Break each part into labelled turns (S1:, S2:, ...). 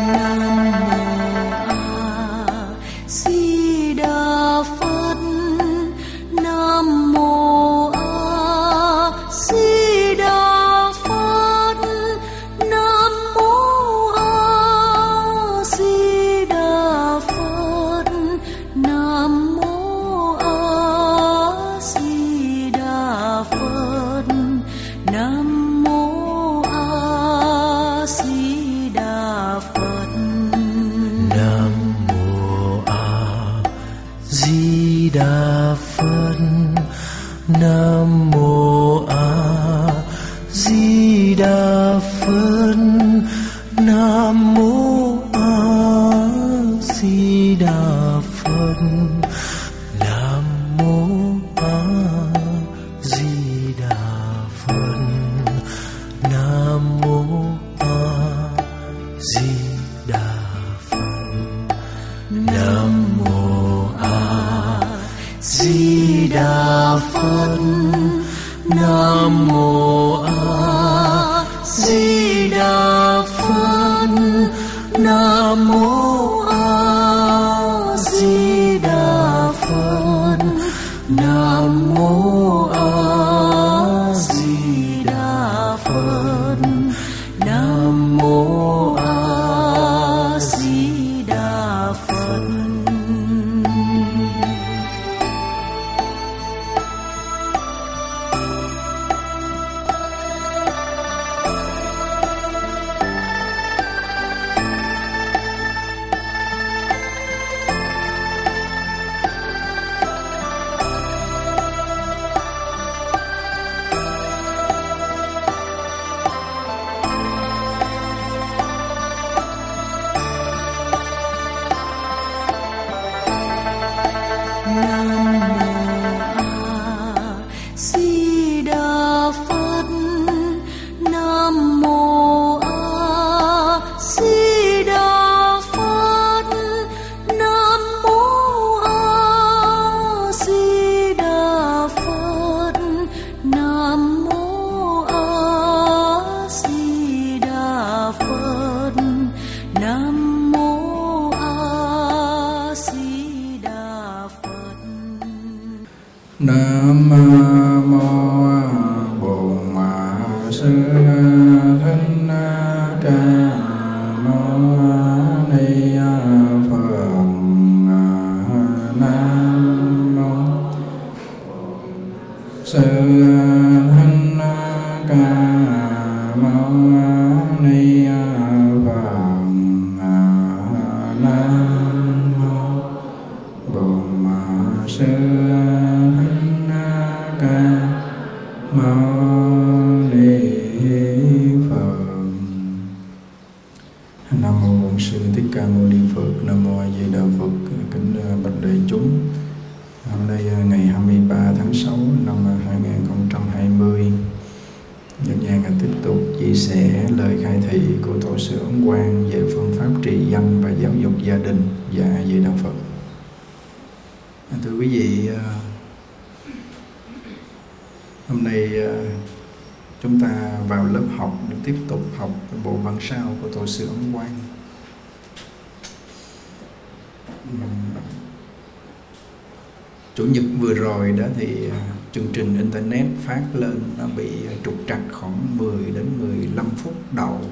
S1: Chủ nhật vừa rồi đó thì chương trình internet phát lên nó bị trục trặc khoảng 10 đến 15 phút đầu,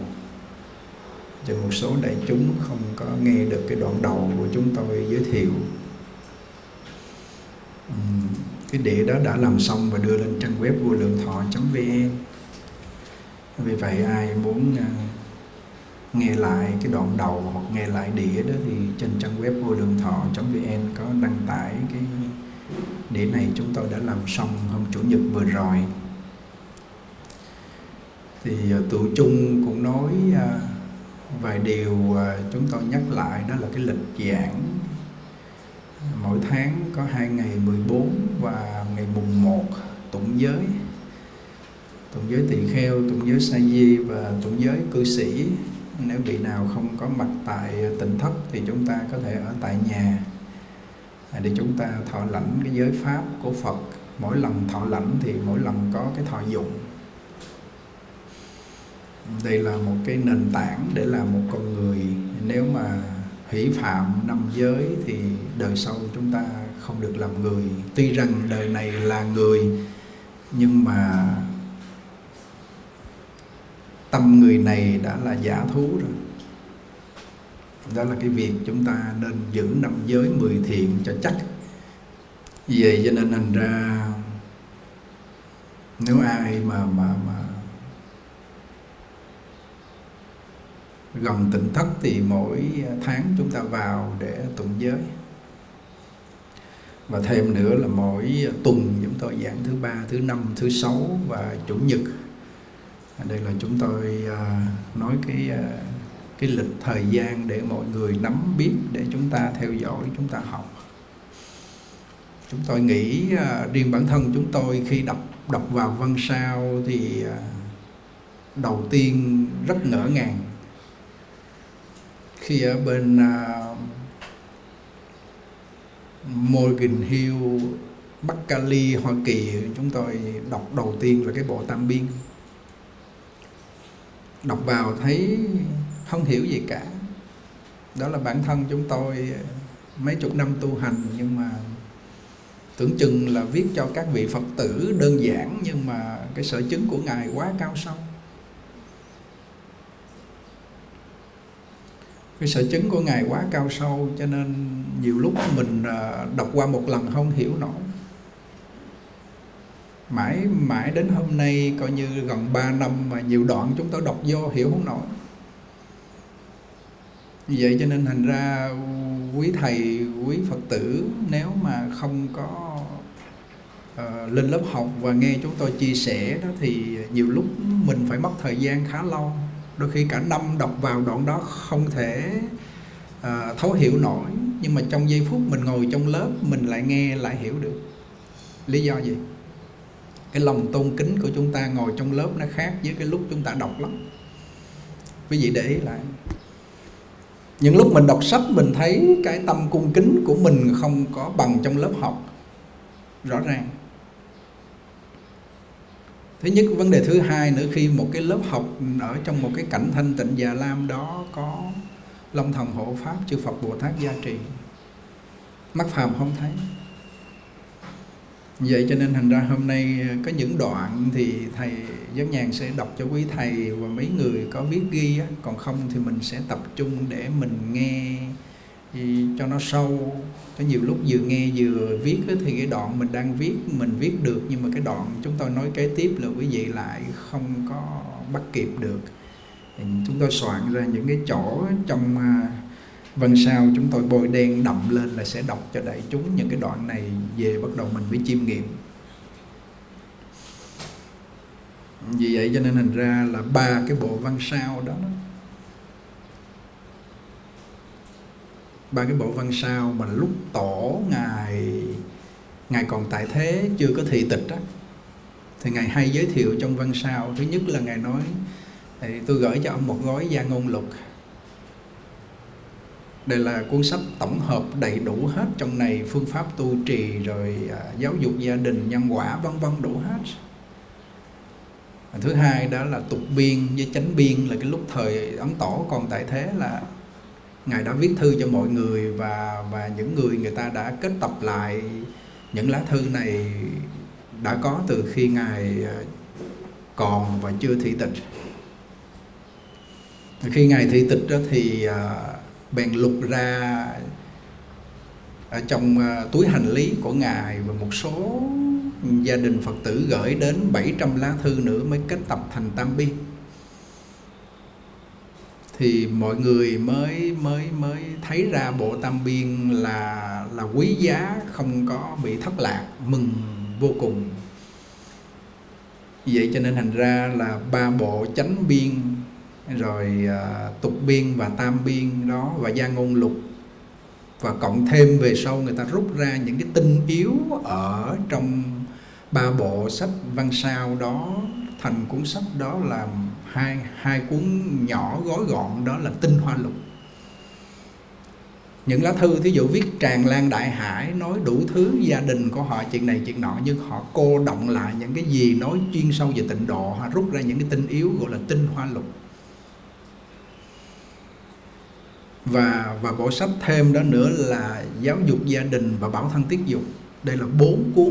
S1: cho một số đại chúng không có nghe được cái đoạn đầu của chúng tôi giới thiệu. Cái đĩa đó đã làm xong và đưa lên trang web vô lượng thọ.vn. Vì vậy ai muốn nghe lại cái đoạn đầu hoặc nghe lại đĩa đó thì trên trang web vô lượng thọ.vn có đăng tải cái đĩa này chúng tôi đã làm xong hôm Chủ nhật vừa rồi. Thì tụi chung cũng nói vài điều chúng tôi nhắc lại, đó là cái lịch giảng mỗi tháng có 2 ngày 14 và ngày mùng 1 tụng giới tỳ kheo, tụng giới sa di và tụng giới cư sĩ. Nếu vị nào không có mặt tại Tịnh Thất thì chúng ta có thể ở tại nhà để chúng ta thọ lãnh cái giới pháp của Phật. Mỗi lần thọ lãnh thì mỗi lần có cái thọ dụng. Đây là một cái nền tảng để làm một con người, nếu hỷ phạm 5 giới thì đời sau chúng ta không được làm người. Tuy rằng đời này là người, nhưng mà tâm người này đã là giả thú rồi. Đó là cái việc chúng ta nên giữ 5 giới 10 thiện cho chắc. Vì vậy cho nên thành ra nếu ai mà gần Tịnh Thất thì mỗi tháng chúng ta vào để tụng giới. Và thêm nữa là mỗi tuần chúng tôi giảng thứ 3, thứ 5, thứ 6 và Chủ nhật. Đây là chúng tôi nói cái lịch thời gian để mọi người nắm biết, để chúng ta theo dõi, chúng ta học. Chúng tôi nghĩ riêng bản thân chúng tôi khi đọc vào văn sao thì đầu tiên rất ngỡ ngàng. Khi ở bên Morgan Hill, Bắc Cali, Hoa Kỳ, chúng tôi đọc đầu tiên là cái bộ Tam Biên. Đọc vào thấy không hiểu gì cả. Đó là bản thân chúng tôi mấy chục năm tu hành, nhưng mà tưởng chừng là viết cho các vị Phật tử đơn giản, nhưng mà cái sở chứng của Ngài quá cao sâu. Cái sở chứng của Ngài quá cao sâu, cho nên nhiều lúc mình đọc qua một lần không hiểu nổi. Mãi đến hôm nay, coi như gần 3 năm mà nhiều đoạn chúng tôi đọc vô hiểu không nổi. Vì vậy cho nên thành ra quý thầy, quý Phật tử nếu mà không có lên lớp học và nghe chúng tôi chia sẻ đó, thì nhiều lúc mình phải mất thời gian khá lâu. Đôi khi cả năm đọc vào đoạn đó không thể thấu hiểu nổi. Nhưng mà trong giây phút mình ngồi trong lớp, mình lại nghe, lại hiểu được. Lý do gì? Cái lòng tôn kính của chúng ta ngồi trong lớp nó khác với cái lúc chúng ta đọc lắm. Quý vị để ý lại, những lúc mình đọc sách mình thấy cái tâm cung kính của mình không có bằng trong lớp học, rõ ràng. Thứ nhất. Vấn đề thứ hai nữa, khi một cái lớp học ở trong một cái cảnh thanh tịnh Già Lam đó có Long Thần Hộ Pháp, chư Phật Bồ Tát gia trì, mắt phàm không thấy. Vậy cho nên thành ra hôm nay có những đoạn thì thầy Giác Nhàn sẽ đọc cho quý thầy và mấy người có viết ghi á. Còn không thì mình sẽ tập trung để mình nghe cho nó sâu. Có nhiều lúc vừa nghe vừa viết á, thì cái đoạn mình đang viết mình viết được, nhưng mà cái đoạn chúng tôi nói kế tiếp là quý vị lại không có bắt kịp được. Thì chúng tôi soạn ra những cái chỗ trong văn sao chúng tôi bôi đen đậm lên là sẽ đọc cho đại chúng những cái đoạn này, về bắt đầu mình mới chiêm nghiệm. Vì vậy cho nên thành ra là 3 cái bộ văn sao đó, 3 cái bộ văn sao mà lúc tổ Ngài còn tại thế chưa có thị tịch á, thì Ngài hay giới thiệu trong văn sao. Thứ nhất là Ngài nói thì tôi gửi cho ông một gói Gia Ngôn Lục. Đây là cuốn sách tổng hợp đầy đủ hết, trong này phương pháp tu trì, rồi giáo dục gia đình, nhân quả, vân vân, đủ hết. Thứ hai đó là tục biên với chánh biên, là cái lúc thời Ấn Tổ còn tại thế là Ngài đã viết thư cho mọi người, và những người ta đã kết tập lại những lá thư này, đã có từ khi Ngài còn và chưa thị tịch. Khi Ngài thị tịch đó thì bèn lục ra ở trong túi hành lý của Ngài, và một số gia đình Phật tử gửi đến 700 lá thư nữa mới kết tập thành Tam Biên. Thì mọi người mới thấy ra bộ Tam Biên là quý giá, không có bị thất lạc, mừng vô cùng. Vậy cho nên thành ra là 3 bộ chánh biên, rồi tục biên và tam biên đó, và Gia Ngôn Lục, và cộng thêm về sau người ta rút ra những cái tinh yếu ở trong 3 bộ sách văn sao đó thành cuốn sách đó là hai cuốn nhỏ gói gọn, đó là Tinh Hoa Lục. Những lá thư thí dụ viết tràn lan đại hải, nói đủ thứ gia đình của họ, chuyện này chuyện nọ, nhưng họ cô động lại những cái gì nói chuyên sâu về tịnh độ, họ rút ra những cái tinh yếu gọi là Tinh Hoa Lục. Và bộ sách thêm đó nữa là giáo dục gia đình và bảo thân tiết dục. Đây là 4 cuốn,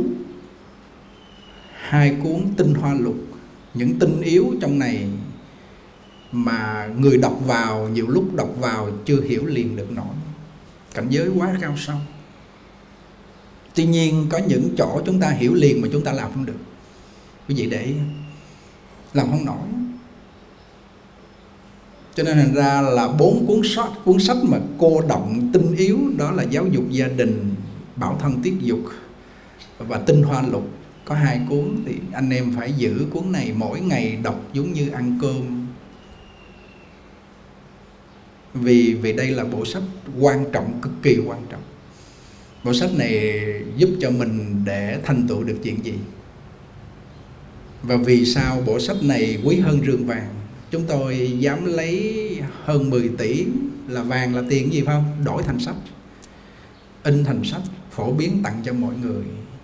S1: 2 cuốn tinh hoa lục, những tinh yếu trong này mà người đọc vào nhiều lúc đọc vào chưa hiểu liền được nổi, cảnh giới quá cao sâu. Tuy nhiên có những chỗ chúng ta hiểu liền mà chúng ta làm không được. Quý vị để làm không nổi. Cho nên thành ra là 4 cuốn sách mà cô động tinh yếu, đó là giáo dục gia đình, bảo thân tiết dục và tinh hoa lục. Có 2 cuốn thì anh em phải giữ cuốn này mỗi ngày đọc giống như ăn cơm. Vì đây là bộ sách quan trọng, cực kỳ quan trọng. Bộ sách này giúp cho mình để thành tựu được chuyện gì. Và vì sao bộ sách này quý hơn rương vàng. Chúng tôi dám lấy hơn 10 tỷ là vàng là tiền gì phải không? Đổi thành sách, in thành sách, phổ biến tặng cho mọi người.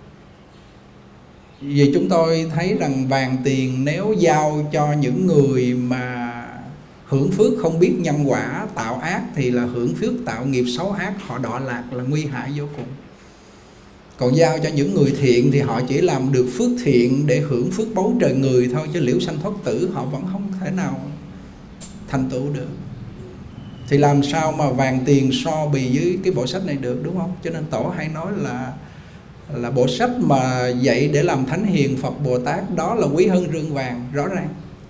S1: Vì chúng tôi thấy rằng vàng tiền nếu giao cho những người mà hưởng phước không biết nhân quả tạo ác thì là hưởng phước tạo nghiệp xấu ác, họ đọa lạc là nguy hại vô cùng. Còn giao cho những người thiện thì họ chỉ làm được phước thiện để hưởng phước báu trời người thôi, chứ liễu sanh thoát tử họ vẫn không thể nào thành tựu được. Thì làm sao mà vàng tiền so bì với cái bộ sách này được, đúng không? Cho nên Tổ hay nói là bộ sách mà dạy để làm thánh hiền Phật Bồ Tát đó là quý hơn rương vàng, rõ ràng.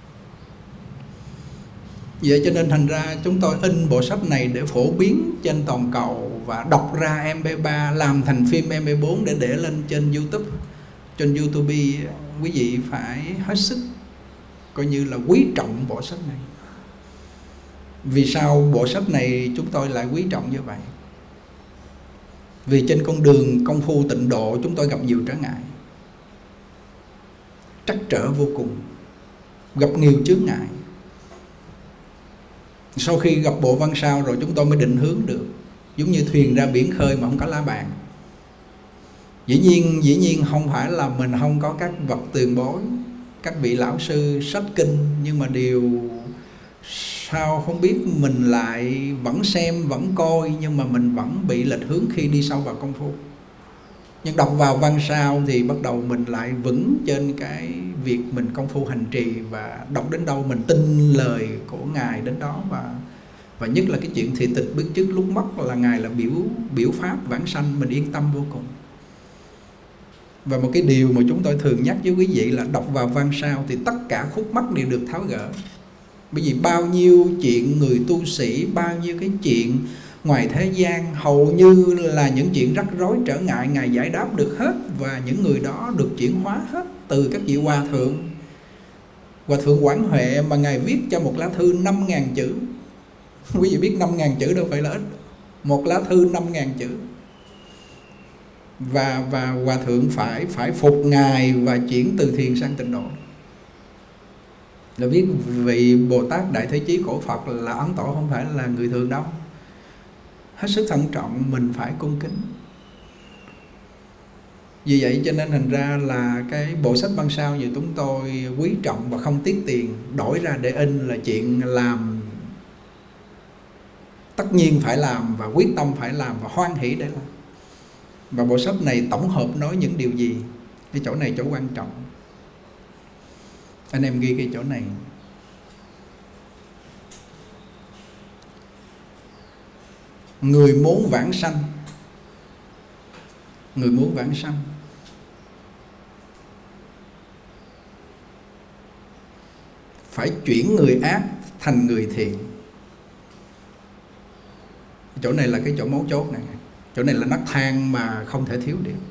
S1: Vậy cho nên thành ra chúng tôi in bộ sách này để phổ biến trên toàn cầu và đọc ra MP3, làm thành phim MP4 để lên trên YouTube. Trên YouTube quý vị phải hết sức coi như là quý trọng bộ sách này. Vì sao bộ sách này chúng tôi lại quý trọng như vậy? Vì trên con đường công phu tịnh độ chúng tôi gặp nhiều trở ngại, trắc trở vô cùng, gặp nhiều chướng ngại. Sau khi gặp bộ văn sao rồi chúng tôi mới định hướng được. Giống như thuyền ra biển khơi mà không có lá bàn. Dĩ nhiên không phải là mình không có các bậc tiền bối, các vị lão sư sách kinh, nhưng mà điều sao không biết mình lại vẫn xem, vẫn coi, nhưng mà mình vẫn bị lệch hướng khi đi sâu vào công phu. Nhưng đọc vào văn sao thì bắt đầu mình lại vững trên cái việc mình công phu hành trì, và đọc đến đâu mình tin lời của Ngài đến đó. Và nhất là cái chuyện thị tịch biết trước lúc mất là Ngài là biểu pháp vãng sanh, mình yên tâm vô cùng. Và một cái điều mà chúng tôi thường nhắc với quý vị là đọc vào văn sao thì tất cả khúc mắc đều được tháo gỡ. Bởi vì bao nhiêu chuyện người tu sĩ, bao nhiêu cái chuyện ngoài thế gian hầu như là những chuyện rắc rối trở ngại Ngài giải đáp được hết, và những người đó được chuyển hóa hết. Từ các vị Hòa Thượng Quảng Huệ mà Ngài viết cho một lá thư 5.000 chữ. Quý vị biết 5.000 chữ đâu phải là ít. Một lá thư 5.000 chữ. Và Hòa Thượng phải phục Ngài và chuyển từ thiền sang tịnh độ. Là biết vị Bồ Tát Đại Thế Chí cổ Phật là Ấn Tổ không phải là người thường đâu. Hết sức thận trọng, mình phải cung kính. Vì vậy cho nên thành ra là cái bộ sách văn sao như chúng tôi quý trọng và không tiếc tiền. Đổi ra để in là chuyện làm, tất nhiên phải làm và quyết tâm phải làm và hoan hỷ để làm. Và bộ sách này tổng hợp nói những điều gì? Cái chỗ này chỗ quan trọng. Anh em ghi cái chỗ này. Người muốn vãng sanh, người muốn vãng sanh phải chuyển người ác thành người thiện. Chỗ này là cái chỗ mấu chốt này. Chỗ này là nấc thang mà không thể thiếu được.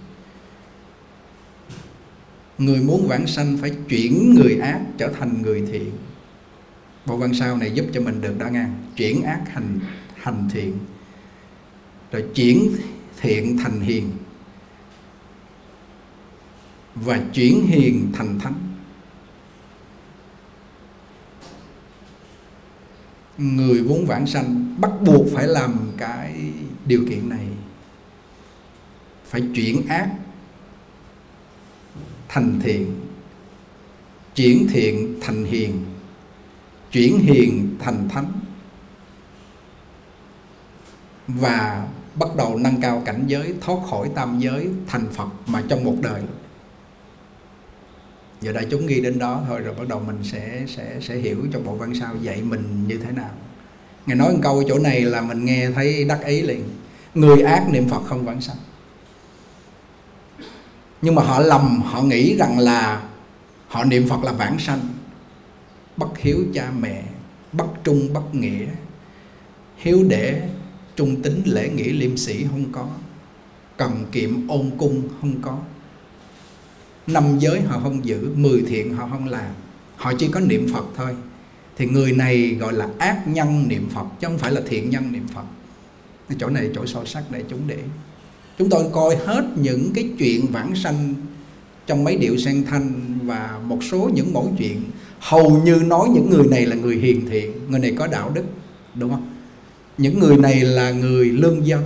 S1: Người muốn vãng sanh phải chuyển người ác trở thành người thiện. Bộ văn sao này giúp cho mình được đã ngang. Chuyển ác hành thiện, rồi chuyển thiện thành hiền, và chuyển hiền thành thánh. Người muốn vãng sanh bắt buộc phải làm cái điều kiện này. Phải chuyển ác thành thiện, chuyển thiện thành hiền, chuyển hiền thành thánh. và bắt đầu nâng cao cảnh giới, thoát khỏi tam giới, thành Phật mà trong một đời. Giờ đại chúng ghi đến đó thôi, rồi bắt đầu mình sẽ hiểu trong bộ văn sau dạy mình như thế nào. Ngài nói một câu ở chỗ này là mình nghe thấy đắc ý liền. Người ác niệm Phật không vãng sanh. Nhưng mà họ lầm, họ nghĩ rằng là họ niệm Phật là vãng sanh. Bất hiếu cha mẹ, bất trung bất nghĩa, hiếu để trung tín lễ nghĩa liêm sĩ không có, cần kiệm ôn cung không có, 5 giới họ không giữ, 10 thiện họ không làm, họ chỉ có niệm Phật thôi. Thì người này gọi là ác nhân niệm Phật, chứ không phải là thiện nhân niệm Phật. Chỗ này chỗ sâu sắc để chúng để. Chúng tôi coi hết những cái chuyện vãng sanh trong mấy điệu sen thanh và một số những mẫu chuyện, hầu như nói những người này là người hiền thiện, người này có đạo đức, đúng không? Những người này là người lương dân.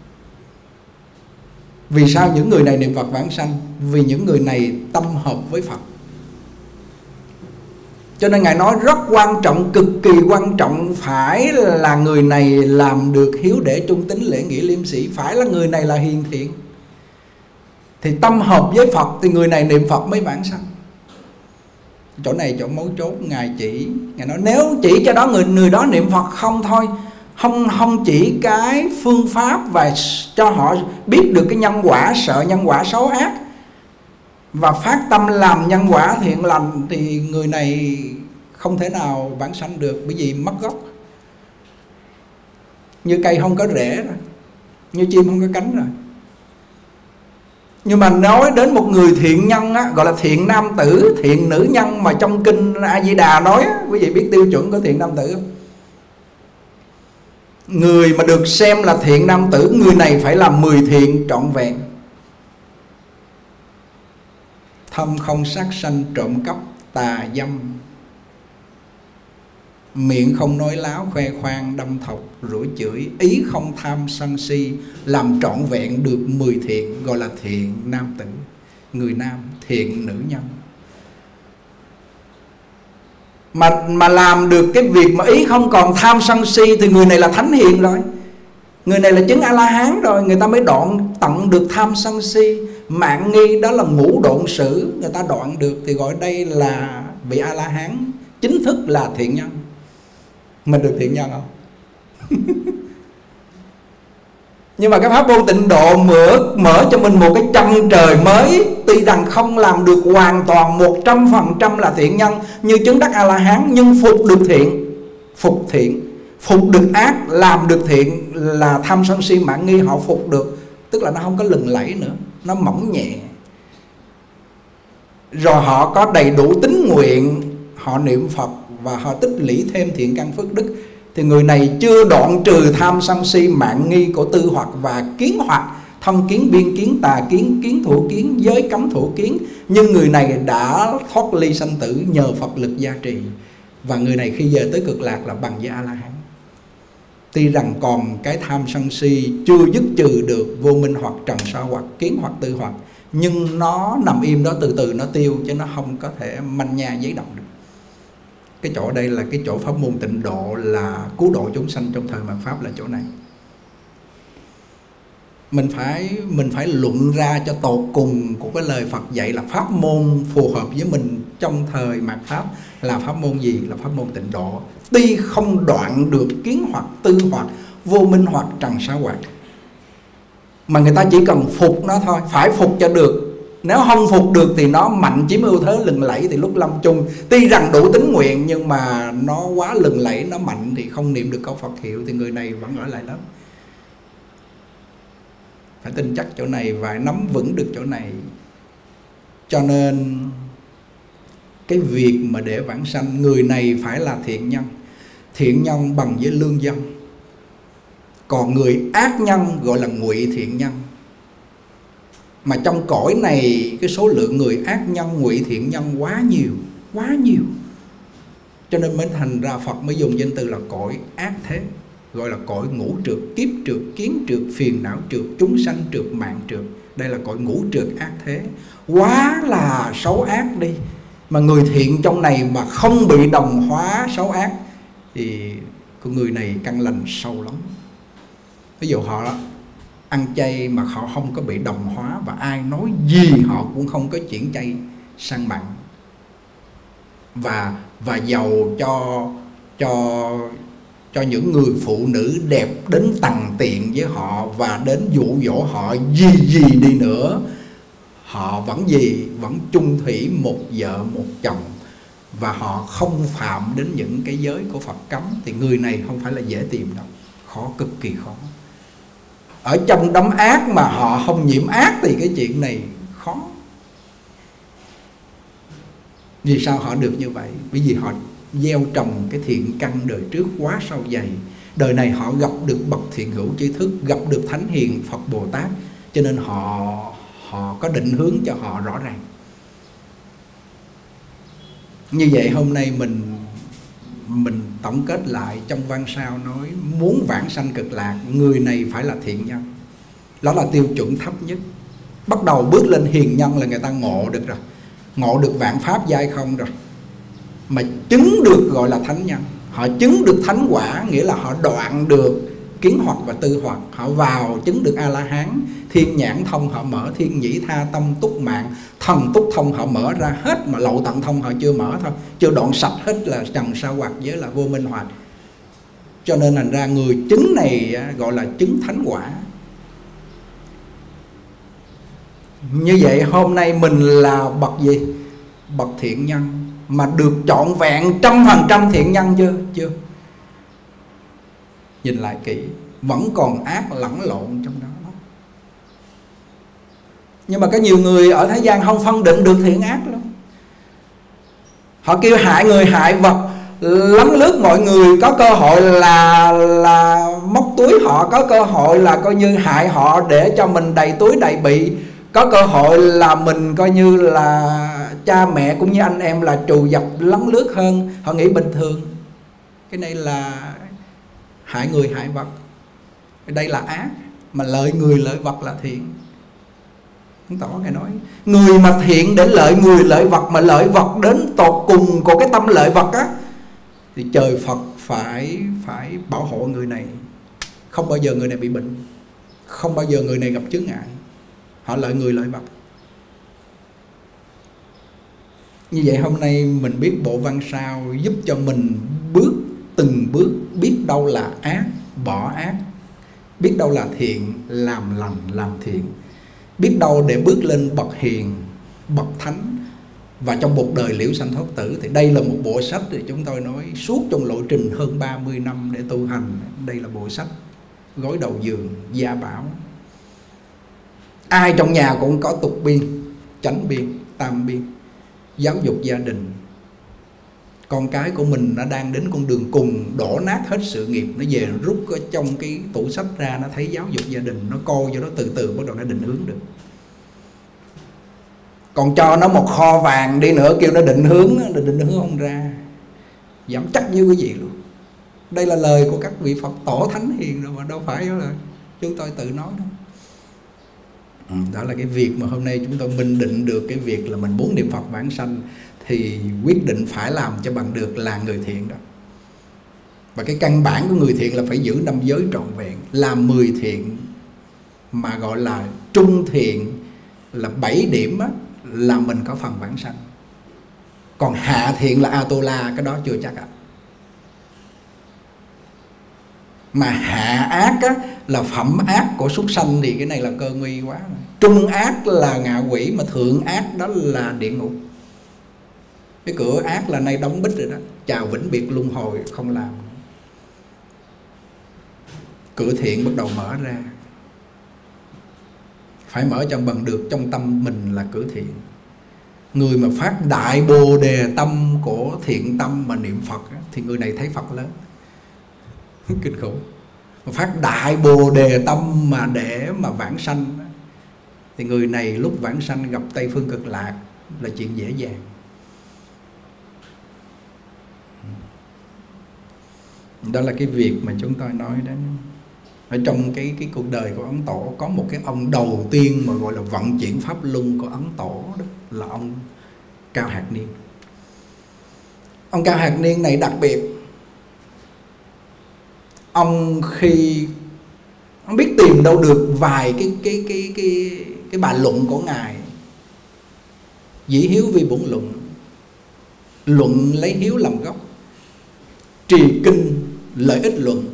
S1: Vì sao những người này niệm Phật vãng sanh? Vì những người này tâm hợp với Phật. Cho nên Ngài nói rất quan trọng, cực kỳ quan trọng, phải là người này làm được hiếu để trung tín lễ nghĩa liêm sĩ, phải là người này là hiền thiện. Thì tâm hợp với Phật thì người này niệm Phật mới vãng sanh. Chỗ này chỗ mấu chốt Ngài chỉ. Ngài nói nếu chỉ cho đó người đó niệm Phật không thôi, không chỉ cái phương pháp và cho họ biết được cái nhân quả, sợ nhân quả xấu ác và phát tâm làm nhân quả thiện lành, thì người này không thể nào vãng sanh được, bởi vì mất gốc. Như cây không có rễ rồi, như chim không có cánh rồi. Nhưng mà nói đến một người thiện nhân á, gọi là thiện nam tử, thiện nữ nhân mà trong kinh A Di Đà nói á, quý vị biết tiêu chuẩn của thiện nam tử không? Người mà được xem là thiện nam tử, người này phải làm 10 thiện trọn vẹn. Thâm không sát sanh trộm cắp tà dâm, miệng không nói láo khoe khoang đâm thọc rủa chửi, ý không tham sân si, làm trọn vẹn được 10 thiện, gọi là thiện nam tử, người nam, thiện nữ nhân. Mà làm được cái việc mà ý không còn tham sân si thì người này là thánh hiền rồi. Người này là chứng A-la-hán rồi, người ta mới đoạn tận được tham sân si. Mạng nghi đó là ngũ độn sử, người ta đoạn được thì gọi đây là vị A-la-hán, chính thức là thiện nhân. Mình được thiện nhân không? Nhưng mà cái pháp môn tịnh độ mở cho mình một cái chân trời mới. Tuy rằng không làm được hoàn toàn 100% là thiện nhân như chứng đắc A-la-hán, nhưng phục được thiện, phục thiện, phục được ác, làm được thiện là tham sân si mạn nghi họ phục được. Tức là nó không có lừng lẫy nữa, nó mỏng nhẹ. Rồi họ có đầy đủ tín nguyện, họ niệm Phật và họ tích lũy thêm thiện căn phước đức, thì người này chưa đoạn trừ tham sân si mạn nghi của tư hoặc và kiến hoặc, thân kiến, biên kiến, tà kiến, kiến thủ kiến, giới cấm thủ kiến. Nhưng người này đã thoát ly sanh tử nhờ Phật lực gia trì. Và người này khi về tới cực lạc là bằng với A-la-hán. Tuy rằng còn cái tham sân si chưa dứt trừ được, vô minh hoặc, trần sa hoặc, kiến hoặc, tư hoặc, nhưng nó nằm im đó, từ từ nó tiêu, chứ nó không có thể manh nha giấy động được. Cái chỗ đây là cái chỗ pháp môn tịnh độ, là cứu độ chúng sanh trong thời mạt Pháp, là chỗ này. Mình phải luận ra cho tột cùng của cái lời Phật dạy là pháp môn phù hợp với mình trong thời mạt Pháp là pháp môn gì? Là pháp môn tịnh độ. Tuy không đoạn được kiến hoặc, tư hoặc, vô minh hoặc, trần sa hoặc, mà người ta chỉ cần phục nó thôi, phải phục cho được. Nếu không phục được thì nó mạnh chiếm ưu thế lừng lẫy, thì lúc lâm chung tuy rằng đủ tín nguyện nhưng mà nó quá lừng lẫy, nó mạnh thì không niệm được câu Phật hiệu, thì người này vẫn ở lại đó. Phải tin chắc chỗ này và nắm vững được chỗ này. Cho nên cái việc mà để vãng sanh, người này phải là thiện nhân. Thiện nhân bằng với lương dân. Còn người ác nhân gọi là ngụy thiện nhân. Mà trong cõi này cái số lượng người ác nhân, ngụy thiện nhân quá nhiều. Cho nên mới thành ra Phật mới dùng danh từ là cõi ác thế, gọi là cõi ngũ trược, kiếp trược, kiến trược, phiền não trược, chúng sanh trược, mạng trược. Đây là cõi ngũ trược ác thế, quá là xấu ác đi. Mà người thiện trong này mà không bị đồng hóa xấu ác thì con người này căn lành sâu lắm. Ví dụ họ ăn chay mà họ không có bị đồng hóa, và ai nói gì họ cũng không có chuyển chay sang mặn. Và giàu cho những người phụ nữ đẹp đến tằn tiện với họ và đến dụ dỗ họ gì đi nữa, họ vẫn chung thủy một vợ một chồng, và họ không phạm đến những cái giới của Phật cấm, thì người này không phải là dễ tìm đâu, khó, cực kỳ khó. Ở trong đám ác mà họ không nhiễm ác thì cái chuyện này khó. Vì sao họ được như vậy? Bởi vì họ gieo trồng cái thiện căn đời trước quá sâu dày. Đời này họ gặp được bậc thiện hữu tri thức, gặp được thánh hiền Phật Bồ Tát, cho nên họ có định hướng cho họ rõ ràng. Như vậy hôm nay mình tổng kết lại trong văn sao nói muốn vãng sanh cực lạc, người này phải là thiện nhân. Đó là tiêu chuẩn thấp nhất. Bắt đầu bước lên hiền nhân là người ta ngộ được rồi, ngộ được vạn pháp giai không rồi, mà chứng được gọi là thánh nhân. Họ chứng được thánh quả, nghĩa là họ đoạn được kiến hoặc và tư hoặc, họ vào chứng được A-la-hán. Thiên nhãn thông họ mở, thiên nhĩ tha tâm túc mạng, thần túc thông họ mở ra hết, mà lậu tận thông họ chưa mở thôi, chưa đoạn sạch hết là trần sa hoặc với là vô minh hoặc. Cho nên thành ra người chứng này gọi là chứng thánh quả. Như vậy hôm nay mình là bậc gì? Bậc thiện nhân, mà được trọn vẹn 100% thiện nhân chưa? Chưa. Nhìn lại kỹ, vẫn còn ác lẫn lộn trong đó. Nhưng mà có nhiều người ở thế gian không phân định được thiện ác lắm. Họ kêu hại người hại vật, lấn lướt mọi người, có cơ hội là móc túi họ, có cơ hội là coi như hại họ để cho mình đầy túi đầy bị, có cơ hội là mình coi như là cha mẹ cũng như anh em là trù dập lấn lướt hơn. Họ nghĩ bình thường. Cái này là hại người hại vật, đây là ác. Mà lợi người lợi vật là thiện. Không tỏ Ngài nói người mà thiện để lợi người lợi vật, mà lợi vật đến tột cùng của cái tâm lợi vật á, thì trời Phật phải bảo hộ người này. Không bao giờ người này bị bệnh, không bao giờ người này gặp chướng ngại. Họ lợi người lợi vật. Như vậy hôm nay mình biết bộ văn sao giúp cho mình từng bước biết đâu là ác, bỏ ác, biết đâu là thiện, làm lành làm thiện, biết đâu để bước lên bậc hiền, bậc thánh. Và trong một đời liễu sanh thoát tử, thì đây là một bộ sách thì chúng tôi nói suốt trong lộ trình hơn 30 năm để tu hành. Đây là bộ sách gối đầu giường, gia bảo. Ai trong nhà cũng có tục biên, chánh biên, tam biên, giáo dục gia đình. Con cái của mình nó đang đến con đường cùng, đổ nát hết sự nghiệp, nó về nó rút ở trong cái tủ sách ra, nó thấy giáo dục gia đình, nó coi cho nó từ từ bắt đầu nó định hướng được. Còn cho nó một kho vàng đi nữa kêu nó định hướng không ra, dám chắc như cái gì luôn. Đây là lời của các vị Phật tổ thánh hiền rồi, mà đâu phải là chúng tôi tự nói đâu. Đó là cái việc mà hôm nay chúng tôi minh định được cái việc là mình muốn niệm Phật vãng sanh, thì quyết định phải làm cho bằng được là người thiện đó. Và cái căn bản của người thiện là phải giữ 5 giới trọn vẹn, làm 10 thiện mà gọi là trung thiện là 7 điểm á, là mình có phần vãng sanh. Còn hạ thiện là Atola, cái đó chưa chắc ạ. Mà hạ ác á, là phẩm ác của súc sanh, thì cái này là cơ nguy quá. Trung ác là ngạ quỷ, mà thượng ác đó là địa ngục. Cái cửa ác là nay đóng bít rồi đó, chào vĩnh biệt luân hồi không làm. Cửa thiện bắt đầu mở ra, phải mở cho bằng được trong tâm mình là cửa thiện. Người mà phát đại bồ đề tâm của thiện tâm mà niệm Phật á, thì người này thấy Phật lớn. Kinh khủng. Mà phát đại bồ đề tâm mà để mà vãng sanh, thì người này lúc vãng sanh gặp Tây Phương Cực Lạc là chuyện dễ dàng. Đó là cái việc mà chúng tôi nói đến. Ở trong cái cuộc đời của Ấn Tổ, có một cái ông đầu tiên mà gọi là vận chuyển pháp luân của Ấn Tổ đó, là ông Cao Hạt Niên. Ông Cao Hạt Niên này đặc biệt. Ông khi Không biết tìm đâu được vài cái bài luận của Ngài. Dĩ hiếu vi bổn luận, luận lấy hiếu làm gốc, trì kinh lợi ích luận.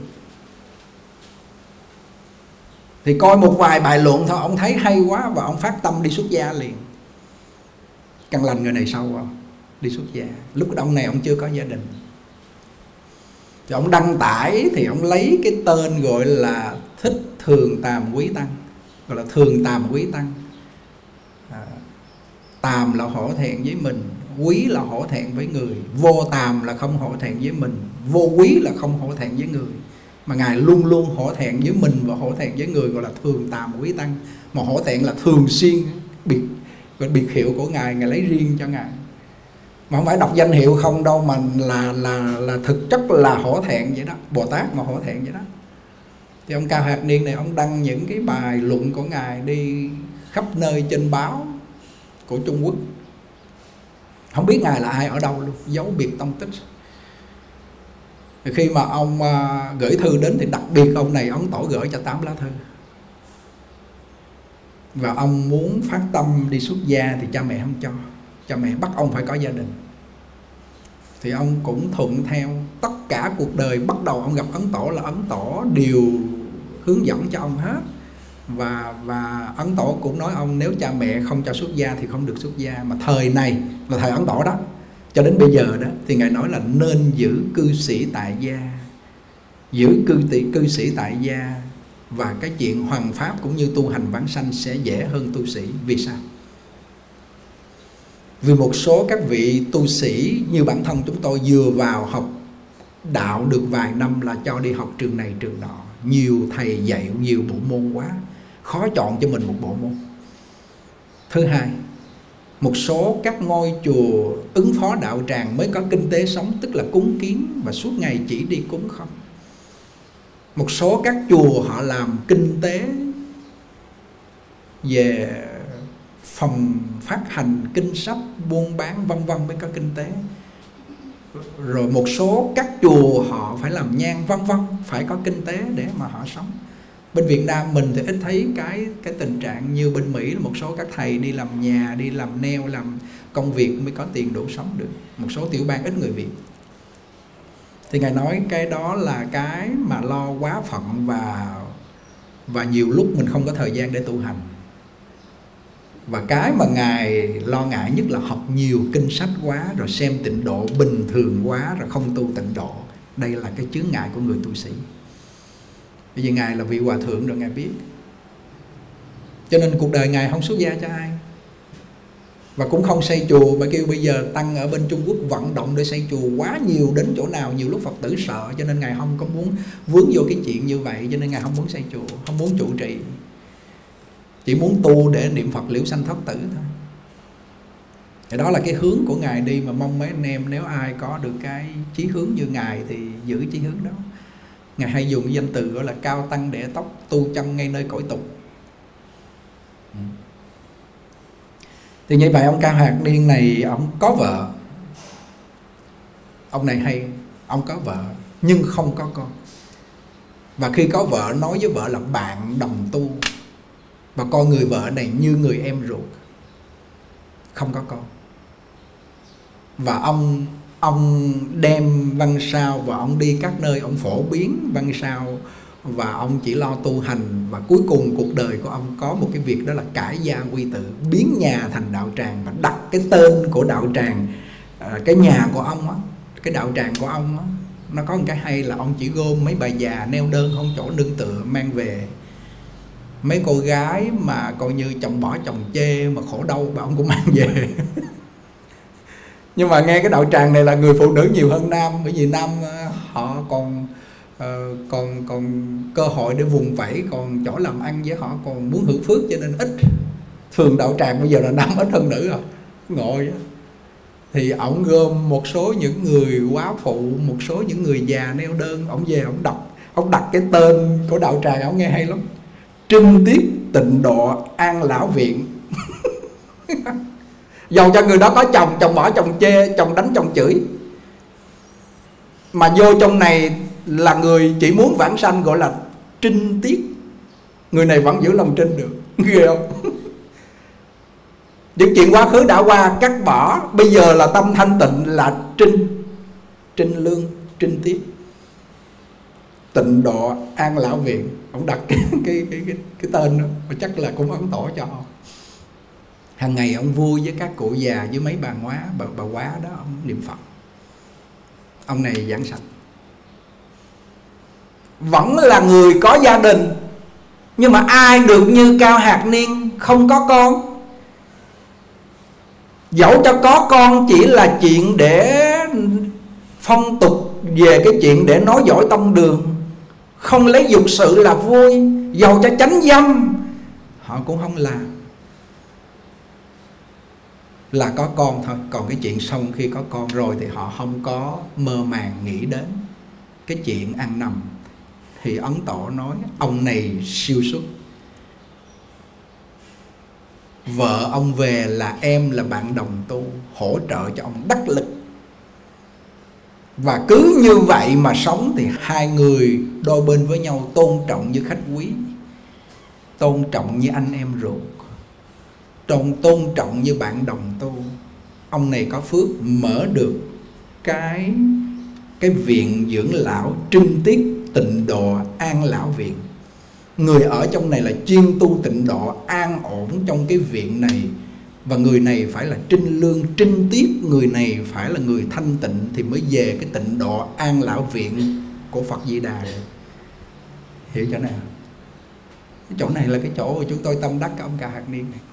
S1: Thì coi một vài bài luận thôi, ông thấy hay quá và ông phát tâm đi xuất gia liền. Căn lành người này sau không? Đi xuất gia. Lúc ông này ông chưa có gia đình. Thì ông đăng tải thì ông lấy cái tên gọi là Thích Thường Tàm Quý Tăng, gọi là Thường Tàm Quý Tăng. Tàm là hổ thẹn với mình, quý là hổ thẹn với người, vô tàm là không hổ thẹn với mình, vô quý là không hổ thẹn với người. Mà Ngài luôn luôn hổ thẹn với mình và hổ thẹn với người, gọi là Thường Tàm Quý Tăng. Mà hổ thẹn là thường xuyên, biệt hiệu của Ngài, Ngài lấy riêng cho Ngài. Mà không phải đọc danh hiệu không đâu, mà là thực chất là hổ thẹn vậy đó, Bồ Tát mà hổ thẹn vậy đó. Thì ông Cao Hạt Niên này, ông đăng những cái bài luận của Ngài đi khắp nơi trên báo của Trung Quốc. Không biết Ngài là ai ở đâu luôn, giấu biệt tông tích. Thì khi mà ông gửi thư đến thì đặc biệt ông này ông tổ gửi cho 8 lá thư. Và ông muốn phát tâm đi xuất gia thì cha mẹ không cho. Cha mẹ bắt ông phải có gia đình. Thì ông cũng thuận theo. Tất cả cuộc đời bắt đầu ông gặp Ấn Tổ là Ấn Tổ đều hướng dẫn cho ông hết. Và Ấn Tổ cũng nói ông nếu cha mẹ không cho xuất gia thì không được xuất gia. Mà thời này là thời Ấn Tổ đó, cho đến bây giờ đó, thì Ngài nói là nên giữ cư sĩ tại gia. Giữ cư sĩ tại gia. Và cái chuyện hoằng pháp cũng như tu hành vãng sanh sẽ dễ hơn tu sĩ. Vì sao? Vì một số các vị tu sĩ như bản thân chúng tôi vừa vào học đạo được vài năm là cho đi học trường này trường nọ. Nhiều thầy dạy nhiều bộ môn quá, khó chọn cho mình một bộ môn. Thứ hai, một số các ngôi chùa ứng phó đạo tràng mới có kinh tế sống, tức là cúng kiến và suốt ngày chỉ đi cúng không. Một số các chùa họ làm kinh tế về phòng phát hành kinh sách, buôn bán vân vân mới có kinh tế. Rồi một số các chùa họ phải làm nhang vân vân, phải có kinh tế để mà họ sống. Bên Việt Nam mình thì ít thấy cái tình trạng như bên Mỹ là một số các thầy đi làm nhà, đi làm nail, làm công việc mới có tiền đủ sống được. Một số tiểu bang ít người Việt. Thì Ngài nói cái đó là cái mà lo quá phận và nhiều lúc mình không có thời gian để tu hành. Và cái mà Ngài lo ngại nhất là học nhiều kinh sách quá, rồi xem tịnh độ bình thường quá, rồi không tu tịnh độ. Đây là cái chướng ngại của người tu sĩ. Bởi vì Ngài là vị hòa thượng rồi, Ngài biết. Cho nên cuộc đời Ngài không xuất gia cho ai. Và cũng không xây chùa. Mà kêu bây giờ tăng ở bên Trung Quốc vận động để xây chùa quá nhiều, đến chỗ nào nhiều lúc Phật tử sợ. Cho nên Ngài không có muốn vướng vô cái chuyện như vậy. Cho nên Ngài không muốn xây chùa, không muốn trụ trì. Chỉ muốn tu để niệm Phật liễu sanh thoát tử thôi. Thì đó là cái hướng của Ngài đi. Mà mong mấy anh em nếu ai có được cái chí hướng như Ngài thì giữ chí hướng đó. Ngài hay dùng danh từ gọi là cao tăng đẻ tóc, tu chân ngay nơi cõi tục. Thì như vậy ông Cao Hạt Niên này, ông có vợ. Ông này hay, ông có vợ nhưng không có con. Và khi có vợ nói với vợ là bạn đồng tu, và coi người vợ này như người em ruột. Không có con. Và ông đem văn sao và ông đi các nơi, ông phổ biến văn sao. Và ông chỉ lo tu hành. Và cuối cùng cuộc đời của ông có một cái việc đó là cải gia quy tự, biến nhà thành đạo tràng và đặt cái tên của đạo tràng. Cái nhà của ông á, cái đạo tràng của ông á, nó có một cái hay là ông chỉ gom mấy bà già neo đơn không chỗ nương tựa mang về. Mấy cô gái mà coi như chồng bỏ chồng chê mà khổ đau mà ông cũng mang về. Nhưng mà nghe cái đạo tràng này là người phụ nữ nhiều hơn nam. Bởi vì nam họ còn cơ hội để vùng vẫy, còn chỗ làm ăn với họ còn muốn hưởng phước, cho nên ít. Thường đạo tràng bây giờ là nam ít hơn nữ rồi. Ngộ vậy. Thì ổng gom một số những người quá phụ, một số những người già neo đơn, ổng về ổng đặt cái tên của đạo tràng, ổng nghe hay lắm. Trinh Tiết Tịnh Độ An Lão Viện. Dầu cho người đó có chồng, chồng bỏ chồng chê, chồng đánh chồng chửi, mà vô trong này là người chỉ muốn vãng sanh, gọi là trinh tiết người này vẫn giữ lòng trinh được. Ghê không? Những chuyện quá khứ đã qua cắt bỏ, bây giờ là tâm thanh tịnh, là trinh lương, trinh tiết, Tịnh Độ An Lão Viện. Ông đặt cái tên đó, chắc là cũng ấn tổ cho ông. Hàng ngày ông vui với các cụ già, với mấy bà quá đó, ông niệm Phật. Ông này giảng sạch, vẫn là người có gia đình, nhưng mà ai được như Cao Hạt Niên không có con. Dẫu cho có con chỉ là chuyện để phong tục, về cái chuyện để nói giỏi tông đường, không lấy dục sự là vui. Dầu cho chánh dâm họ cũng không làm, là có con thôi. Còn cái chuyện xong khi có con rồi thì họ không có mơ màng nghĩ đến cái chuyện ăn nằm. Thì Ấn Tổ nói ông này siêu xuất. Vợ ông về là em, là bạn đồng tu, hỗ trợ cho ông đắc lực. Và cứ như vậy mà sống thì hai người đôi bên với nhau, tôn trọng như khách quý, tôn trọng như anh em ruột, tôn trọng như bạn đồng tu. Ông này có phước mở được cái viện dưỡng lão Trinh Tiết Tịnh Độ An Lão Viện. Người ở trong này là chuyên tu tịnh độ an ổn trong cái viện này. Và người này phải là trinh lương, trinh tiết, người này phải là người thanh tịnh thì mới về cái Tịnh Độ An Lão Viện của Phật Di Đà. Hiểu chỗ nào? Cái chỗ này là cái chỗ mà chúng tôi tâm đắc cái ông Cao Hạt Niên này.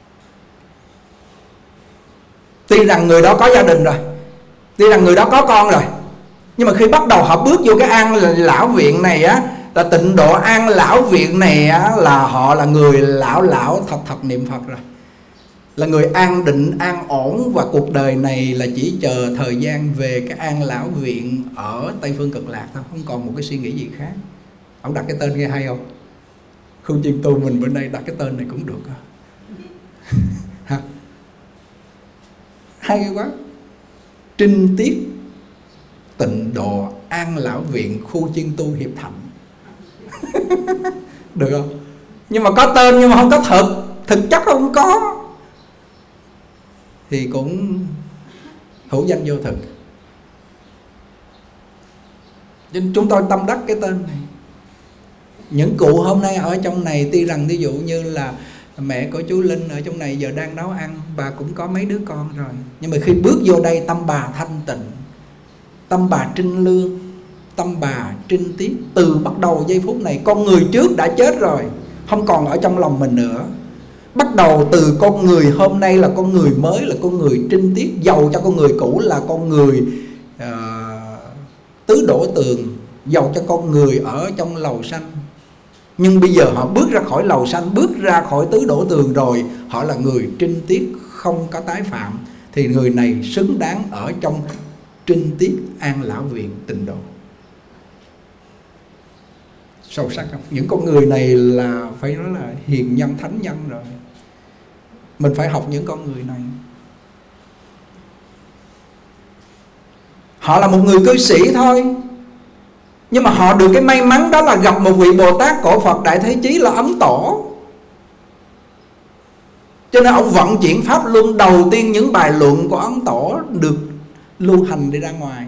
S1: Tuy rằng người đó có gia đình rồi, tuy rằng người đó có con rồi, nhưng mà khi bắt đầu họ bước vô cái An Lão Viện này á, là Tịnh Độ An Lão Viện này á, là họ là người lão thật niệm Phật rồi, là người an định an ổn. Và cuộc đời này là chỉ chờ thời gian về cái An Lão Viện ở Tây Phương Cực Lạc thôi, không còn một cái suy nghĩ gì khác. Ông đặt cái tên nghe hay không? Khu chuyên tu mình bên đây đặt cái tên này cũng được hả? Hay quá. Trinh Tiết Tịnh Độ An Lão Viện khu chuyên tu Hiệp Thạnh. Được không? Nhưng mà có tên nhưng mà không có thực chất không có, thì cũng hữu danh vô thực. Nên chúng tôi tâm đắc cái tên này. Những cụ hôm nay ở trong này, tuy rằng ví dụ như là mẹ của chú Linh ở trong này giờ đang nấu ăn, bà cũng có mấy đứa con rồi, nhưng mà khi bước vô đây tâm bà thanh tịnh, tâm bà trinh lương, tâm bà trinh tiết. Từ bắt đầu giây phút này, con người trước đã chết rồi, không còn ở trong lòng mình nữa. Bắt đầu từ con người hôm nay là con người mới, là con người trinh tiết. Dầu cho con người cũ là con người tứ đổ tường, dầu cho con người ở trong lầu xanh, nhưng bây giờ họ bước ra khỏi lầu xanh, bước ra khỏi tứ đổ tường rồi, họ là người trinh tiết, không có tái phạm. Thì người này xứng đáng ở trong Trinh Tiết An Lão Viện Tịnh Độ. Sâu sắc không? Những con người này là phải nói là hiền nhân, thánh nhân rồi. Mình phải học những con người này. Họ là một người cư sĩ thôi, nhưng mà họ được cái may mắn đó là gặp một vị Bồ Tát Cổ Phật Đại Thế Chí là Ấn Tổ. Cho nên ông vận chuyển pháp luân, đầu tiên những bài luận của Ấn Tổ được lưu hành đi ra ngoài.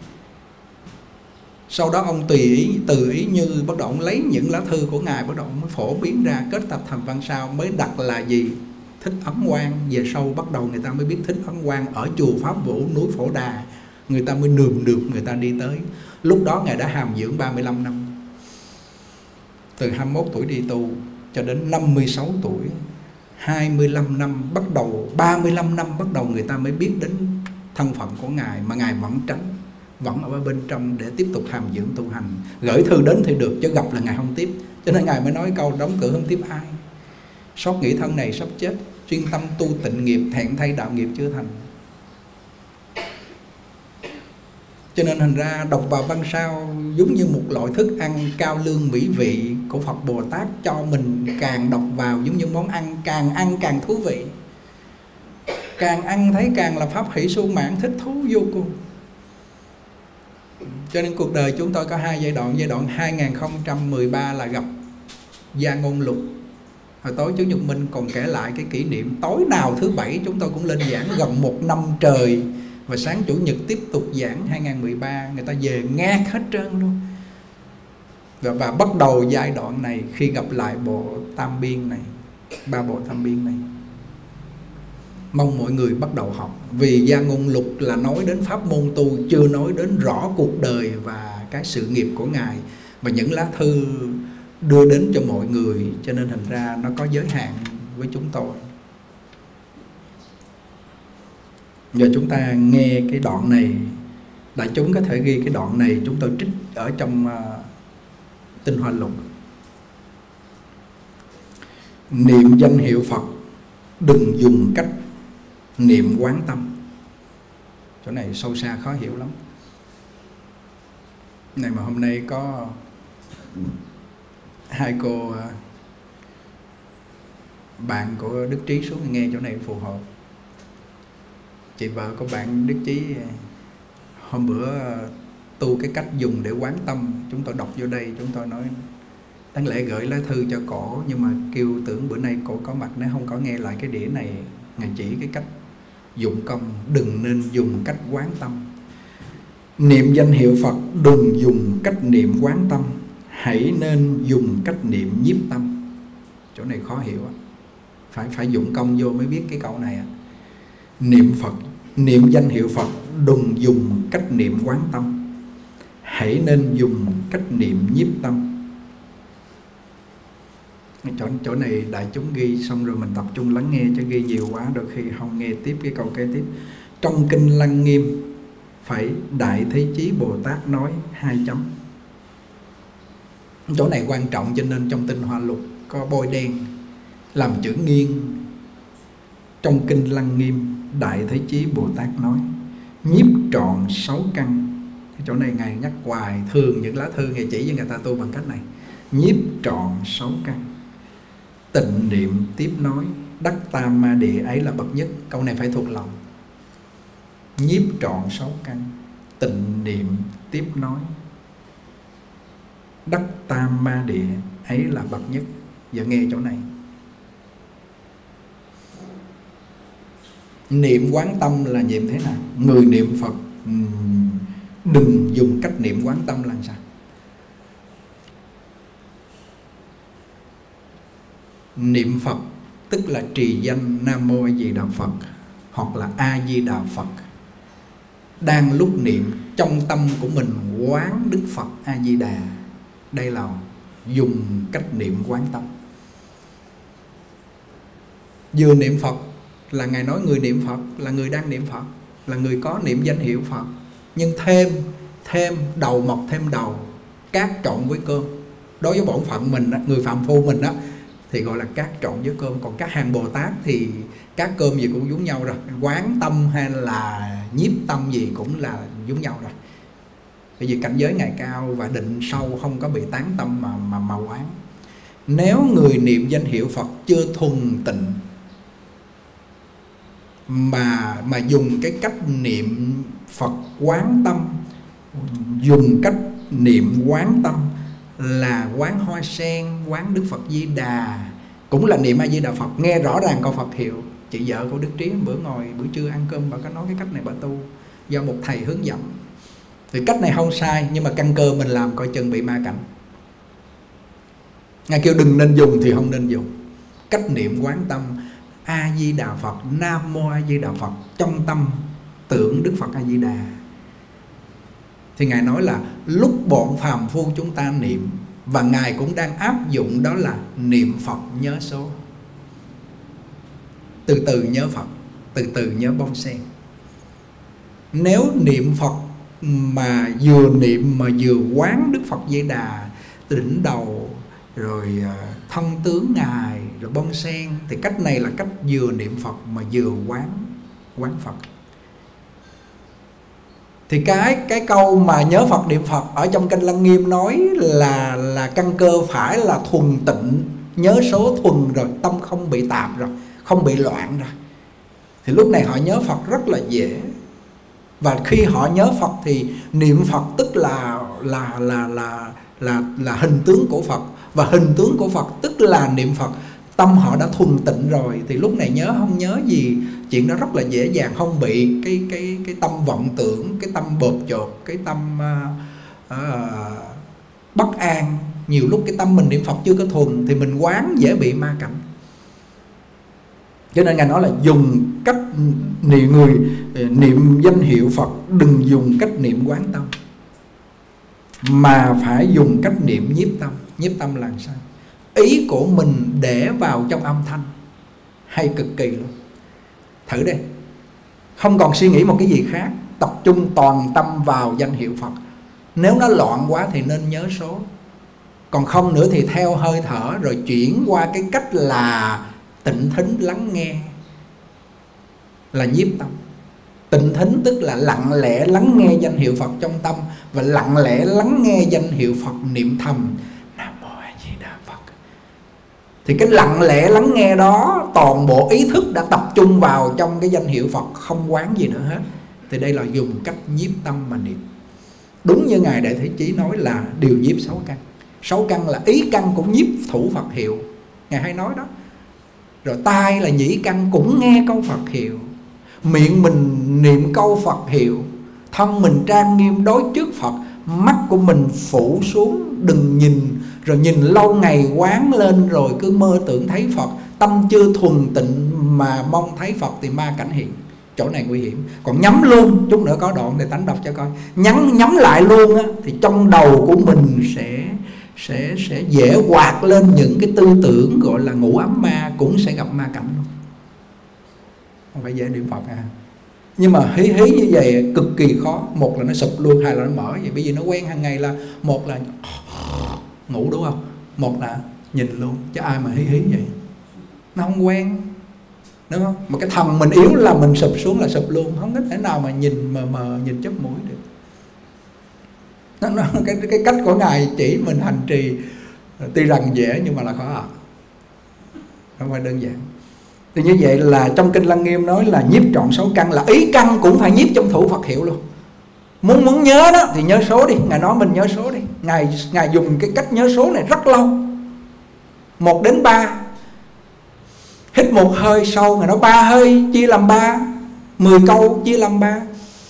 S1: Sau đó ông tùy ý như bắt đầu ông lấy những lá thư của Ngài, bắt đầu ông mới phổ biến ra, kết tập thành văn sao, mới đặt là gì? Thích Ấn Quang. Về sau bắt đầu người ta mới biết Thích Ấn Quang ở chùa Pháp Vũ núi Phổ Đà, người ta mới nườm được người ta đi tới. Lúc đó Ngài đã hàm dưỡng 35 năm, từ 21 tuổi đi tu cho đến 56 tuổi, 25 năm bắt đầu, 35 năm bắt đầu người ta mới biết đến thân phận của Ngài. Mà Ngài vẫn tránh, vẫn ở bên trong để tiếp tục hàm dưỡng tu hành. Gửi thư đến thì được, chứ gặp là Ngài không tiếp. Cho nên Ngài mới nói câu đóng cửa không tiếp ai. Xót nghĩ thân này sắp chết, chuyên tâm tu tịnh nghiệp, thẹn thay đạo nghiệp chưa thành. Cho nên thành ra đọc vào văn sao giống như một loại thức ăn cao lương mỹ vị của Phật Bồ Tát cho mình. Càng đọc vào giống như món ăn, càng ăn càng thú vị, càng ăn thấy càng là pháp hỷ sung mãn, thích thú vô cùng. Cho nên cuộc đời chúng tôi có hai giai đoạn. Giai đoạn 2013 là gặp Gia Ngôn Lục. Hồi tối Chủ nhật Minh còn kể lại cái kỷ niệm tối nào thứ bảy chúng tôi cũng lên giảng gần 1 năm trời, và sáng Chủ nhật tiếp tục giảng 2013, người ta về ngát hết trơn luôn. Và bắt đầu giai đoạn này khi gặp lại bộ Tam Biên này, 3 bộ Tam Biên này. Mong mọi người bắt đầu học, vì Gia Ngôn Lục là nói đến pháp môn tu, chưa nói đến rõ cuộc đời và cái sự nghiệp của Ngài, và những lá thư đưa đến cho mọi người, cho nên thành ra nó có giới hạn với chúng tôi. Giờ chúng ta nghe cái đoạn này, đại chúng có thể ghi cái đoạn này chúng tôi trích ở trong Tinh Hoa Lục. Niệm danh hiệu Phật, đừng dùng cách niệm quán tâm. Chỗ này sâu xa khó hiểu lắm. Này mà hôm nay có hai cô bạn của Đức Trí xuống nghe chỗ này phù hợp. Chị vợ của bạn Đức Trí hôm bữa tu cái cách dùng để quán tâm, chúng tôi đọc vô đây, chúng tôi nói đáng lẽ gửi lá thư cho cổ, nhưng mà kêu tưởng bữa nay cổ có mặt nếu không có nghe lại cái đĩa này. Ngài chỉ cái cách dụng công, đừng nên dùng cách quán tâm. Niệm danh hiệu Phật, đừng dùng cách niệm quán tâm, hãy nên dùng cách niệm nhiếp tâm. Chỗ này khó hiểu, phải dụng công vô mới biết cái câu này. Niệm Phật, niệm danh hiệu Phật, đừng dùng cách niệm quán tâm, hãy nên dùng cách niệm nhiếp tâm. Chỗ này đại chúng ghi xong rồi mình tập trung lắng nghe, chứ ghi nhiều quá đôi khi không nghe tiếp cái câu kế tiếp. Trong Kinh Lăng Nghiêm phải Đại Thế Chí Bồ Tát nói 2 chấm. Chỗ này quan trọng, cho nên trong Tinh Hoa Lục có bôi đen làm chữ nghiêng. Trong Kinh Lăng Nghiêm Đại Thế Chí Bồ Tát nói nhiếp trọn 6 căn. Cái chỗ này Ngài nhắc hoài, thường những lá thư Ngài chỉ với người ta tu bằng cách này: nhiếp trọn 6 căn, tịnh niệm tiếp nói, đắc tam ma địa ấy là bậc nhất. Câu này phải thuộc lòng. Nhiếp trọn 6 căn, tịnh niệm tiếp nói, đắc tam ma địa ấy là bậc nhất. Giờ nghe chỗ này. Niệm quán tâm là niệm thế nào? Người niệm Phật đừng dùng cách niệm quán tâm là sao? Niệm Phật tức là trì danh Nam Mô A Di Đà Phật hoặc là A Di Đà Phật. Đang lúc niệm, trong tâm của mình quán Đức Phật A Di Đà. Đây là dùng cách niệm quán tâm. Vừa niệm Phật là Ngài nói người niệm Phật là người đang niệm Phật, là người có niệm danh hiệu Phật. Nhưng thêm đầu mọc thêm đầu, cát trộn với cơm. Đối với bổn phận mình, người phạm phu mình đó, thì gọi là cát trộn với cơm. Còn các hàng Bồ Tát thì cát cơm gì cũng giống nhau rồi. Quán tâm hay là nhiếp tâm gì cũng là giống nhau rồi. Bởi vì cảnh giới Ngài cao và định sâu, không có bị tán tâm mà quán. Nếu người niệm danh hiệu Phật chưa thuần tịnh mà dùng cái cách niệm Phật quán tâm, dùng cách niệm quán tâm là quán hoa sen, quán Đức Phật Di Đà, cũng là niệm A Di Đà Phật. Nghe rõ ràng câu Phật hiệu. Chị vợ của Đức Trí bữa ngồi buổi trưa ăn cơm, bà có nói cái cách này bà tu do một thầy hướng dẫn. Thì cách này không sai, nhưng mà căn cơ mình làm coi chừng bị ma cảnh. Ngài kêu đừng nên dùng thì không nên dùng. Cách niệm quán tâm A Di Đà Phật, Nam Mô A Di Đà Phật, trong tâm tưởng Đức Phật A Di Đà. Thì Ngài nói là lúc bọn phàm phu chúng ta niệm, và Ngài cũng đang áp dụng, đó là niệm Phật nhớ số. Từ từ nhớ Phật, từ từ nhớ bông sen. Nếu niệm Phật mà vừa niệm mà vừa quán Đức Phật Di Đà, đỉnh đầu rồi thân tướng Ngài rồi bông sen, thì cách này là cách vừa niệm Phật mà vừa quán Phật. Thì cái câu mà nhớ Phật niệm Phật ở trong Kinh Lăng Nghiêm nói là căn cơ phải là thuần tịnh, nhớ số thuần rồi, tâm không bị tạp rồi, không bị loạn rồi. Thì lúc này họ nhớ Phật rất là dễ. Và khi họ nhớ Phật thì niệm Phật tức là hình tướng của Phật, Và hình tướng của Phật tức là niệm Phật, tâm họ đã thuần tịnh rồi, thì lúc này nhớ không nhớ gì, chuyện đó rất là dễ dàng, không bị cái tâm vọng tưởng, cái tâm bộp chộp, cái tâm bất an. Nhiều lúc cái tâm mình niệm Phật chưa có thuần thì mình quán dễ bị ma cảnh. Cho nên Ngài nói là dùng cách niệm danh hiệu Phật, đừng dùng cách niệm quán tâm, mà phải dùng cách niệm nhiếp tâm. Nhiếp tâm là sao? Ý của mình để vào trong âm thanh, hay cực kỳ luôn. Thử đi, không còn suy nghĩ một cái gì khác, tập trung toàn tâm vào danh hiệu Phật. Nếu nó loạn quá thì nên nhớ số, còn không nữa thì theo hơi thở, rồi chuyển qua cái cách là tịnh thính lắng nghe, là nhiếp tâm. Tịnh thính tức là lặng lẽ lắng nghe danh hiệu Phật trong tâm, và lặng lẽ lắng nghe danh hiệu Phật niệm thầm Nam Mô A Di Đà Phật. Thì cái lặng lẽ lắng nghe đó, toàn bộ ý thức đã tập trung vào trong cái danh hiệu Phật, không quán gì nữa hết. Thì đây là dùng cách nhiếp tâm mà niệm. Đúng như Ngài Đại Thế Chí nói là điều nhiếp 6 căn. 6 căn là ý căn cũng nhiếp thủ Phật hiệu, Ngài hay nói đó. Rồi tai là nhĩ căn cũng nghe câu Phật hiệu, miệng mình niệm câu Phật hiệu, thân mình trang nghiêm đối trước Phật, mắt của mình phủ xuống đừng nhìn, rồi nhìn lâu ngày quán lên rồi cứ mơ tưởng thấy Phật. Tâm chưa thuần tịnh mà mong thấy Phật thì ma cảnh hiện. Chỗ này nguy hiểm. Còn nhắm luôn, chút nữa có đoạn để Tánh đọc cho coi. Nhắm lại luôn á, thì trong đầu của mình sẽ dễ quạt lên những cái tư tưởng gọi là ngũ ấm ma, cũng sẽ gặp ma cảnh luôn. Không phải dễ niệm Phật à. Nhưng mà hí như vậy cực kỳ khó. Một là nó sụp luôn, hai là nó mở vậy. Bởi vì nó quen hàng ngày là một là ngủ đúng không, một là nhìn luôn. Chứ ai mà hí vậy, nó không quen, đúng không? Mà cái thần mình yếu là mình sụp xuống là sụp luôn, không có thể nào mà nhìn mờ nhìn chớp mũi được. Cái cách của Ngài chỉ mình hành trì tuy rằng dễ nhưng mà là khó ạ, không phải đơn giản. Thì như vậy là trong Kinh Lăng Nghiêm nói là nhiếp trọn 6 căn, là ý căn cũng phải nhiếp trong thủ Phật hiệu luôn. Muốn nhớ đó thì nhớ số đi. Ngài nói mình nhớ số đi. Ngài dùng cái cách nhớ số này rất lâu, 1 đến 3. Hít một hơi sâu, Ngài nói 3 hơi chia làm 3, 10 câu chia làm 3. Nam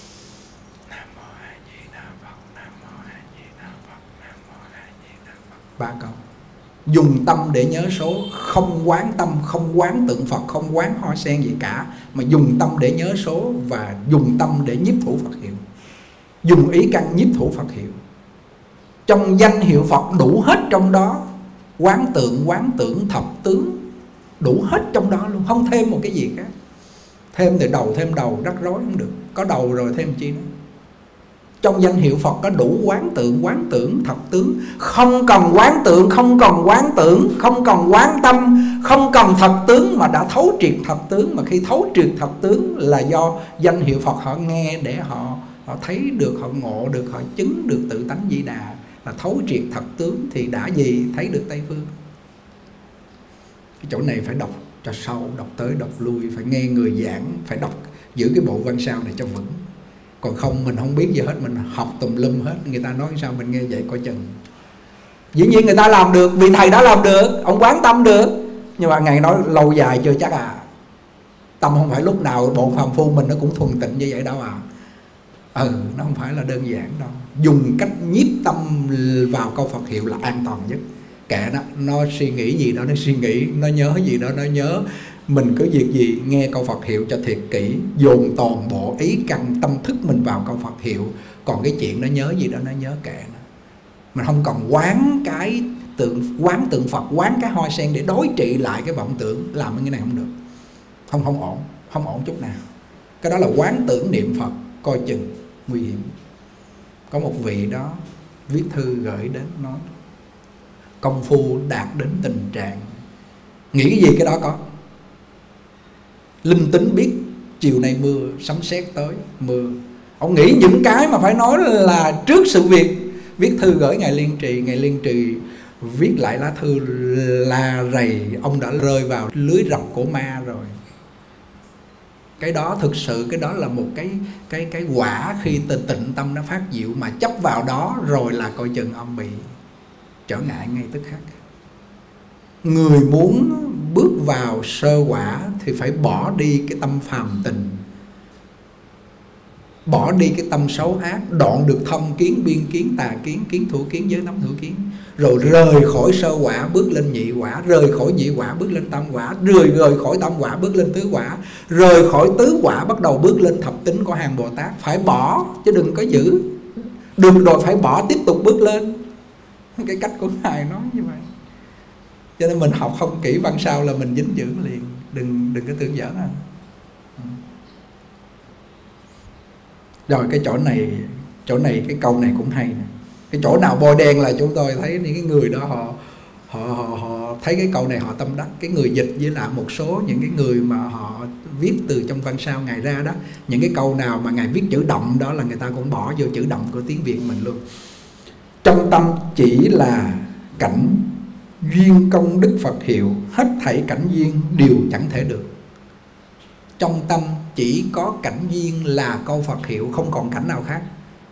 S1: Mô A Di Đà Phật, Nam Mô A Di Đà Phật, Nam Mô A Di Đà Phật. 3 câu. Dùng tâm để nhớ số, không quán tâm, không quán tượng Phật, không quán hoa sen gì cả, mà dùng tâm để nhớ số và dùng tâm để nhiếp thủ Phật hiệu. Dùng ý căn nhiếp thủ Phật hiệu. Trong danh hiệu Phật đủ hết trong đó, quán tưởng, thập tướng, đủ hết trong đó luôn, không thêm một cái gì khác. Thêm từ đầu thêm đầu rắc rối không được, có đầu rồi thêm chi nữa. Trong danh hiệu Phật có đủ quán tưởng, thập tướng. Không cần quán tượng, không cần quán tưởng, không cần quán tâm, không cần thật tướng, mà đã thấu triệt thật tướng. Mà khi thấu triệt thật tướng là do danh hiệu Phật họ nghe để họ thấy được, họ ngộ được, họ chứng được tự tánh Di Đà, là thấu triệt thật tướng thì đã gì thấy được Tây Phương. Cái chỗ này phải đọc cho sâu, đọc tới đọc lui, phải nghe người giảng, phải đọc giữ cái bộ văn sao này cho vững. Còn không mình không biết gì hết, mình học tùm lum hết, người ta nói sao mình nghe vậy coi chừng. Dĩ nhiên người ta làm được, vì thầy đã làm được, ông quán tâm được. Nhưng mà Ngài nói lâu dài chưa chắc à. Tâm không phải lúc nào bộ phàm phu mình nó cũng thuần tịnh như vậy đâu à. Nó không phải là đơn giản đâu. Dùng cách nhiếp tâm vào câu Phật hiệu là an toàn nhất. Kệ nó suy nghĩ gì đó nó suy nghĩ, nó nhớ gì đó nó nhớ. Mình cứ việc gì nghe câu Phật hiệu cho thiệt kỹ, dồn toàn bộ ý căn tâm thức mình vào câu Phật hiệu. Còn cái chuyện nó nhớ gì đó nó nhớ, kệ nó. Mình không cần quán cái quán tượng Phật, quán cái hoa sen để đối trị lại cái vọng tưởng. Làm cái này không được, không ổn chút nào. Cái đó là quán tưởng niệm Phật, coi chừng nguy hiểm. Có một vị đó viết thư gửi đến nói công phu đạt đến tình trạng nghĩ cái gì cái đó có. Linh tính biết chiều nay mưa, sấm sét tới mưa. Ông nghĩ những cái mà phải nói là trước sự việc. Viết thư gửi Ngài Liên Trì, Ngài Liên Trì viết lại lá thư la rầy. Ông đã rơi vào lưới rọc của ma rồi. Cái đó thực sự, cái đó là một cái quả khi tịnh tâm nó phát diệu, mà chấp vào đó rồi là coi chừng ông bị trở ngại ngay tức khắc. Người muốn bước vào sơ quả thì phải bỏ đi cái tâm phàm tình, bỏ đi cái tâm xấu ác, đoạn được thông kiến, biên kiến, tà kiến, kiến thủ kiến, giới nắm thủ kiến, rồi rời khỏi sơ quả bước lên nhị quả, rời khỏi nhị quả bước lên tam quả, rời khỏi tam quả bước lên tứ quả, rời khỏi tứ quả bắt đầu bước lên thập tính của hàng Bồ Tát. Phải bỏ chứ đừng có giữ. Được rồi phải bỏ, tiếp tục bước lên. Cái cách của Ngài nói như vậy. Cho nên mình học không kỹ văn sao là mình dính dưỡng liền. Đừng có tưởng giỡn à. Rồi cái chỗ này cái câu này cũng hay nè. Cái chỗ nào bôi đen là chúng tôi thấy những cái người đó họ thấy cái câu này họ tâm đắc. Cái người dịch với lại một số những cái người mà họ viết từ trong văn sao Ngài ra đó, những cái câu nào mà Ngài viết chữ động đó là người ta cũng bỏ vô chữ động của tiếng Việt mình luôn. Trong tâm chỉ là cảnh duyên công đức Phật hiệu, hết thảy cảnh duyên đều chẳng thể được. Trong tâm chỉ có cảnh duyên là câu Phật hiệu, không còn cảnh nào khác.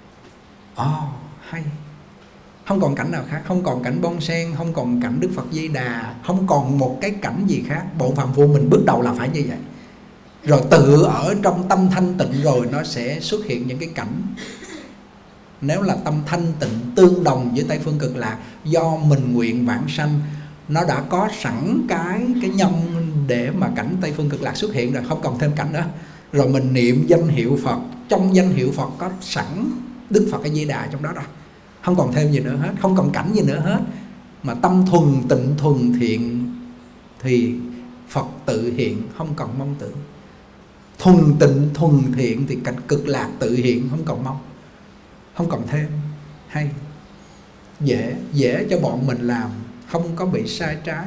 S1: Hay. Không còn cảnh nào khác, không còn cảnh bông sen, không còn cảnh Đức Phật Di Đà, không còn một cái cảnh gì khác. Bộ phàm phu mình bước đầu là phải như vậy. Rồi tự ở trong tâm thanh tịnh rồi nó sẽ xuất hiện những cái cảnh. Nếu là tâm thanh tịnh tương đồng với Tây Phương Cực Lạc, do mình nguyện vãng sanh, nó đã có sẵn cái nhân để mà cảnh Tây Phương Cực Lạc xuất hiện rồi, không còn thêm cảnh nữa. Rồi mình niệm danh hiệu Phật, trong danh hiệu Phật có sẵn Đức Phật A Di Đà trong đó rồi, không còn thêm gì nữa hết, không còn cảnh gì nữa hết. Mà tâm thuần tịnh thuần thiện thì Phật tự hiện, không còn mong tưởng. Thuần tịnh thuần thiện thì cảnh Cực Lạc tự hiện, không còn mong, không còn thêm. Hay. Dễ cho bọn mình làm, không có bị sai trái.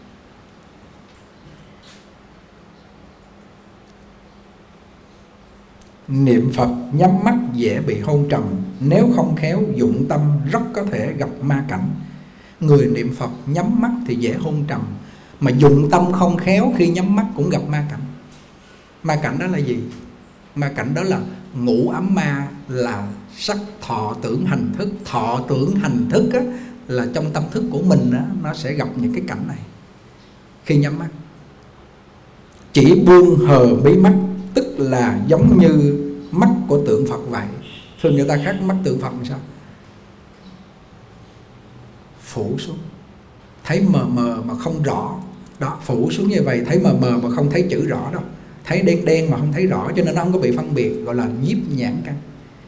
S1: Niệm Phật nhắm mắt dễ bị hôn trầm, nếu không khéo dụng tâm rất có thể gặp ma cảnh. Người niệm Phật nhắm mắt thì dễ hôn trầm, mà dụng tâm không khéo khi nhắm mắt cũng gặp ma cảnh. Ma cảnh đó là gì? Ma cảnh đó là ngũ ấm ma, là sắc thọ tưởng hành thức. Thọ tưởng hành thức á, là trong tâm thức của mình á, nó sẽ gặp những cái cảnh này khi nhắm mắt. Chỉ buông hờ mí mắt, tức là giống như mắt của tượng Phật vậy. Thường người ta khác mắt tượng Phật làm sao? Phủ xuống, thấy mờ mờ mà không rõ. Đó, phủ xuống như vậy, thấy mờ mờ mà không thấy chữ rõ đâu. Thấy đen đen mà không thấy rõ, cho nên nó không có bị phân biệt, gọi là nhiếp nhãn căn.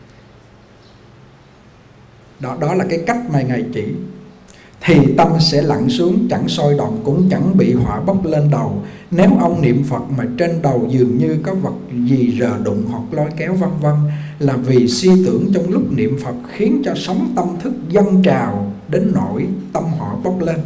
S1: Đó là cái cách mà Ngài chỉ. Thì tâm sẽ lặn xuống, chẳng sôi động, cũng chẳng bị hỏa bốc lên đầu. Nếu ông niệm Phật mà trên đầu dường như có vật gì rờ đụng hoặc lôi kéo vân vân, là vì suy tưởng trong lúc niệm Phật khiến cho sóng tâm thức dâng trào đến nỗi tâm họ bốc lên.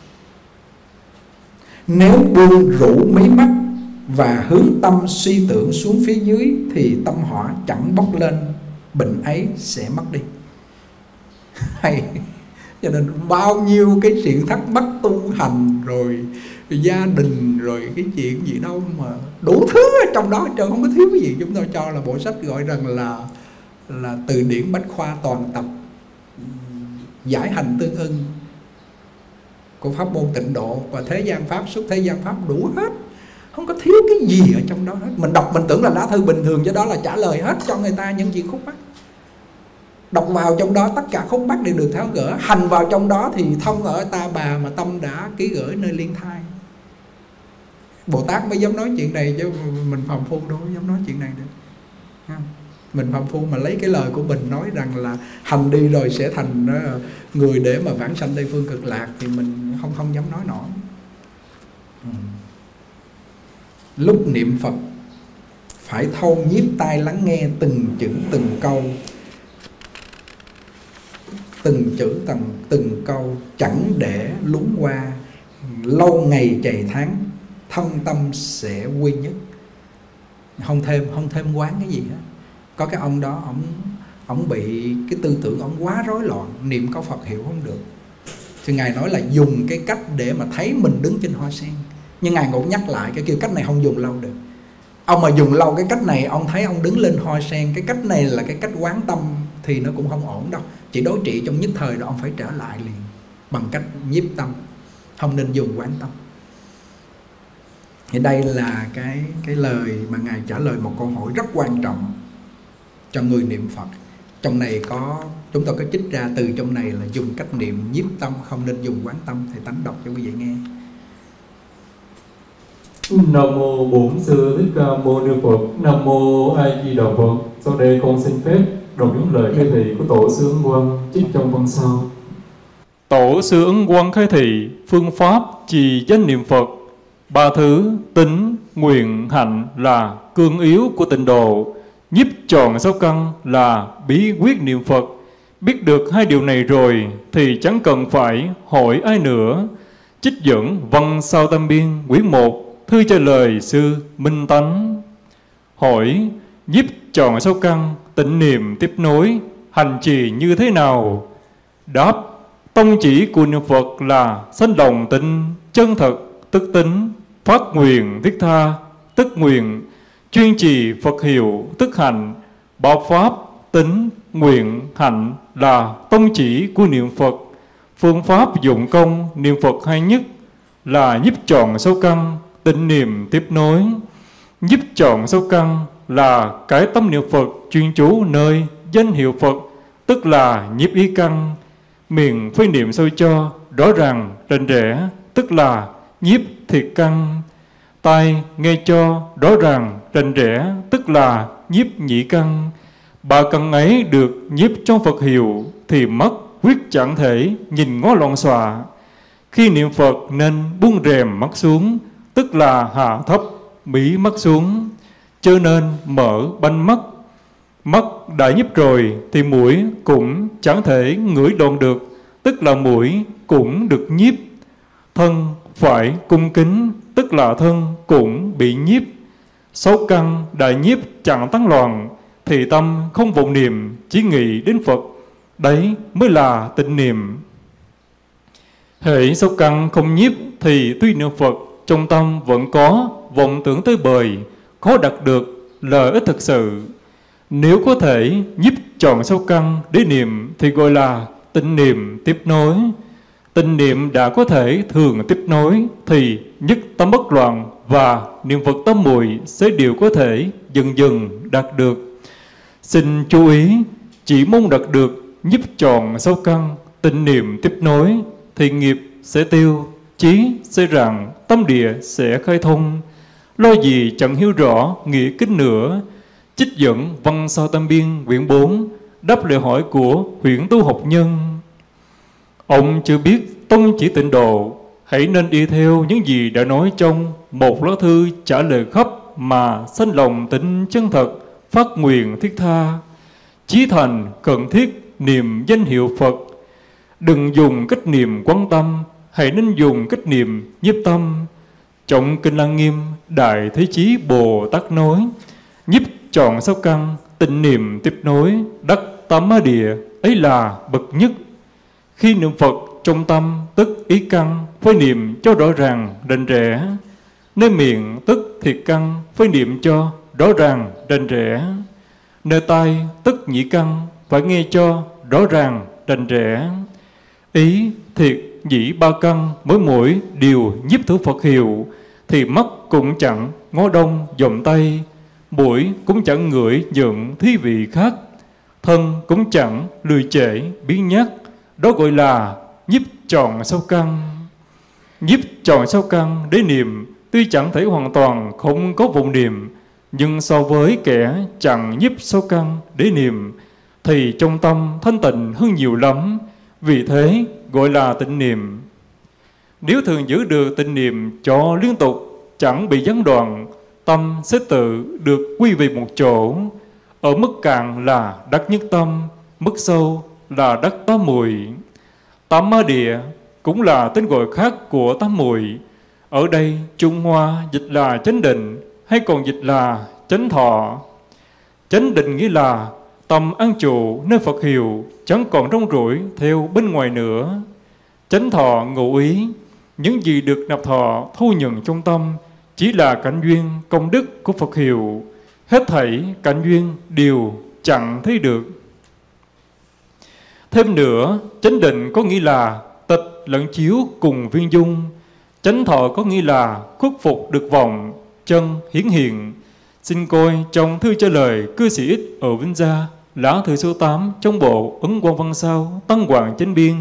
S1: Nếu buông rũ mí mắt và hướng tâm suy tưởng xuống phía dưới thì tâm hỏa chẳng bốc lên, bệnh ấy sẽ mất đi. Hay. Cho nên bao nhiêu cái chuyện thắc mắc tu hành, rồi gia đình, rồi cái chuyện gì đâu mà đủ thứ ở trong đó, trời không có thiếu cái gì. Chúng tôi cho là bộ sách gọi rằng là từ điển bách khoa toàn tập, giải hành tương ưng của pháp môn Tịnh Độ và thế gian pháp, xuất thế gian pháp, đủ hết, không có thiếu cái gì ở trong đó hết. Mình đọc mình tưởng là lá thư bình thường, cho đó là trả lời hết cho người ta những chuyện khúc mắc. Đọc vào trong đó tất cả khúc mắc đều được tháo gỡ. Hành vào trong đó thì thông ở ta bà, mà tâm đã ký gửi nơi liên thai. Bồ Tát mới dám nói chuyện này, chứ mình phàm phu đâu dám nói chuyện này được. Mình phàm phu mà lấy cái lời của mình nói rằng là hành đi rồi sẽ thành người để mà vãng sanh Tây Phương Cực Lạc, thì mình không dám nói nổi. Lúc niệm Phật phải thâu nhiếp tai lắng nghe từng chữ từng câu, từng chữ từng câu, chẳng để lún qua. Lâu ngày chày tháng, thân tâm sẽ quy nhất. Không thêm quán cái gì hết. Có cái ông đó, ông bị cái tư tưởng ông quá rối loạn, niệm câu Phật hiệu không được. Thì Ngài nói là dùng cái cách để mà thấy mình đứng trên hoa sen. Nhưng Ngài cũng nhắc lại cái kiểu cách này không dùng lâu được. Ông mà dùng lâu cái cách này, ông thấy ông đứng lên hoa sen, cái cách này là cái cách quán tâm, thì nó cũng không ổn đâu. Chỉ đối trị trong nhất thời rồi ông phải trở lại liền bằng cách nhiếp tâm. không nên dùng quán tâm. Thì đây là cái lời mà Ngài trả lời một câu hỏi rất quan trọng cho người niệm Phật. Trong này chúng tôi có trích ra từ trong này là dùng cách niệm nhiếp tâm, không nên dùng quán tâm. Thầy Tánh đọc cho quý vị nghe.
S2: Nam mô Bổn Sư Thích Ca Mâu Ni Phật. Nam mô A Di Đà Phật. Sau đây con xin phép đọc những lời khai thị của Tổ sư Ấn Quang trích trong văn sau. Tổ sư Ấn Quang khai thị phương pháp trì danh niệm Phật. Ba thứ tính, nguyện, hạnh là cương yếu của tịnh độ. Nhiếp tròn sáu căn là bí quyết niệm Phật. Biết được hai điều này rồi thì chẳng cần phải hỏi ai nữa. Trích dẫn văn sao tam biên quyển 1, thư trả lời sư Minh Tánh. Hỏi: nhiếp tròn sáu căn, tịnh niệm tiếp nối, hành trì như thế nào? Đáp: tông chỉ của niệm Phật là sanh lòng tịnh, chân thật tức tính, phát nguyện thiết tha tức nguyện, chuyên trì Phật hiệu tức hạnh. Ba pháp tính, nguyện, hạnh là tông chỉ của niệm Phật. Phương pháp dụng công niệm Phật hay nhất là nhiếp tròn sáu căn, tịnh niệm tiếp nối. Nhiếp tròn sáu căn là cái tâm niệm Phật chuyên chú nơi danh hiệu Phật, tức là nhiếp ý căn. Miệng phải niệm sao cho rõ ràng rành rẽ, tức là nhiếp thiệt căn. Tai nghe cho rõ ràng rành rẽ, tức là nhiếp nhĩ căn. Ba căn ấy được nhiếp trong Phật hiệu thì mắt quyết chẳng thể nhìn ngó loạn xạ. Khi niệm Phật nên buông rèm mắt xuống, tức là hạ thấp mí mắt xuống, cho nên mở banh mắt. Mắt đã nhiếp rồi thì mũi cũng chẳng thể ngửi đòn được, tức là mũi cũng được nhiếp. Thân phải cung kính, tức là thân cũng bị nhiếp. Sáu căn đã nhiếp chẳng tán loạn thì tâm không vọng niệm, chỉ nghĩ đến Phật. Đấy mới là tịnh niệm. Hễ sáu căn không nhiếp thì tuy niệm Phật trong tâm vẫn có vọng tưởng tới bời, khó đạt được lợi ích thực sự. Nếu có thể nhiếp trọn sáu căn để niệm thì gọi là tịnh niệm tiếp nối. Tịnh niệm đã có thể thường tiếp nối thì nhất tâm bất loạn và niệm Phật tám muội sẽ đều có thể dần dần đạt được. Xin chú ý, chỉ mong đạt được nhiếp trọn sáu căn, tịnh niệm tiếp nối thì nghiệp sẽ tiêu, trí sẽ rạng, tâm địa sẽ khai thông. Lo gì chẳng hiểu rõ nghĩa kinh nữa. Trích dẫn văn sao tam biên quyển 4, đáp lời hỏi của Huyễn Tu học nhân. Ông chưa biết tông chỉ tịnh độ, hãy nên đi theo những gì đã nói trong một lá thư trả lời khắp mà sanh lòng tịnh chân thật, phát nguyện thiết tha. Chí thành cần thiết niệm danh hiệu Phật. Đừng dùng cách niệm quán tâm, hãy nên dùng cách niệm nhiếp tâm. Trong Kinh Lăng Nghiêm, Đại Thế Chí Bồ Tát nói: nhiếp trọn sáu căn, tịnh niệm tiếp nối, đắc tám á địa, ấy là bậc nhất. Khi niệm Phật trong tâm tức ý căn, phải niệm cho rõ ràng rành rẽ. Nơi miệng tức thiệt căn, phải niệm cho rõ ràng rành rẽ. Nơi tai tức nhĩ căn, phải nghe cho rõ ràng rành rẽ. Ý thiệt nhĩ ba căn mỗi mỗi đều nhiếp thử Phật hiệu thì mắt cũng chẳng ngó đông dòm tây, mũi cũng chẳng ngửi nhận thí vị khác, thân cũng chẳng lười trễ biến nhát. Đó gọi là nhiếp trọn sáu căn. Nhiếp trọn sáu căn để niệm tuy chẳng thể hoàn toàn không có vọng niệm, nhưng so với kẻ chẳng nhiếp sáu căn để niệm thì trong tâm thanh tịnh hơn nhiều lắm. Vì thế gọi là tịnh niệm. Nếu thường giữ được tịnh niệm cho liên tục, chẳng bị gián đoạn, tâm sẽ tự được quy về một chỗ. Ở mức cạn là đắc nhất tâm, mức sâu là đắc tám muội. Tám á địa cũng là tên gọi khác của tám muội. Ở đây Trung Hoa dịch là chánh định, hay còn dịch là chánh thọ. Chánh định nghĩa là tâm an trụ nơi Phật hiệu, chẳng còn rong ruổi theo bên ngoài nữa. Chánh thọ ngụ ý, những gì được nạp thọ thu nhận trong tâm chỉ là cảnh duyên công đức của Phật hiệu. Hết thảy cảnh duyên đều chẳng thấy được. Thêm nữa, chánh định có nghĩa là tịch lẫn chiếu cùng viên dung. Chánh thọ có nghĩa là khuất phục được vọng, chân hiển hiện. Xin coi trong thư trả lời cư sĩ Ích ở Vinh Gia, lá thư số 8 trong bộ Ấn Quang Văn Sao, Tăng Hoàng Chánh Biên.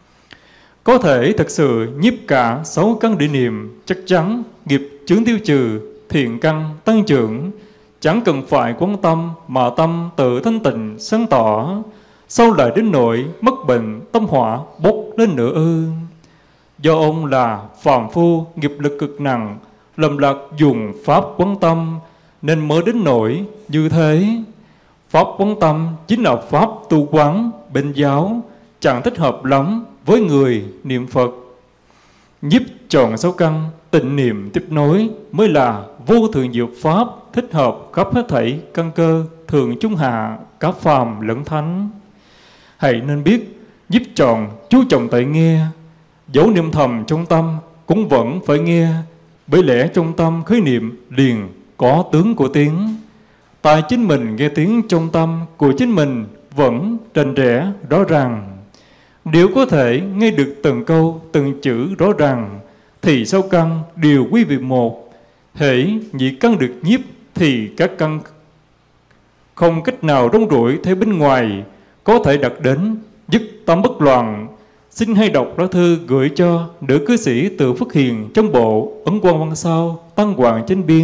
S2: Có thể thật sự nhiếp cả 6 căn địa niệm, chắc chắn nghiệp chướng tiêu trừ, thiện căn tăng trưởng. Chẳng cần phải quan tâm mà tâm tự thanh tịnh sáng tỏ. Sau lại đến nỗi mất bệnh tâm hỏa bốc lên nữa ư? Do ông là phàm phu nghiệp lực cực nặng, lầm lạc dùng pháp quán tâm nên mới đến nỗi như thế. Pháp quán tâm chính là pháp tu quán bên giáo, chẳng thích hợp lắm với người niệm Phật. Nhiếp tròn 6 căn, tịnh niệm tiếp nối mới là vô thượng diệu pháp, thích hợp khắp hết thảy căn cơ thường trung hạ, cả phàm lẫn thánh. Hãy nên biết nhiếp tròn chú trọng tại nghe, dấu niệm thầm trong tâm cũng vẫn phải nghe, bởi lẽ trong tâm khởi niệm liền có tướng của tiếng. Tai chính mình nghe tiếng trong tâm của chính mình vẫn rành rẽ rõ ràng. Nếu có thể nghe được từng câu từng chữ rõ ràng thì 6 căn đều quy về một. Hễ nhị căn được nhiếp thì các căn không cách nào rong ruổi theo bên ngoài, có thể đạt đến dứt tâm bất loạn. Xin hay đọc lá thư gửi cho nữ cư sĩ Từ Phước Hiền trong bộ Ấn Quang Văn Sao, Tăng Hoàng Chánh Biên.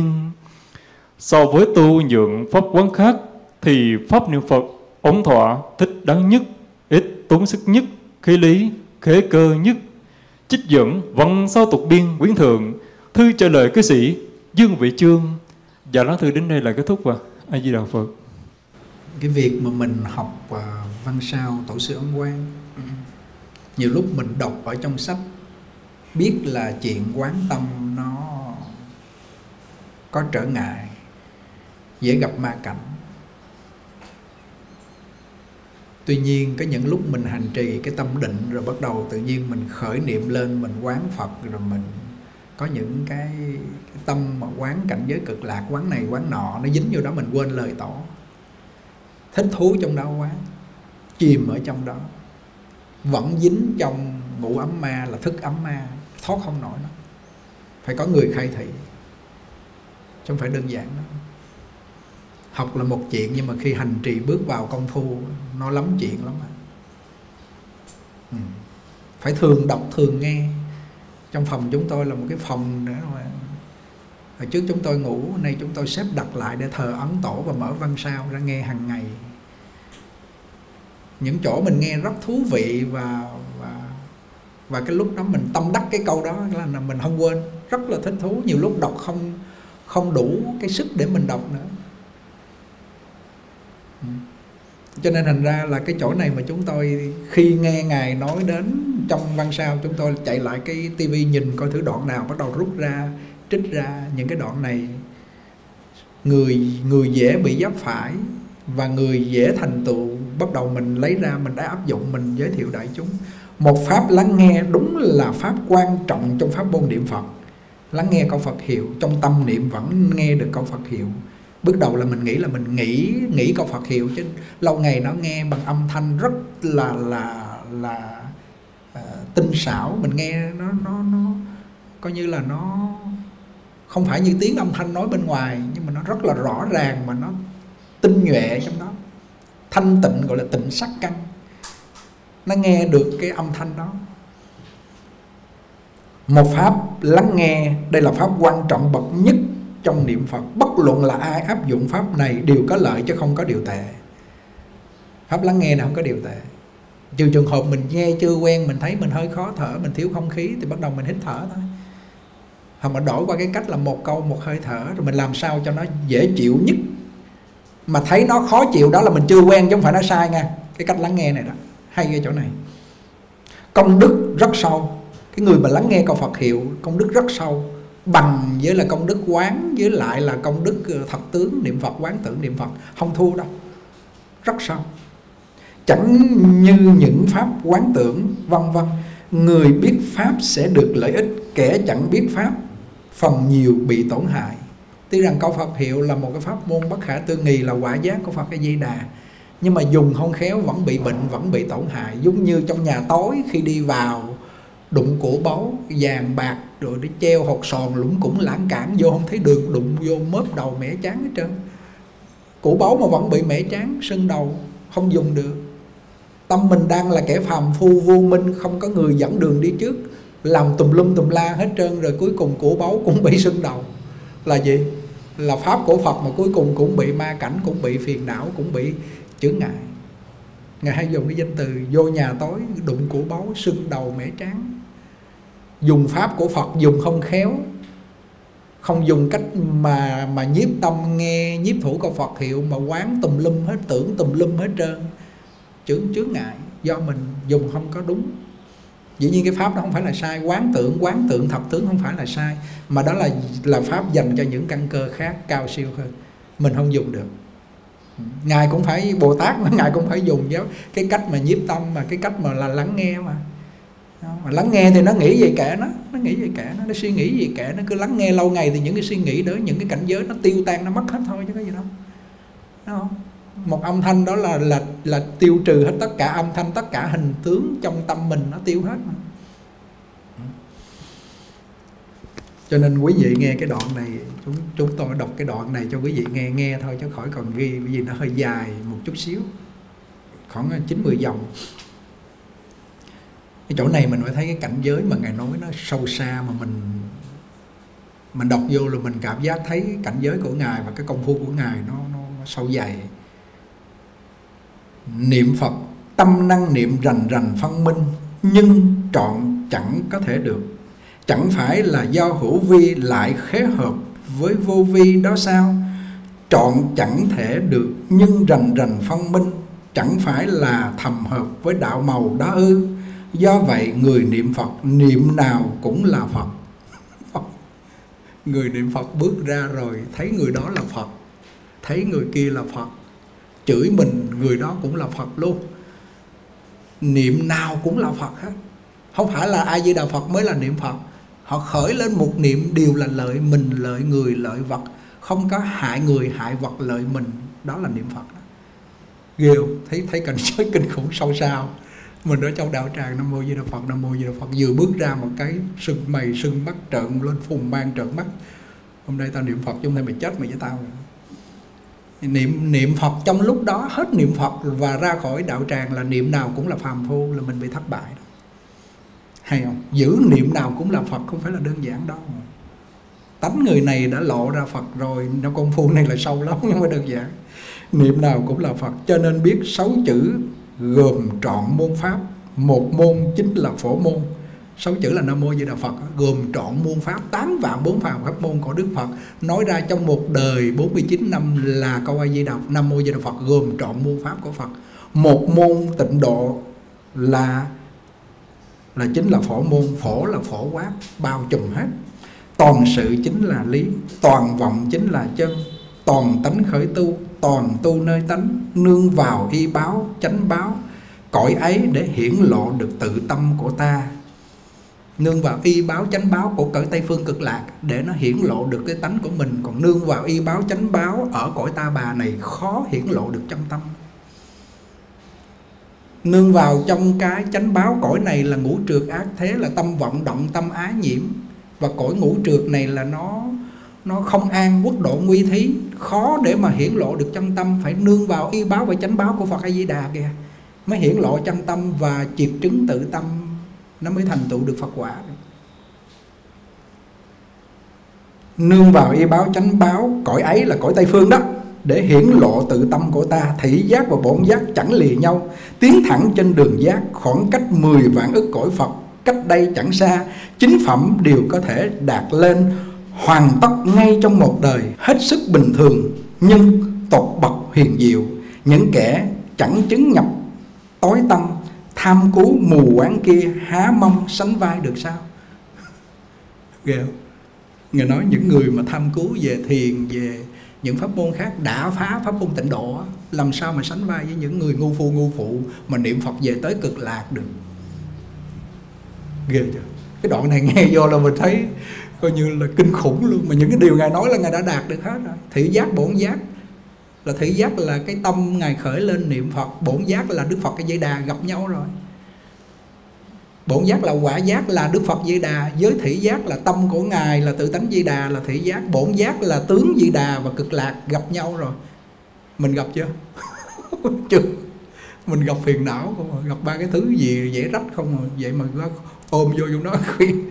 S2: So với tu nhượng pháp quán khác thì pháp niệm Phật ổn thỏa, thích đáng nhất, ít tốn sức nhất, khí lý khế cơ nhất. Trích dẫn Văn Sao Tục Biên quyển thượng, thư trả lời cư sĩ Dương Vị Chương. Và lá thư đến đây là kết thúc. Và A Di Đà Phật.
S1: Cái việc mà mình học Văn Sao Tổ sư Ấn Quang, nhiều lúc mình đọc ở trong sách biết là chuyện quán tâm nó có trở ngại, dễ gặp ma cảnh. Tuy nhiên có những lúc mình hành trì cái tâm định rồi bắt đầu tự nhiên mình khởi niệm lên, mình quán Phật, rồi mình có những cái tâm mà quán cảnh giới cực lạc, quán này quán nọ, nó dính vô đó mình quên lời tổ, thích thú trong đó quá, chìm ở trong đó, vẫn dính trong ngũ ấm ma là thức ấm ma, thoát không nổi nó. Phải có người khai thị, chứ không phải đơn giản đó. Học là một chuyện, nhưng mà khi hành trì bước vào công phu nó lắm chuyện lắm. Phải thường đọc thường nghe. Trong phòng chúng tôi là một cái phòng nữa mà hồi trước chúng tôi ngủ, nay chúng tôi xếp đặt lại để thờ Ấn Tổ và mở Văn Sao ra nghe hàng ngày. Những chỗ mình nghe rất thú vị, và cái lúc đó mình tâm đắc cái câu đó là mình không quên, rất là thích thú. Nhiều lúc đọc không đủ cái sức để mình đọc nữa. Cho nên thành ra là cái chỗ này mà chúng tôi khi nghe Ngài nói đến trong Văn Sao, chúng tôi chạy lại cái tivi nhìn coi thử đoạn nào, bắt đầu rút ra, trích ra những cái đoạn này. Người dễ bị giáp phải và người dễ thành tựu, bắt đầu mình lấy ra, mình đã áp dụng, mình giới thiệu đại chúng. Một pháp lắng nghe đúng là pháp quan trọng trong pháp môn niệm Phật. Lắng nghe câu Phật hiệu, trong tâm niệm vẫn nghe được câu Phật hiệu. Bước đầu là mình nghĩ là mình nghĩ câu Phật hiệu, chứ lâu ngày nó nghe bằng âm thanh rất là tinh xảo. Mình nghe nó coi như là nó không phải như tiếng âm thanh nói bên ngoài, nhưng mà nó rất là rõ ràng, mà nó tinh nhuệ trong đó. Thanh tịnh, gọi là tịnh sắc căn. Nó nghe được cái âm thanh đó. Một pháp lắng nghe, đây là pháp quan trọng bậc nhất trong niệm Phật. Bất luận là ai áp dụng pháp này đều có lợi chứ không có điều tệ. Pháp lắng nghe này không có điều tệ. Trừ trường hợp mình nghe chưa quen, mình thấy mình hơi khó thở, mình thiếu không khí thì bắt đầu mình hít thở thôi. Hoặc mà đổi qua cái cách là một câu một hơi thở, rồi mình làm sao cho nó dễ chịu nhất. Mà thấy nó khó chịu đó là mình chưa quen, chứ không phải nó sai nha. Cái cách lắng nghe này đó hay cái chỗ này. Công đức rất sâu. Cái người mà lắng nghe câu Phật hiệu, công đức rất sâu, bằng với là công đức quán, với lại là công đức thật tướng niệm Phật, quán tưởng niệm Phật, không thua đâu, rất sâu. Chẳng như những pháp quán tưởng vân vân. Người biết pháp sẽ được lợi ích, kẻ chẳng biết pháp phần nhiều bị tổn hại. Tuy rằng câu Phật hiệu là một cái pháp môn bất khả tư nghì, là quả giác của Phật A Di Đà, nhưng mà dùng không khéo vẫn bị bệnh, vẫn bị tổn hại. Giống như trong nhà tối khi đi vào đụng của báu vàng bạc rồi để treo hột sòn lũng củng lãng cảng vô, không thấy đường, đụng vô mớp đầu mẻ trán hết trơn. Của báu mà vẫn bị mẻ trán sưng đầu, không dùng được. Tâm mình đang là kẻ phàm phu vô minh, không có người dẫn đường đi trước, làm tùm lum tùm la hết trơn, rồi cuối cùng của báu cũng bị sưng đầu. Là gì? Là pháp của Phật mà cuối cùng cũng bị ma cảnh, cũng bị phiền não, cũng bị chướng ngại. Ngài hay dùng cái danh từ vô nhà tối đụng của báu sưng đầu mẻ trán. Dùng pháp của Phật dùng không khéo, không dùng cách mà nhiếp tâm nghe nhiếp thủ của Phật hiệu, mà quán tùm lum hết, tưởng tùm lum hết trơn, chướng ngại do mình dùng không có đúng. Dĩ nhiên cái pháp đó không phải là sai, quán tượng thập tướng không phải là sai, mà đó là pháp dành cho những căn cơ khác cao siêu hơn, mình không dùng được. Ngài cũng phải Bồ Tát mà Ngài cũng phải dùng giáo cái cách mà nhiếp tâm, mà cái cách mà là lắng nghe mà lắng nghe thì nó nghĩ gì kệ nó nghĩ gì kệ nó suy nghĩ gì kệ nó, cứ lắng nghe lâu ngày thì những cái suy nghĩ đó, những cái cảnh giới nó tiêu tan, nó mất hết thôi chứ có gì đâu, đúng không? Một âm thanh đó là tiêu trừ hết tất cả âm thanh, tất cả hình tướng trong tâm mình nó tiêu hết mà. Cho nên quý vị nghe cái đoạn này, chúng tôi đọc cái đoạn này cho quý vị nghe thôi chứ khỏi còn ghi, bởi vì nó hơi dài một chút xíu, khoảng 9-10 dòng. Cái chỗ này mình phải thấy cái cảnh giới mà Ngài nói nó sâu xa, mà mình đọc vô là mình cảm giác thấy cảnh giới của Ngài và cái công phu của Ngài nó sâu dày. Niệm Phật tâm năng niệm rành rành phân minh, nhưng trọn chẳng có thể được. Chẳng phải là do hữu vi lại khế hợp với vô vi đó sao? Trọn chẳng thể được nhưng rành rành phân minh, chẳng phải là thầm hợp với đạo màu đó ư? Do vậy người niệm Phật niệm nào cũng là Phật. Người niệm Phật bước ra rồi thấy người đó là Phật, thấy người kia là Phật, chửi mình người đó cũng là Phật luôn. Niệm nào cũng là Phật hết. Không phải là A Di Đà Phật mới là niệm Phật. Họ khởi lên một niệm đều là lợi mình, lợi người, lợi vật, không có hại người, hại vật, lợi mình. Đó là niệm Phật đó. Ghê không? Thấy cảnh giới kinh khủng sâu sao. Mình ở trong đạo tràng Nam Mô Di Đà Phật, Nam Mô Di Đà Phật, vừa bước ra một cái sưng mày sưng mắt trợn lên phùng mang trợn mắt. Hôm nay tao niệm Phật chứ hôm nay mày chết mày với tao. Niệm Phật trong lúc đó hết niệm Phật và ra khỏi đạo tràng là niệm nào cũng là phàm phu, là mình bị thất bại đó. Hay không? Giữ niệm nào cũng là Phật không phải là đơn giản đâu. Tánh người này đã lộ ra Phật rồi, nó công phu này là sâu lắm, không phải đơn giản. Niệm nào cũng là Phật, cho nên biết 6 chữ gồm trọn môn pháp, một môn chính là phổ môn. 6 chữ là Nam Mô Di Đà Phật gồm trọn môn pháp, 8 vạn 4 phàm pháp môn của Đức Phật nói ra trong một đời 49 năm là câu A Di Đà, Nam Mô Di Đà Phật gồm trọn môn pháp của Phật. Một môn tịnh độ là chính là phổ môn, phổ là phổ quát, bao trùm hết. Toàn sự chính là lý, toàn vọng chính là chân, toàn tánh khởi tu, toàn tu nơi tánh, nương vào y báo, chánh báo, cõi ấy để hiển lộ được tự tâm của ta. Nương vào y báo chánh báo của cõi Tây Phương Cực Lạc để nó hiển lộ được cái tánh của mình. Còn nương vào y báo chánh báo ở cõi Ta Bà này khó hiển lộ được trong tâm. Nương vào trong cái chánh báo cõi này là ngũ trược ác thế, là tâm vọng động, tâm ái nhiễm. Và cõi ngũ trược này là nó không an, quốc độ nguy thí, khó để mà hiển lộ được trong tâm. Phải nương vào y báo và chánh báo của Phật A Di Đà kìa, mới hiển lộ trong tâm và triệt trứng tự tâm, nó mới thành tựu được Phật quả. Nương vào y báo chánh báo, cõi ấy là cõi Tây Phương đó, để hiển lộ tự tâm của ta. Thị giác và bổn giác chẳng lìa nhau, tiến thẳng trên đường giác, khoảng cách 10 vạn ức cõi Phật, cách đây chẳng xa. Chính phẩm đều có thể đạt lên hoàn tất ngay trong một đời, hết sức bình thường nhưng tột bậc huyền diệu. Những kẻ chẳng chứng nhập tối tâm, tham cú mù quáng kia há mong sánh vai được sao? Ghê không? Người nói những người mà tham cứu về thiền, về những pháp môn khác đã phá pháp môn tịnh độ, làm sao mà sánh vai với những người ngu phụ mà niệm Phật về tới cực lạc được. Ghê chưa? Cái đoạn này nghe vô là mình thấy coi như là kinh khủng luôn. Mà những cái điều Ngài nói là Ngài đã đạt được hết rồi. Thị giác bổn giác là thị giác là cái tâm Ngài khởi lên niệm Phật, bổn giác là Đức Phật cái Di Đà gặp nhau rồi. Bổn giác là quả giác là Đức Phật Di Đà, giới thị giác là tâm của Ngài là tự tánh Di Đà là thị giác, bổn giác là tướng Di Đà và cực lạc gặp nhau rồi. Mình gặp chưa? Chưa. Mình gặp phiền não không à, gặp ba cái thứ gì dễ rách không à. Vậy mà ôm vô trong đó khuyên.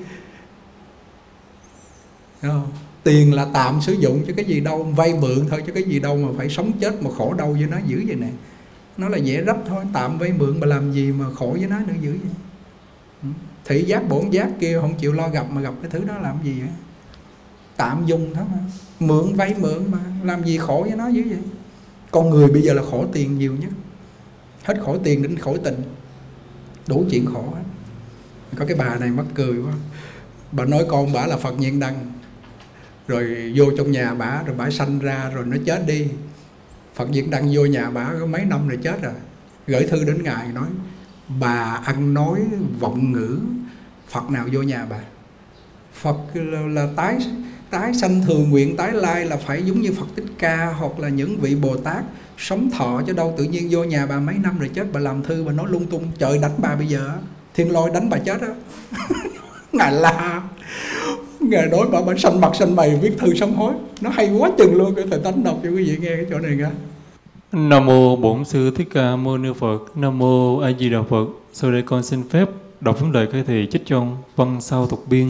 S1: Tiền là tạm sử dụng cho cái gì đâu, vay mượn thôi chứ cái gì đâu mà phải sống chết mà khổ đau với nó dữ vậy nè. Nó là dễ rách thôi, tạm vay mượn mà làm gì mà khổ với nó nữa dữ vậy. Thị giác bổn giác kia không chịu lo gặp mà gặp cái thứ đó làm gì vậy? Tạm dùng thôi mà, mượn vay mượn mà làm gì khổ với nó dữ vậy. Con người bây giờ là khổ tiền nhiều nhất, hết khỏi tiền đến khỏi tình, đủ chuyện khổ hết. Có cái bà này mắc cười quá, bà nói con bả là Phật Nhiên Đăng, rồi vô trong nhà bả rồi bả sanh ra rồi nó chết đi. Phật Nhiên Đăng vô nhà bả có mấy năm rồi chết rồi, gửi thư đến Ngài nói bà ăn nói vọng ngữ, Phật nào vô nhà bà? Phật là tái sanh thường nguyện tái lai, là phải giống như Phật Thích Ca hoặc là những vị Bồ Tát sống thọ, chứ đâu tự nhiên vô nhà bà mấy năm rồi chết bà làm thư bà nói lung tung. Trời đánh bà bây giờ, thiên lôi đánh bà chết á. Ngài la, Ngài nói bà sanh mặt sanh mày viết thư sám hối. Nó hay quá chừng luôn, cái thầy Tánh đọc cho quý vị nghe cái chỗ này nghe.
S2: Nam mô Bổn Sư Thích Ca Mâu Ni Phật. Nam mô A Di Đà Phật. Sau đây con xin phép đọc những lời khai thị trích trong văn sau tục biên.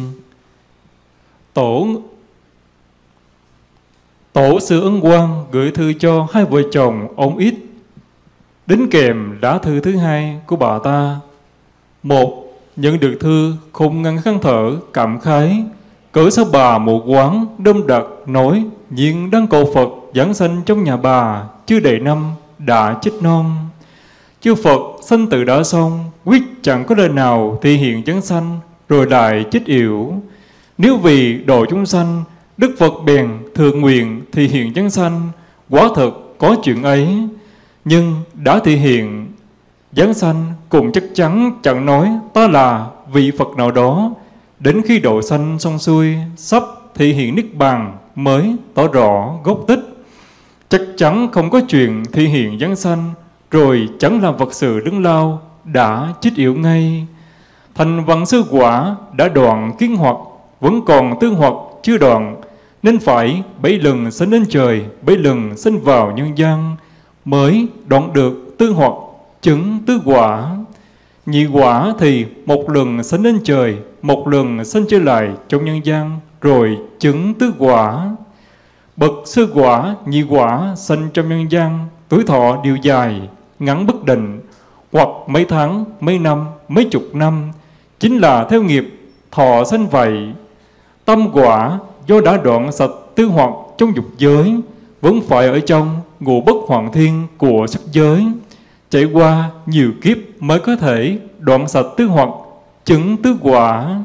S2: Tổ sư Ấn Quang gửi thư cho hai vợ chồng ông Ít. Đính kèm lá thư thứ hai của bà ta. 1. Nhận được thư không ngăn khăn thở cảm khái, cỡ sao bà một quán đâm đặc nói nhiên đang cầu Phật giảng sanh trong nhà bà chưa đầy năm đã chết non. Chư Phật sanh tử đã xong, quyết chẳng có lời nào thể hiện giảng sanh rồi lại chết yểu. Nếu vì độ chúng sanh, Đức Phật bèn thường nguyện thể hiện giảng sanh, quả thật có chuyện ấy. Nhưng đã thể hiện giảng sanh cũng chắc chắn chẳng nói ta là vị Phật nào đó. Đến khi độ sanh xong xuôi, sắp thể hiện Niết Bàn mới tỏ rõ gốc tích. Chắc chắn không có chuyện thể hiện giảng sanh, rồi chẳng làm vật sự đứng lao, đã chết yểu ngay. Thành văn sư quả đã đoạn kiến hoặc, vẫn còn tương hoặc chưa đoạn, nên phải 7 lần sanh lên trời, 7 lần sanh vào nhân gian, mới đoạn được tương hoặc chứng tứ quả. Nhị quả thì 1 lần sanh lên trời, 1 lần sanh trở lại trong nhân gian, rồi chứng tứ quả. Bậc sư quả, nhị quả sanh trong nhân gian, tuổi thọ đều dài, ngắn bất định, hoặc mấy tháng, mấy năm, mấy chục năm, chính là theo nghiệp thọ sanh vậy. Tâm quả do đã đoạn sạch tư hoặc trong dục giới, vẫn phải ở trong ngũ bất hoại thiên của sắc giới, trải qua nhiều kiếp mới có thể đoạn sạch tư hoặc, chứng tứ quả.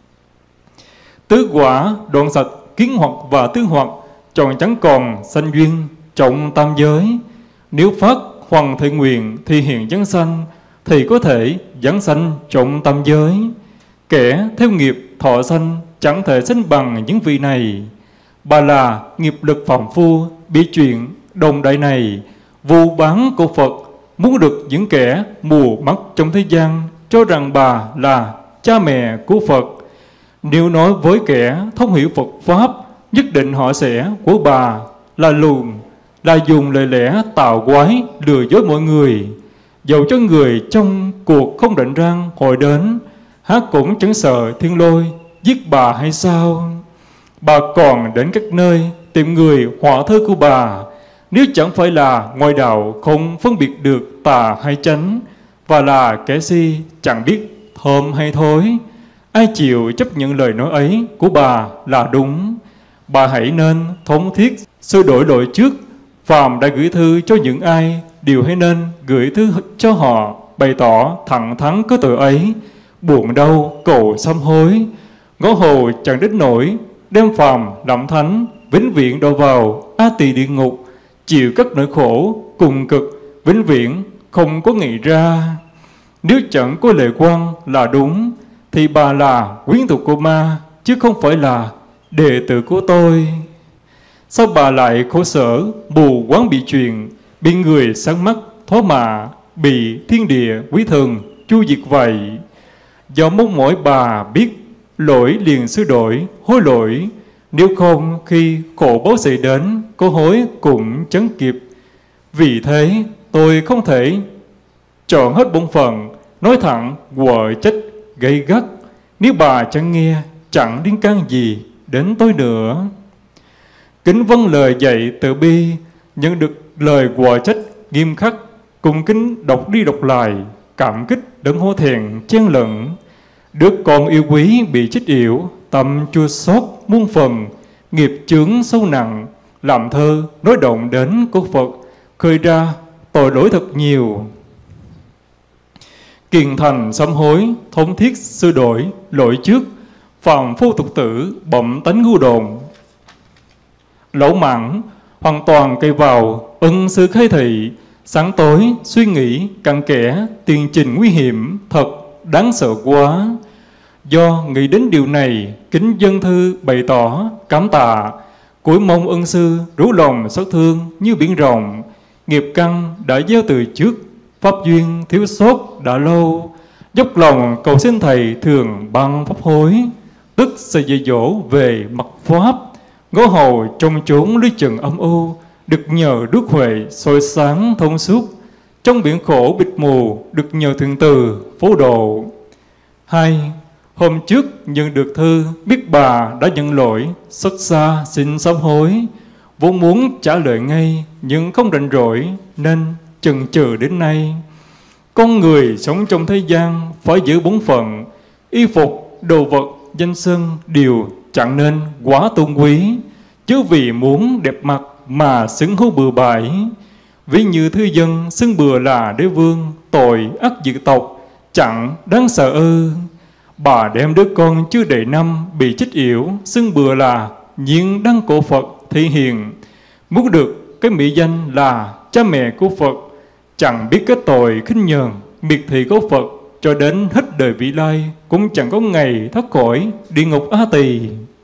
S2: Tứ quả đoạn sạch kiến hoặc và tứ hoặc, tròn chẳng còn sanh duyên trọng tam giới. Nếu phát hoằng thể nguyện thì hiện giảng sanh, thì có thể giảng sanh trọng tam giới. Kẻ theo nghiệp thọ sanh chẳng thể sanh bằng những vị này. Bà là nghiệp lực phạm phu, bị chuyện đồng đại này, vu bán của Phật, muốn được những kẻ mù mắt trong thế gian cho rằng bà là cha mẹ của Phật. Nếu nói với kẻ thông hiểu Phật Pháp, nhất định họ sẽ của bà là lùn, là dùng lời lẽ tạo quái lừa dối mọi người. Dầu cho người trong cuộc không định răng hồi đến, hát cũng chẳng sợ thiên lôi giết bà hay sao? Bà còn đến các nơi tìm người họa thơ của bà, nếu chẳng phải là ngoại đạo không phân biệt được tà hay chánh, và là kẻ si chẳng biết thơm hay thối, ai chịu chấp nhận lời nói ấy của bà là đúng. Bà hãy nên thống thiết sửa đổi lỗi trước. Phàm đã gửi thư cho những ai, đều hãy nên gửi thư cho họ, bày tỏ thẳng thắn có tội ấy, buồn đau cầu sám hối. Ngõ hồ chẳng đến nổi đem phàm làm thánh, vĩnh viễn đọa vào A Tỳ địa ngục, chịu các nỗi khổ cùng cực, vĩnh viễn không có nghĩ ra. Nếu chẳng có lệ quan là đúng, thì bà là quyến thuộc của ma, chứ không phải là đệ tử của tôi. Sao bà lại khổ sở, mù quáng bị chuyện, bị người sáng mắt, thoá mạ, bị thiên địa quý thần chu diệt vậy? do mong mỏi bà biết lỗi liền sửa đổi, hối lỗi. Nếu không khi khổ báo xảy đến, có hối cũng chẳng kịp. Vì thế tôi không thể chọn hết bổn phận, nói thẳng quở trách gay gắt. Nếu bà chẳng nghe, chẳng liên can gì đến tôi nữa. Kính vâng lời dạy từ bi, nhận được lời quở trách nghiêm khắc, cùng kính đọc đi đọc lại, cảm kích đấng hổ thẹn chen lẫn. Đứa con yêu quý bị chết yểu, tâm chua xót muôn phần, nghiệp chướng sâu nặng, làm thơ nói động đến của Phật, khơi ra tội lỗi thật nhiều. Kiền thành sám hối, thống thiết sửa đổi, lỗi trước, phàm phu tục tử, bẩm tánh ngu đồn. Lỗ mãn, hoàn toàn cây vào, ân sư khai thị, sáng tối, suy nghĩ, cặn kẽ, tiền trình nguy hiểm, thật đáng sợ quá. Do nghĩ đến điều này, kính dân thư bày tỏ, cảm tạ, cúi mong ân sư rủ lòng xót thương như biển rộng. Nghiệp căn đã gieo từ trước, pháp duyên thiếu sót đã lâu. Dốc lòng cầu xin thầy thường ban pháp hối, tức sẽ dạy dỗ về mặt pháp. Ngõ hầu trong chốn lý trần âm u, được nhờ đức huệ soi sáng thông suốt. Trong biển khổ bịt mù, được nhờ thượng từ phổ độ. 2. Hôm trước nhận được thư, biết bà đã nhận lỗi, xót xa xin sám hối. Vốn muốn trả lời ngay, nhưng không rảnh rỗi, nên chần chừ đến nay. Con người sống trong thế gian phải giữ bổn phận, y phục, đồ vật, danh xưng đều chẳng nên quá tôn quý, chứ vì muốn đẹp mặt mà xứng hô bừa bãi. Ví như thư dân xưng bừa là đế vương, tội ắt diệt tộc, chẳng đáng sợ ư. Bà đem đứa con chưa đầy năm bị chết yểu, xưng bừa là nhiên đăng cổ Phật thị hiền. Muốn được cái mỹ danh là cha mẹ của Phật, chẳng biết cái tội khinh nhờn miệt thị của Phật, cho đến hết đời vị lai cũng chẳng có ngày thoát khỏi địa ngục A Tỳ.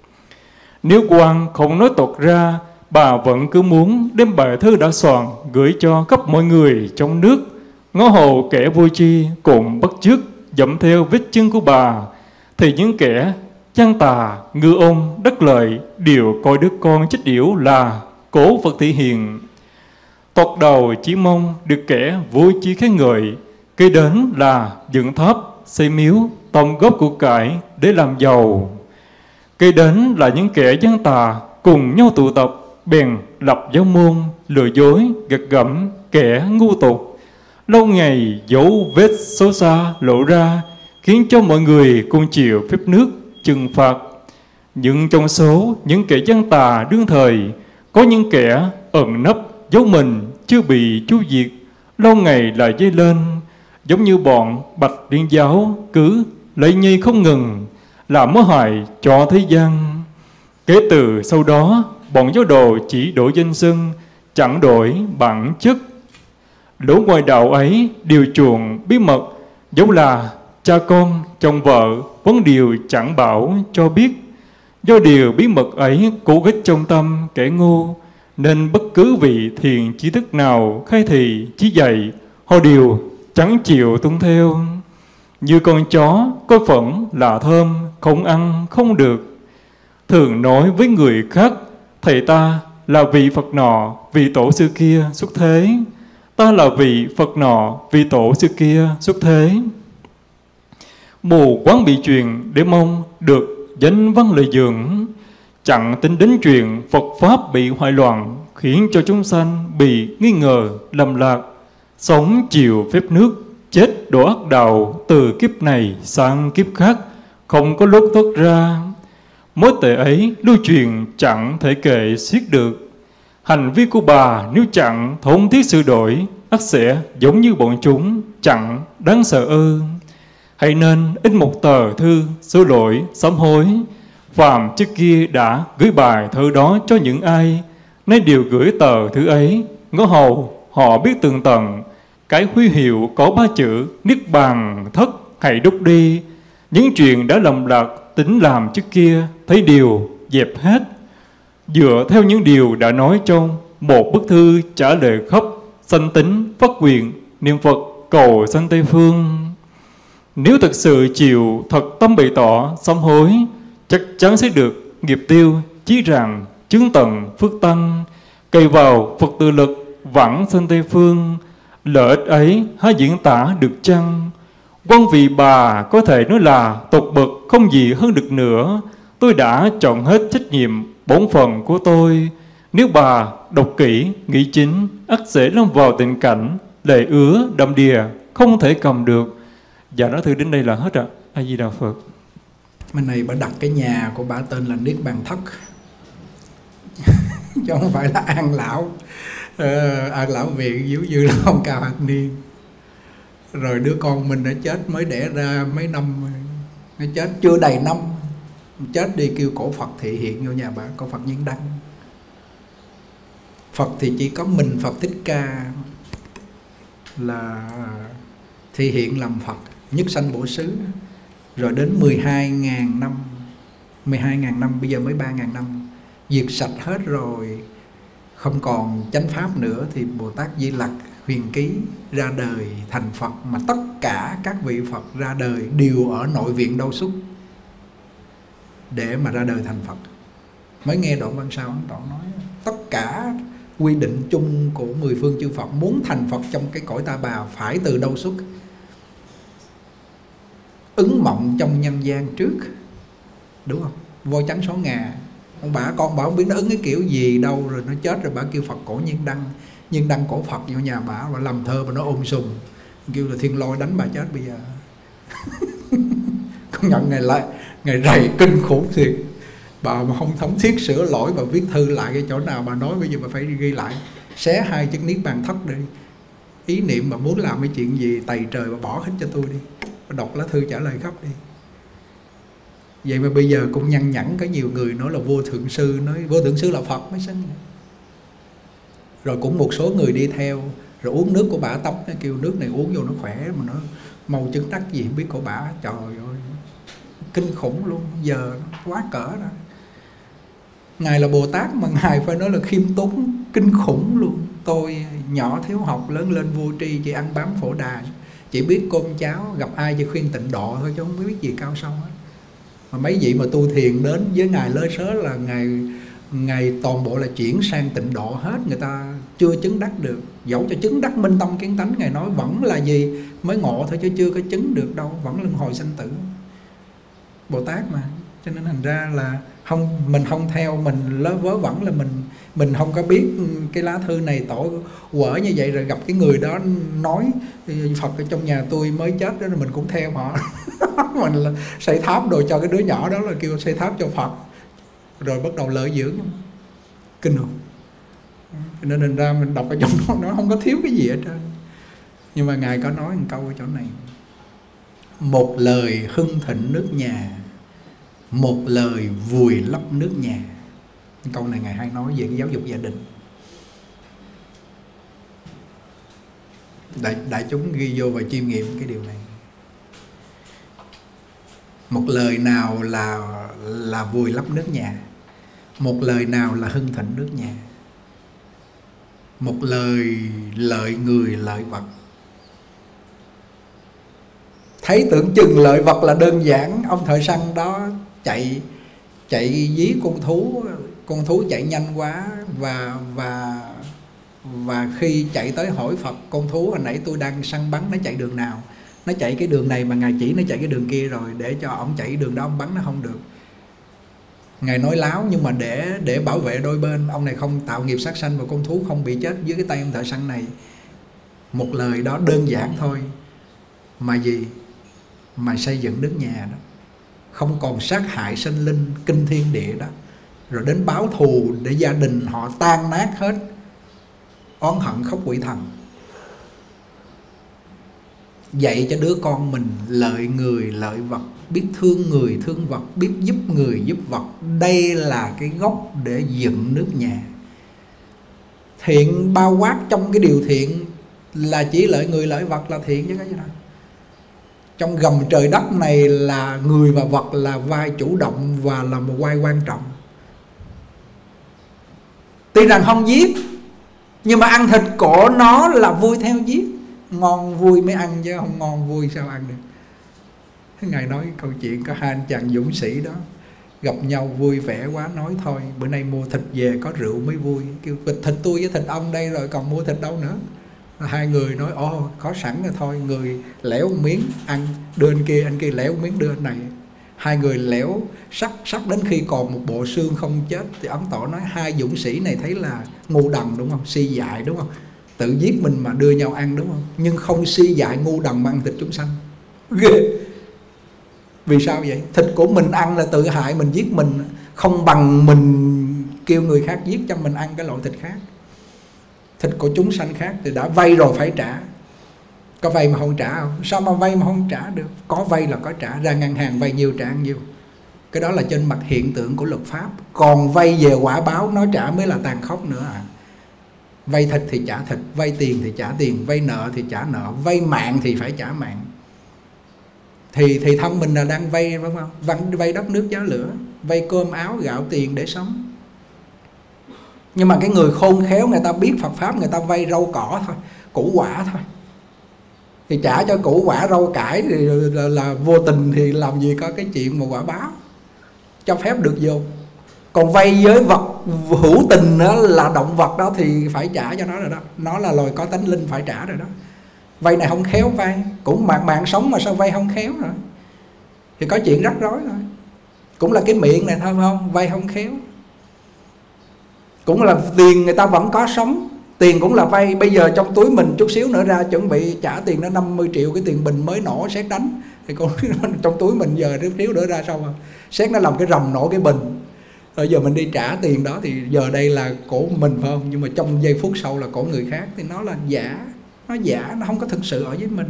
S2: Nếu quan không nói toạc ra, bà vẫn cứ muốn đem bài thư đã soạn gửi cho khắp mọi người trong nước. Ngó hồ kẻ vô tri cũng bắt chước dẫm theo vết chân của bà, thì những kẻ gian tà, ngư ôn, đắc lợi đều coi đứa con chết yểu là cổ Phật thị hiền. Toạt đầu chỉ mong được kẻ vui chi khen ngợi, kế đến là dựng tháp, xây miếu, tông góp của cải để làm giàu. Kế đến là những kẻ gian tà cùng nhau tụ tập, bèn lập giáo môn, lừa dối, gật gẫm kẻ ngu tục. Lâu ngày dấu vết xấu xa lộ ra, khiến cho mọi người cùng chịu phép nước trừng phạt. Nhưng trong số những kẻ gian tà đương thời, có những kẻ ẩn nấp giấu mình chưa bị chu diệt, lâu ngày lại dấy lên, giống như bọn Bạch Liên giáo cứ lấy nhây không ngừng, làm mối hại cho thế gian. Kể từ sau đó, bọn giáo đồ chỉ đổi danh xưng, chẳng đổi bản chất. Lỗ ngoài đạo ấy đều chuộng bí mật, dẫu là cha con, chồng vợ, vấn điều chẳng bảo cho biết. Do điều bí mật ấy cố ghét trong tâm kẻ ngu, nên bất cứ vị thiền trí thức nào khai thị chỉ dạy, họ đều chẳng chịu tuân theo. Như con chó coi phẫn là thơm, không ăn không được. Thường nói với người khác, thầy ta là vị Phật nọ, vị tổ sư kia xuất thế. Ta là vị Phật nọ, vị tổ sư kia xuất thế. Mù quáng bị truyền để mong được danh văn lợi dưỡng, chẳng tính đến chuyện Phật Pháp bị hoại loạn, khiến cho chúng sanh bị nghi ngờ, lầm lạc, sống chịu phép nước, chết đổ ác đạo từ kiếp này sang kiếp khác, không có lối thoát ra. Mối tệ ấy lưu truyền chẳng thể kể xiết được. Hành vi của bà nếu chẳng thống thiết sửa đổi, ắt sẽ giống như bọn chúng, chẳng đáng sợ ư. Hãy nên in một tờ thư sửa lỗi, sám hối. Phàm trước kia đã gửi bài thơ đó cho những ai, nay đều gửi tờ thư ấy. Ngõ hầu họ biết tường tận, cái huy hiệu có 3 chữ Niết Bàn Thất hãy đúc đi. Những chuyện đã lầm lạc tính làm trước kia, thấy điều dẹp hết. Dựa theo những điều đã nói trong một bức thư trả lời khắp, sanh tính, phát nguyện, niệm Phật cầu sanh Tây Phương. Nếu thật sự chịu thật tâm bày tỏ, sám hối, chắc chắn sẽ được nghiệp tiêu, chí rằng, chứng tận, phước tăng, cày vào Phật tự lực, vãng sanh Tây Phương. Lợi ích ấy há diễn tả được chăng? Quan vị bà có thể nói là tột bậc không gì hơn được nữa. Tôi đã chọn hết trách nhiệm, bổn phận của tôi. Nếu bà đọc kỹ, nghĩ chính, ắt sẽ lâm vào tình cảnh lệ ứa, đầm đìa, không thể cầm được. Dạ nói thư đến đây là hết ạ. A Di Đà Phật.
S1: Bên này bà đặt cái nhà của bà tên là Niết Bàn Thất, chứ không phải là An Lão. An Lão Viện giống như là ông Cao Hạt Niên. Rồi đứa con mình đã chết, mới đẻ ra mấy năm, nó chết chưa đầy năm, chết đi kêu cổ Phật thị hiện vô nhà bà, cổ Phật Nhân Đăng. Phật thì chỉ có mình Phật Thích Ca là thị hiện làm Phật, nhất sanh bổ xứ. Rồi đến 12.000 năm, 12.000 năm, bây giờ mới 3.000 năm, diệt sạch hết rồi, không còn chánh pháp nữa, thì Bồ Tát Di Lặc huyền ký ra đời thành Phật. Mà tất cả các vị Phật ra đời đều ở nội viện Đâu Xuất để mà ra đời thành Phật. Mới nghe Đoạn Văn Sao Ấn Tổ nói tất cả quy định chung của 10 phương chư Phật muốn thành Phật trong cái cõi Ta Bà phải từ Đâu Xuất. Ứng mộng trong nhân gian trước, đúng không? Voi trắng số ngà, ông bà con bà không biết nó ứng cái kiểu gì đâu, rồi nó chết rồi bà kêu Phật cổ Nhân Đăng, Nhân Đăng cổ Phật vô nhà bà làm thơ mà nó ôm sùm, kêu là thiên lôi đánh bà chết bây giờ. Công nhận ngày rày kinh khủng thiệt. Bà mà không thống thiết sửa lỗi, bà viết thư lại cái chỗ nào bà nói bây giờ bà phải ghi lại, xé 2 chữ Niết Bàn Thất đi. Ý niệm mà muốn làm cái chuyện gì tày trời bà bỏ hết cho tôi đi, bà đọc lá thư trả lời khắp đi. Vậy mà bây giờ cũng nhăn nhẫn, có nhiều người nói là vô thượng sư, nói vô thượng sư là Phật mới sinh. Rồi cũng một số người đi theo, rồi uống nước của bả tắm, kêu nước này uống vô nó khỏe, mà nó mau chứng đắc gì không biết của bả. Trời ơi, kinh khủng luôn, giờ nó quá cỡ đó. Ngài là Bồ Tát mà Ngài phải nói là khiêm tốn kinh khủng luôn. Tôi nhỏ thiếu học, lớn lên vô tri, chỉ ăn bám phổ đà, chỉ biết cơm cháo, gặp ai chỉ khuyên tịnh độ thôi chứ không biết gì cao sâu hết. Mà mấy vị mà tu thiền đến với Ngài lơ sớ là Ngài toàn bộ là chuyển sang tịnh độ hết. Người ta chưa chứng đắc được, dẫu cho chứng đắc minh tâm kiến tánh, Ngài nói vẫn là gì, mới ngộ thôi chứ chưa có chứng được đâu, vẫn luân hồi sanh tử. Bồ Tát mà, cho nên thành ra là mình không theo, mình lớ vớ vẩn là mình không có biết cái lá thư này tổ quở như vậy. Rồi gặp cái người đó nói Phật ở trong nhà tôi mới chết đó, mình cũng theo họ. Mình là xây tháp đồ cho cái đứa nhỏ đó, là kêu xây tháp cho Phật, rồi bắt đầu lợi dưỡng. Kinh không? Nên thành ra mình đọc ở trong đó nó không có thiếu cái gì hết trơn. Nhưng mà Ngài có nói một câu ở chỗ này: một lời hưng thịnh nước nhà, một lời vùi lấp nước nhà. Câu này Ngài hay nói về cái giáo dục gia đình. Đại chúng ghi vô và chiêm nghiệm cái điều này. Một lời nào là vùi lấp nước nhà, một lời nào là hưng thịnh nước nhà. Một lời lợi người lợi vật. Thấy tưởng chừng lợi vật là đơn giản, ông thợ săn đó chạy dí con thú chạy nhanh quá, và khi chạy tới hỏi Phật, con thú hồi nãy tôi đang săn bắn nó chạy đường nào? Nó chạy cái đường này mà Ngài chỉ nó chạy cái đường kia rồi, để cho ổng chạy đường đó ông bắn nó không được. Ngài nói láo, nhưng mà để bảo vệ đôi bên, ông này không tạo nghiệp sát sanh và con thú không bị chết dưới cái tay ông thợ săn này. Một lời đó đơn giản thôi mà gì? Mà xây dựng nước nhà đó, không còn sát hại sinh linh kinh thiên địa đó, rồi đến báo thù để gia đình họ tan nát hết, oán hận khóc quỷ thần. Dạy cho đứa con mình lợi người lợi vật, biết thương người thương vật, biết giúp người giúp vật. Đây là cái gốc để dựng nước nhà. Thiện bao quát trong cái điều thiện là chỉ lợi người lợi vật là thiện chứ cái gì đâu. Trong gầm trời đất này là người và vật là vai chủ động và là một vai quan trọng. Tuy rằng không giết, nhưng mà ăn thịt của nó là vui theo giết. Ngon vui mới ăn chứ không ngon vui sao ăn được. Ngài nói câu chuyện có hai anh chàng dũng sĩ đó gặp nhau vui vẻ quá, nói thôi bữa nay mua thịt về có rượu mới vui. Kêu thịt tôi với thịt ông đây rồi còn mua thịt đâu nữa. Hai người nói ồ có sẵn rồi thôi, người lẻo một miếng ăn đưa anh kia lẻo một miếng đưa anh này. Hai người lẻo sắp đến khi còn một bộ xương không chết. Thì Ấn Tổ nói hai dũng sĩ này thấy là ngu đần đúng không, si dại đúng không, tự giết mình mà đưa nhau ăn đúng không, nhưng không si dại ngu đần mà ăn thịt chúng sanh. Ghê. Vì sao vậy? Thịt của mình ăn là tự hại mình, giết mình, không bằng mình kêu người khác giết cho mình ăn cái loại thịt khác. Thịt của chúng sanh khác thì đã vay rồi phải trả. Có vay mà không trả không? Sao mà vay mà không trả được? Có vay là có trả, ra ngân hàng vay nhiêu trả nhiêu. Cái đó là trên mặt hiện tượng của luật pháp. Còn vay về quả báo nó trả mới là tàn khốc nữa à. Vay thịt thì trả thịt, vay tiền thì trả tiền, vay nợ thì trả nợ, vay mạng thì phải trả mạng. Thì thân mình là đang vay phải không? Vay đất nước giá lửa, vay cơm áo gạo tiền để sống. Nhưng mà cái người khôn khéo người ta biết Phật Pháp, người ta vay rau cỏ thôi, củ quả thôi. Thì trả cho củ quả rau cải thì là vô tình thì làm gì có cái chuyện mà quả báo cho phép được vô. Còn vay với vật hữu tình đó là động vật đó thì phải trả cho nó rồi đó. Nó là loài có tánh linh phải trả rồi đó. Vay này không khéo vay, cũng mạng sống mà sao vay không khéo rồi. Thì có chuyện rắc rối thôi. Cũng là cái miệng này thôi phải không? Vay không khéo. Cũng là tiền người ta vẫn có sống, tiền cũng là vay. Bây giờ trong túi mình chút xíu nữa ra chuẩn bị trả tiền nó 50 triệu, cái tiền bình mới nổ sét đánh. Thì con trong túi mình giờ chút xíu nữa ra xong rồi sét nó làm cái rầm nổ cái bình. Bây giờ mình đi trả tiền đó thì giờ đây là của mình phải không? Nhưng mà trong giây phút sau là của người khác. Thì nó là giả. Nó giả, nó không có thực sự ở với mình.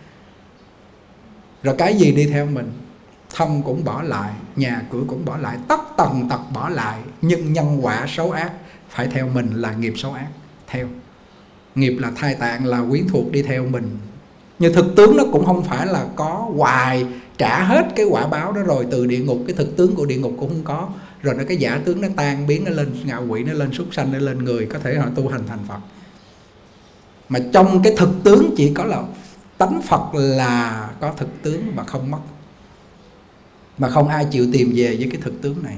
S1: Rồi cái gì đi theo mình? Thân cũng bỏ lại, nhà cửa cũng bỏ lại, tất tần tật bỏ lại. Nhưng nhân quả xấu ác phải theo mình là nghiệp xấu ác. Theo nghiệp là thai tạng, là quyến thuộc đi theo mình. Nhưng thực tướng nó cũng không phải là có hoài, trả hết cái quả báo đó rồi từ địa ngục. Cái thực tướng của địa ngục cũng không có. Rồi nó cái giả tướng nó tan biến, nó lên ngạ quỷ, nó lên súc sanh, nó lên người, có thể họ tu hành thành Phật. Mà trong cái thực tướng chỉ có là tánh Phật là có thực tướng mà không mất. Mà không ai chịu tìm về với cái thực tướng này.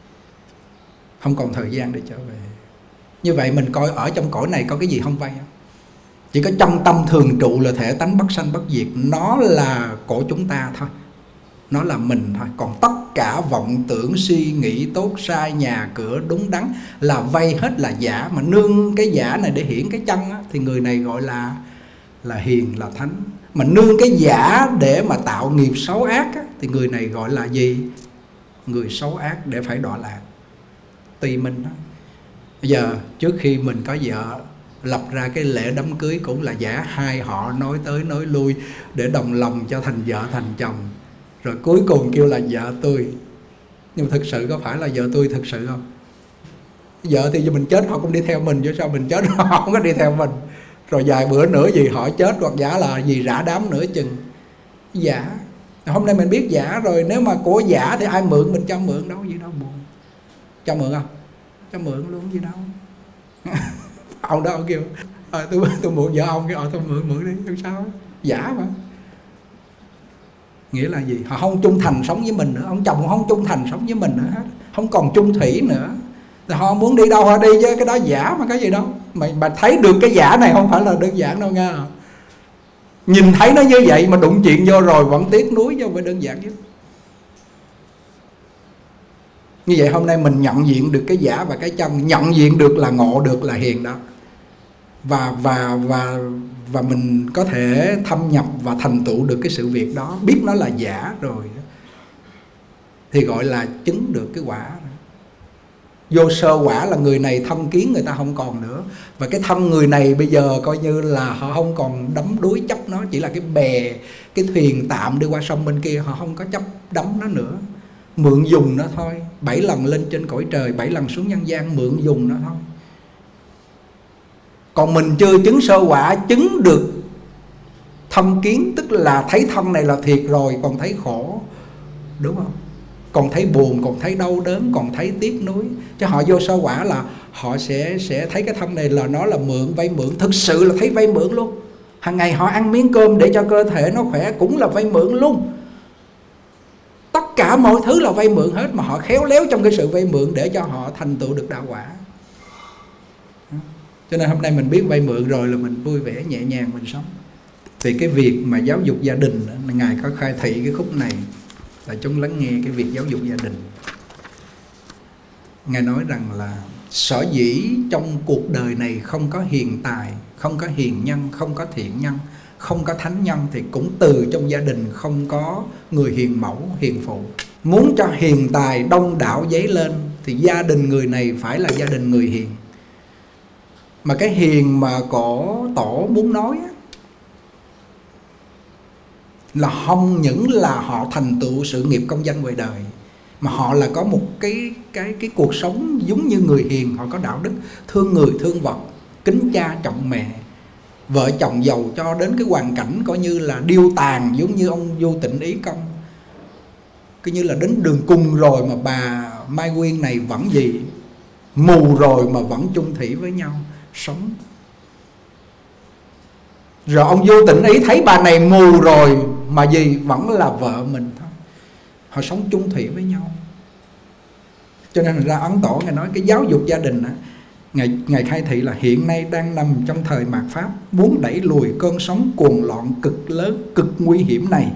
S1: Không còn thời gian để trở về. Như vậy mình coi ở trong cõi này có cái gì không vay không? Chỉ có trong tâm thường trụ là thể tánh bất sanh bất diệt. Nó là của chúng ta thôi, nó là mình thôi. Còn tất cả vọng tưởng suy nghĩ tốt sai, nhà cửa đúng đắn là vay hết là giả. Mà nương cái giả này để hiển cái chân á, thì người này gọi là hiền, là thánh. Mà nương cái giả để mà tạo nghiệp xấu ác á, thì người này gọi là gì? Người xấu ác để phải đọa lạc. Tùy mình đó. Bây giờ trước khi mình có vợ, lập ra cái lễ đám cưới cũng là giả. Hai họ nói tới nói lui để đồng lòng cho thành vợ thành chồng. Rồi cuối cùng kêu là vợ tôi. Nhưng mà thực sự có phải là vợ tôi thực sự không? Vợ thì mình chết họ cũng đi theo mình, chứ sao mình chết họ không có đi theo mình. Rồi vài bữa nữa gì họ chết hoặc giả là gì rã đám nữa chừng. Giả. Hôm nay mình biết giả rồi. Nếu mà của giả thì ai mượn mình cho mượn đâu, gì đâu buồn. Cho mượn không? Cho mượn luôn, gì đâu. Ông đó ông kêu tôi mượn vợ ông, kêu tôi mượn đi, không sao. Giả mà. Nghĩa là gì? Họ không trung thành sống với mình nữa. Ông chồng không trung thành sống với mình nữa hết. Không còn chung thủy nữa. Thì họ muốn đi đâu họ đi chứ. Cái đó giả mà, cái gì đâu. Mà thấy được cái giả này không phải là đơn giản đâu nha. Nhìn thấy nó như vậy mà đụng chuyện vô rồi vẫn tiếc nuối, chứ không phải đơn giản chứ. Như vậy hôm nay mình nhận diện được cái giả và cái chân. Nhận diện được là ngộ được là hiền đó. Và mình có thể thâm nhập và thành tựu được cái sự việc đó. Biết nó là giả rồi thì gọi là chứng được cái quả. Vô sơ quả là người này thân kiến người ta không còn nữa. Và cái thân người này bây giờ coi như là họ không còn đắm đuối chấp nó. Chỉ là cái bè, cái thuyền tạm đi qua sông bên kia. Họ không có chấp đắm nó nữa. Mượn dùng nó thôi. 7 lần lên trên cõi trời, 7 lần xuống nhân gian, mượn dùng nó thôi. Còn mình chưa chứng sơ quả, chứng được thâm kiến, tức là thấy thân này là thiệt rồi, còn thấy khổ, đúng không? Còn thấy buồn, còn thấy đau đớn, còn thấy tiếc nuối. Chứ họ vô sơ quả là họ sẽ thấy cái thân này là nó là mượn, vay mượn. Thực sự là thấy vay mượn luôn. Hàng ngày họ ăn miếng cơm để cho cơ thể nó khỏe cũng là vay mượn luôn. tất cả mọi thứ là vay mượn hết, mà họ khéo léo trong cái sự vay mượn để cho họ thành tựu được đạo quả. Cho nên hôm nay mình biết vay mượn rồi là mình vui vẻ nhẹ nhàng mình sống. Thì cái việc mà giáo dục gia đình, Ngài có khai thị cái khúc này là chúng lắng nghe cái việc giáo dục gia đình. Ngài nói rằng là sở dĩ trong cuộc đời này không có hiền tài, không có hiền nhân, không có thiện nhân, không có thánh nhân, thì cũng từ trong gia đình không có người hiền mẫu, hiền phụ. Muốn cho hiền tài đông đảo dấy lên thì gia đình người này phải là gia đình người hiền. Mà cái hiền mà cổ tổ muốn nói là không những là họ thành tựu sự nghiệp công danh ngoài đời, mà họ là có một cái cuộc sống giống như người hiền. Họ có đạo đức, thương người thương vật, kính cha trọng mẹ, vợ chồng giàu cho đến cái hoàn cảnh coi như là điêu tàn, giống như ông Vô Tịnh Ý Công. Coi như là đến đường cùng rồi mà bà Mai Quyên này vẫn gì, mù rồi mà vẫn chung thủy với nhau sống. Rồi ông Vô Tịnh Ý thấy bà này mù rồi mà gì, vẫn là vợ mình thôi. Họ sống chung thủy với nhau. Cho nên ra Ấn Tổ Ngài nói cái giáo dục gia đình á, Ngài khai thị là hiện nay đang nằm trong thời mạt Pháp, muốn đẩy lùi cơn sóng cuồng loạn cực lớn, cực nguy hiểm này.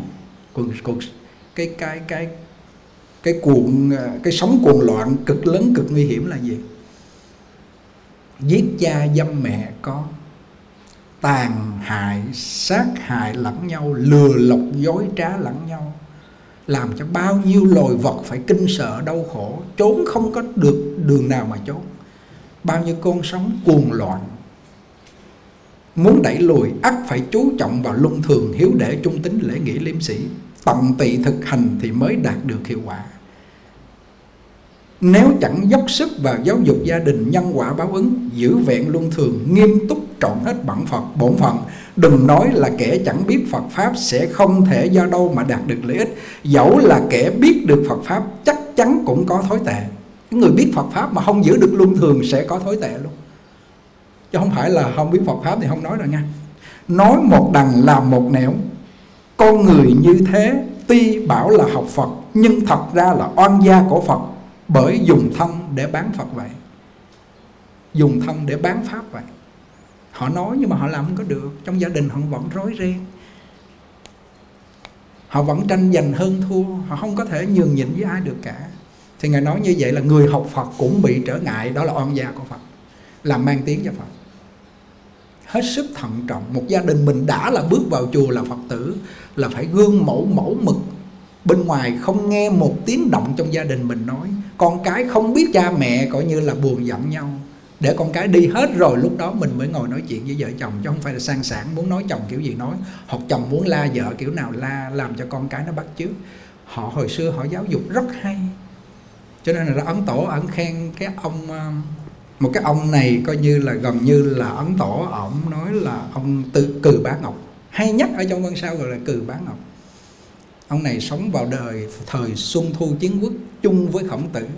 S1: Cái sóng cuồng loạn cực lớn, cực nguy hiểm là gì? Giết cha dâm mẹ con, tàn hại sát hại lẫn nhau, lừa lọc dối trá lẫn nhau, làm cho bao nhiêu loài vật phải kinh sợ đau khổ, trốn không có được đường nào mà trốn. Bao nhiêu con sóng cuồng loạn. Muốn đẩy lùi ắt phải chú trọng vào luân thường, hiếu đệ, trung tín, lễ nghĩa, liêm sĩ, tận tụy thực hành thì mới đạt được hiệu quả. Nếu chẳng dốc sức vào giáo dục gia đình, nhân quả báo ứng, giữ vẹn luân thường, nghiêm túc trọn hết bổn phận, đừng nói là kẻ chẳng biết Phật Pháp sẽ không thể do đâu mà đạt được lợi ích. Dẫu là kẻ biết được Phật Pháp chắc chắn cũng có thối tệ. Cái người biết Phật Pháp mà không giữ được luân thường sẽ có thối tệ luôn. Chứ không phải là không biết Phật Pháp thì không nói rồi nha. Nói một đằng làm một nẻo. Con người như thế tuy bảo là học Phật, nhưng thật ra là oan gia của Phật, bởi dùng thân để bán Phật vậy. Dùng thân để bán Pháp vậy. Họ nói nhưng mà họ làm không có được. Trong gia đình họ vẫn rối ren, họ vẫn tranh giành hơn thua, họ không có thể nhường nhịn với ai được cả. Thì Ngài nói như vậy là người học Phật cũng bị trở ngại. Đó là oan gia của Phật, làm mang tiếng cho Phật. Hết sức thận trọng. Một gia đình mình đã là bước vào chùa là Phật tử, là phải gương mẫu mẫu mực. Bên ngoài không nghe một tiếng động trong gia đình mình nói. Con cái không biết cha mẹ coi như là buồn giận nhau, để con cái đi hết rồi lúc đó mình mới ngồi nói chuyện với vợ chồng. Chứ không phải là sang sảng muốn nói chồng kiểu gì nói, hoặc chồng muốn la vợ kiểu nào la, làm cho con cái nó bắt chước. Họ hồi xưa họ giáo dục rất hay. Cho nên là Ấn Tổ ẩn khen cái ông, một cái ông này coi như là gần như là Ấn Tổ ổng nói là ông Cừ Bá Ngọc, hay nhất ở trong Văn Sao gọi là Cừ Bá Ngọc. Ông này sống vào đời thời Xuân Thu Chiến Quốc chung với Khổng Tử.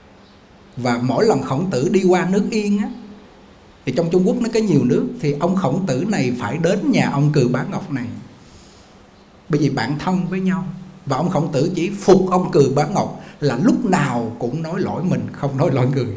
S1: Và mỗi lần Khổng Tử đi qua nước Yên á, thì trong Trung Quốc nó có nhiều nước, thì ông Khổng Tử này phải đến nhà ông Cừ Bá Ngọc này, bởi vì bạn thân với nhau. Và ông Khổng Tử chỉ phục ông Cừ Bá Ngọc là lúc nào cũng nói lỗi mình, không nói lỗi người.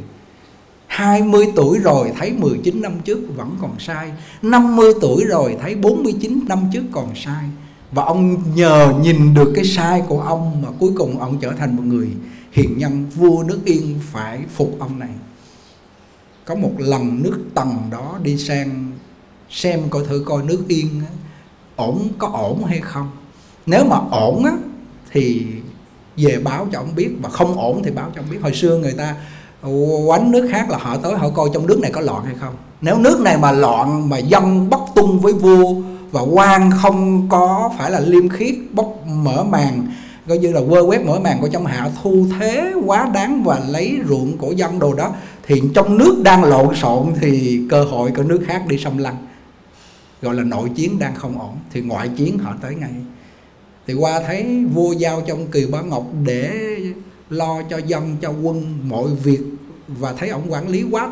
S1: 20 tuổi rồi thấy 19 năm trước vẫn còn sai, 50 tuổi rồi thấy 49 năm trước còn sai. Và ông nhờ nhìn được cái sai của ông mà cuối cùng ông trở thành một người hiền nhân. Vua nước Yên phải phục ông này. Có một lần nước Tần đó đi sang xem coi thử coi nước Yên có ổn hay không. Nếu mà ổn á thì về báo cho ông biết, và không ổn thì báo cho ông biết. Hồi xưa người ta quánh nước khác là họ tới họ coi trong nước này có loạn hay không. Nếu nước này mà loạn, mà dân bất tuân với vua, và quan không có phải là liêm khiết, bốc mở màn, coi như là quơ quét mở màn của trong hạ, thu thế quá đáng và lấy ruộng của dân đồ đó, thì trong nước đang lộn xộn thì cơ hội của nước khác đi xâm lăng, gọi là nội chiến đang không ổn, thì ngoại chiến họ tới ngay. Thì qua thấy vua giao cho ông Cừ Bá Ngọc để lo cho dân, cho quân mọi việc, và thấy ông quản lý quá tốt,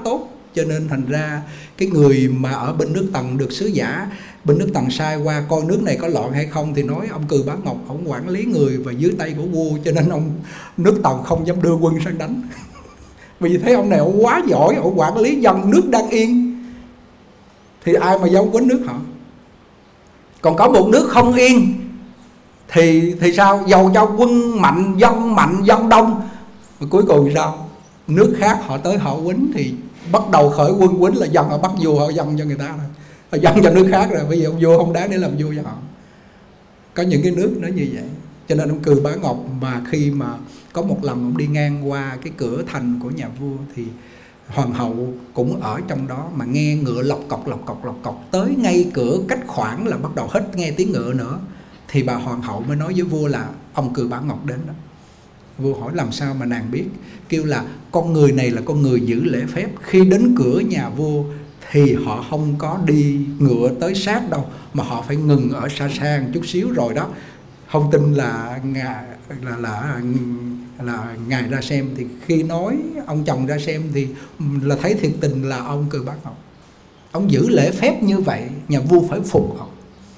S1: cho nên thành ra cái người mà ở bên nước Tần được sứ giả bên nước Tần sai qua coi nước này có loạn hay không thì nói ông Cừ Bá Ngọc ông quản lý người và dưới tay của vua, cho nên ông nước Tần không dám đưa quân sang đánh. Vì thấy ông này ông quá giỏi, ông quản lý dân nước đang yên thì ai mà dám quýnh nước họ. Còn có một nước không yên thì sao? Dầu cho quân mạnh, dân đông, và cuối cùng sao? Nước khác họ tới họ quýnh thì bắt đầu khởi quân quýnh là dân họ bắt vua họ dâng cho người ta rồi, họ dâng cho nước khác rồi. Bây giờ ông vua không đáng để làm vua cho họ. Có những cái nước nó như vậy. Cho nên ông Cừ Bá Ngọc mà khi mà có một lần ông đi ngang qua cái cửa thành của nhà vua thì hoàng hậu cũng ở trong đó mà nghe ngựa lọc cọc tới ngay cửa, cách khoảng là bắt đầu hết nghe tiếng ngựa nữa, thì bà hoàng hậu mới nói với vua là ông Cừ Bá Ngọc đến đó. Vua hỏi làm sao mà nàng biết, kêu là con người này là con người giữ lễ phép, khi đến cửa nhà vua thì họ không có đi ngựa tới sát đâu, mà họ phải ngừng ở xa xa một chút xíu rồi đó. Không tin là ngài ra xem, thì khi nói ông chồng ra xem thì là thấy thiệt tình là ông Cừ Bá Ngọc. Ông giữ lễ phép như vậy, nhà vua phải phục ông.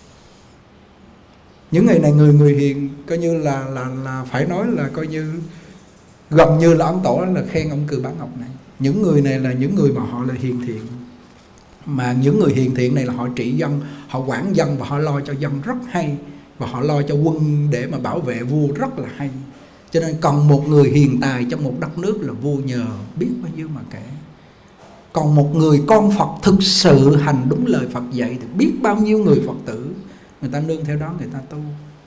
S1: Những người này người hiền, coi như là phải nói là coi như gần như là ông Tổ là khen ông Cừ Bá Ngọc này. Những người này là những người mà họ là hiền thiện. Mà những người hiền thiện này là họ trị dân, họ quản dân và họ lo cho dân rất hay, và họ lo cho quân để mà bảo vệ vua rất là hay. Cho nên còn một người hiền tài trong một đất nước là vua nhờ biết bao nhiêu mà kể. Còn một người con Phật thực sự hành đúng lời Phật dạy thì biết bao nhiêu người Phật tử người ta nương theo đó, người ta tu.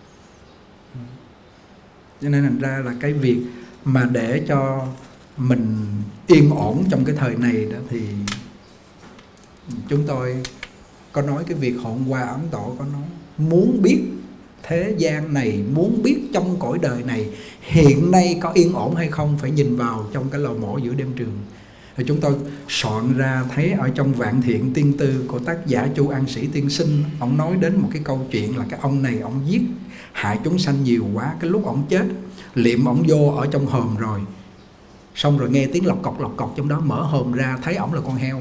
S1: Cho nên thành ra là cái việc mà để cho mình yên ổn trong cái thời này đó thì chúng tôi có nói cái việc hôm qua Ấn Tổ có nói, muốn biết thế gian này, muốn biết trong cõi đời này hiện nay có yên ổn hay không, phải nhìn vào trong cái lò mổ giữa đêm trường. Rồi chúng tôi soạn ra thấy ở trong Vạn Thiện Tiên Tư của tác giả Chu An Sĩ Tiên Sinh, ông nói đến một cái câu chuyện là cái ông này ông giết hại chúng sanh nhiều quá, cái lúc ông chết liệm ông vô ở trong hòm rồi, xong rồi nghe tiếng lọc cọc trong đó, mở hòm ra thấy ổng là con heo.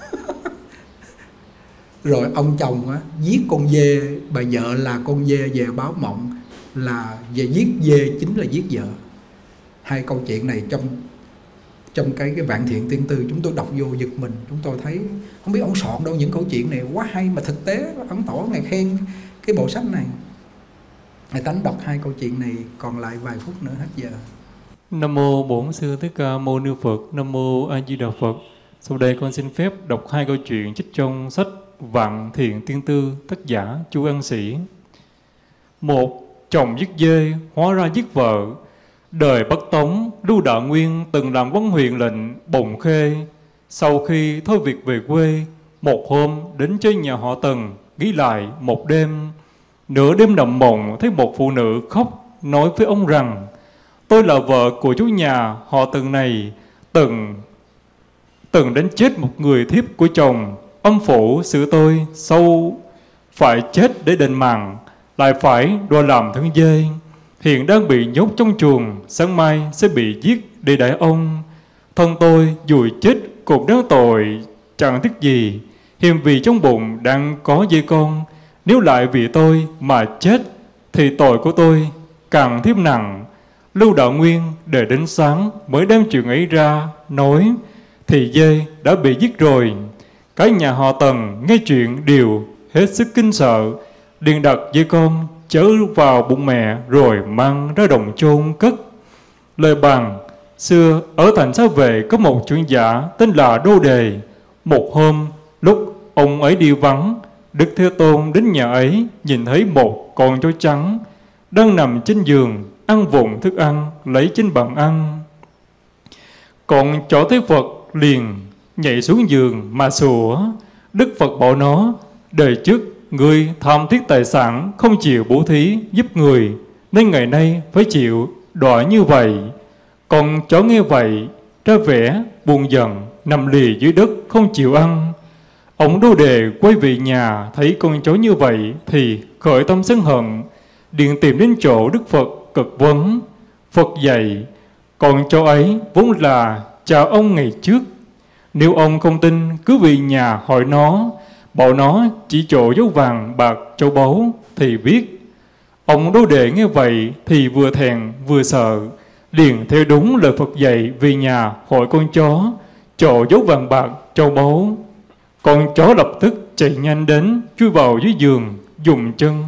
S1: Rồi ông chồng á, giết con dê, bà vợ là con dê về báo mộng, là về giết dê chính là giết vợ. Hai câu chuyện này trong cái Vạn Thiện Tiên Tư chúng tôi đọc vô giật mình. Chúng tôi thấy không biết ông soạn đâu, những câu chuyện này quá hay mà thực tế Ấn Tổ ngài khen cái bộ sách này. Ngài tánh đọc hai câu chuyện này, còn lại vài phút nữa hết giờ.
S2: Nam mô Bổn Sư Thích Ca Mâu Ni Phật. Nam mô A Di Đà Phật. Sau đây con xin phép đọc hai câu chuyện trích trong sách Vạn Thiện Tiên Tư, tác giả Chu An Sĩ. Một, chồng giết dê hóa ra giết vợ. Đời Bắc Tống, Lưu Đạo Nguyên từng làm quan huyện lệnh Bồng Khê. Sau khi thôi việc về quê, một hôm đến chơi nhà họ Tần, nghĩ lại một đêm. Nửa đêm nằm mộng thấy một phụ nữ khóc, nói với ông rằng: tôi là vợ của chú nhà họ Tần này, từng đánh chết một người thiếp của chồng. Âm phủ xử tôi sau phải chết để đền mạng, lại phải đòi làm thân dê. Hiện đang bị nhốt trong chuồng, sáng mai sẽ bị giết để đãi ông. Thân tôi dù chết cũng đáng tội, chẳng tiếc gì. Hiềm vì trong bụng đang có dê con, nếu lại vì tôi mà chết thì tội của tôi càng thêm nặng. Lưu Đạo Nguyên để đến sáng mới đem chuyện ấy ra nói, thì dê đã bị giết rồi. Cái nhà họ Tần nghe chuyện đều hết sức kinh sợ, liền đặt dê con chở vào bụng mẹ rồi mang ra đồng chôn cất. Lời bàn, xưa ở thành Xá Vệ có một trưởng giả tên là Đô Đề. Một hôm lúc ông ấy đi vắng, Đức Thế Tôn đến nhà ấy, nhìn thấy một con chó trắng đang nằm trên giường ăn vụng thức ăn lấy trên bàn ăn. Con chó thấy Phật liền nhảy xuống giường mà sủa. Đức Phật bảo nó: đời trước người tham thiết tài sản, không chịu bố thí giúp người, nên ngày nay phải chịu đọa như vậy. Con chó nghe vậy ra vẻ buồn giận, nằm lì dưới đất không chịu ăn. Ông Đô Đề quay về nhà thấy con chó như vậy thì khởi tâm sân hận, điện tìm đến chỗ Đức Phật cực vấn. Phật dạy: con chó ấy vốn là cha ông ngày trước, Nếu ông không tin, cứ về nhà hỏi nó, bảo nó chỉ chỗ dấu vàng, bạc, châu báu thì biết. Ông Đô Đệ nghe vậy thì vừa thẹn vừa sợ, liền theo đúng lời Phật dạy về nhà hỏi con chó chỗ dấu vàng, bạc, châu báu. Con chó lập tức chạy nhanh đến, chui vào dưới giường, dùng chân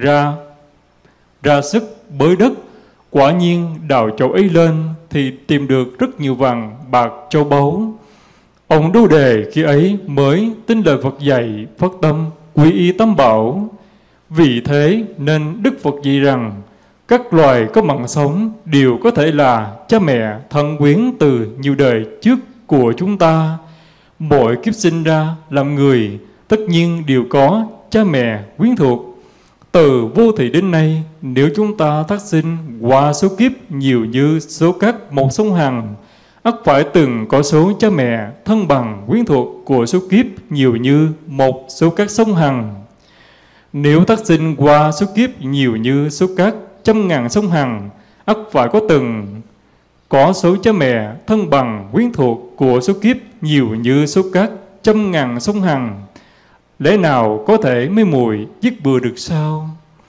S2: ra sức bới đất. Quả nhiên đào chỗ ấy lên thì tìm được rất nhiều vàng, bạc, châu báu. Ông Đô Đề khi ấy mới tin lời Phật dạy, phát tâm quy y Tam Bảo. Vì thế nên Đức Phật dạy rằng các loài có mạng sống đều có thể là cha mẹ thân quyến từ nhiều đời trước của chúng ta. Mỗi kiếp sinh ra làm người tất nhiên đều có cha mẹ quyến thuộc. Từ vô thị đến nay, nếu chúng ta thác sinh qua số kiếp nhiều như số cát một sông Hằng, ắt phải từng có số cha mẹ thân bằng quyến thuộc của số kiếp nhiều như một số cát sông Hằng. Nếu thác sinh qua số kiếp nhiều như số cát trăm ngàn sông Hằng, ắt phải có từng có số cha mẹ thân bằng quyến thuộc của số kiếp nhiều như số cát trăm ngàn sông Hằng. Lẽ nào có thể mấy mùi giết bừa được sao?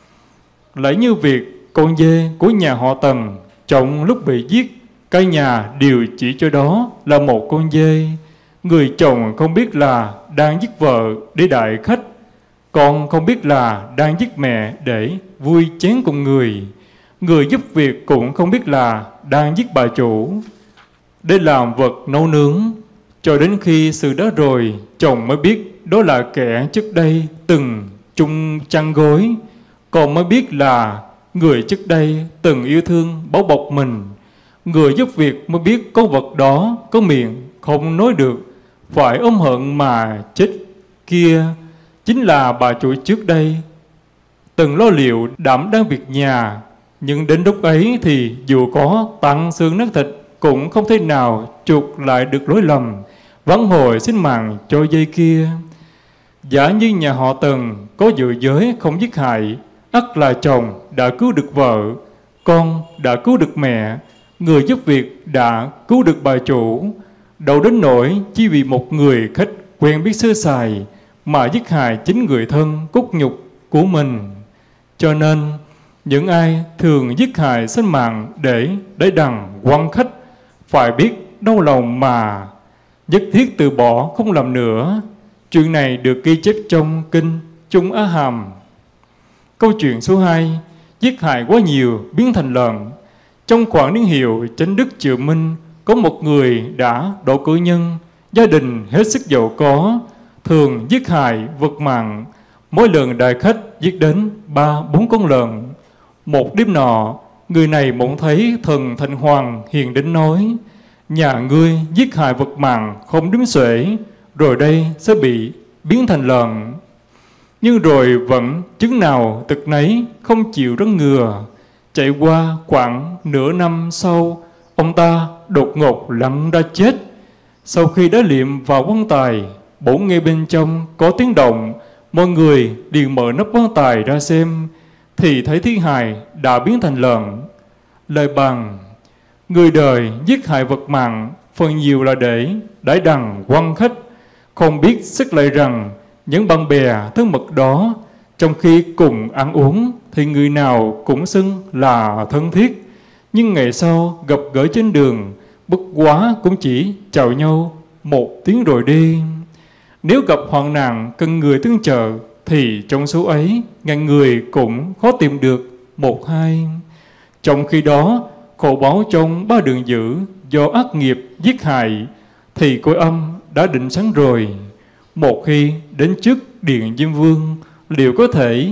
S2: Lấy như việc con dê của nhà họ Tần trong lúc bị giết, cả nhà đều chỉ cho đó là một con dê. Người chồng không biết là đang giết vợ để đãi khách, con không biết là đang giết mẹ để vui chén cùng người. Người giúp việc cũng không biết là đang giết bà chủ để làm vật nấu nướng. Cho đến khi sự đó rồi, chồng mới biết đó là kẻ trước đây từng chung chăn gối. Còn mới biết là người trước đây từng yêu thương bảo bọc mình. Người giúp việc mới biết con vật đó có miệng không nói được, phải ôm hận mà chết kia chính là bà chủ trước đây từng lo liệu đảm đang việc nhà. Nhưng đến lúc ấy thì dù có tăng xương nát thịt cũng không thể nào chuộc lại được lỗi lầm, vãn hồi sinh mạng cho dây kia. Giả như nhà họ Tần có dự giới không giết hại, ắt là chồng đã cứu được vợ, con đã cứu được mẹ, người giúp việc đã cứu được bà chủ. Đâu đến nỗi chỉ vì một người khách quen biết sơ sài mà giết hại chính người thân cốt nhục của mình. Cho nên những ai thường giết hại sinh mạng để đằng quan khách phải biết đau lòng mà nhất thiết từ bỏ không làm nữa. Chuyện này được ghi chép trong kinh Trung Á Hàm. Câu chuyện số 2: giết hại quá nhiều biến thành lợn. Trong khoảng niên hiệu Chánh Đức Triệu Minh, có một người đã độ cử nhân, gia đình hết sức giàu có, thường giết hại vật mạng. Mỗi lần đại khách giết đến 3-4 con lợn. Một đêm nọ, người này bỗng thấy thần Thành Hoàng hiện đến nói: nhà ngươi giết hại vật mạng không đếm xuể, rồi đây sẽ bị biến thành lợn. Nhưng rồi vẫn chứng nào tật nấy, không chịu rắn ngừa. Chạy qua khoảng nửa năm sau, ông ta đột ngột lăn ra chết. Sau khi đã liệm vào quan tài, bỗng nghe bên trong có tiếng động. Mọi người liền mở nắp quan tài ra xem, thì thấy thi hài đã biến thành lợn. Lời bàn: người đời giết hại vật mạng phần nhiều là để đãi đằng quan khách, không biết xét lại rằng những bạn bè thân mật đó, trong khi cùng ăn uống thì người nào cũng xưng là thân thiết, nhưng ngày sau gặp gỡ trên đường, bất quá cũng chỉ chào nhau một tiếng rồi đi. Nếu gặp hoạn nạn cần người tương trợ, thì trong số ấy ngàn người cũng khó tìm được một hai. Trong khi đó, khổ báo trong 3 đường dữ do ác nghiệp giết hại, thì cõi âm đã định sẵn rồi. Một khi đến trước điện Diêm Vương, liệu có thể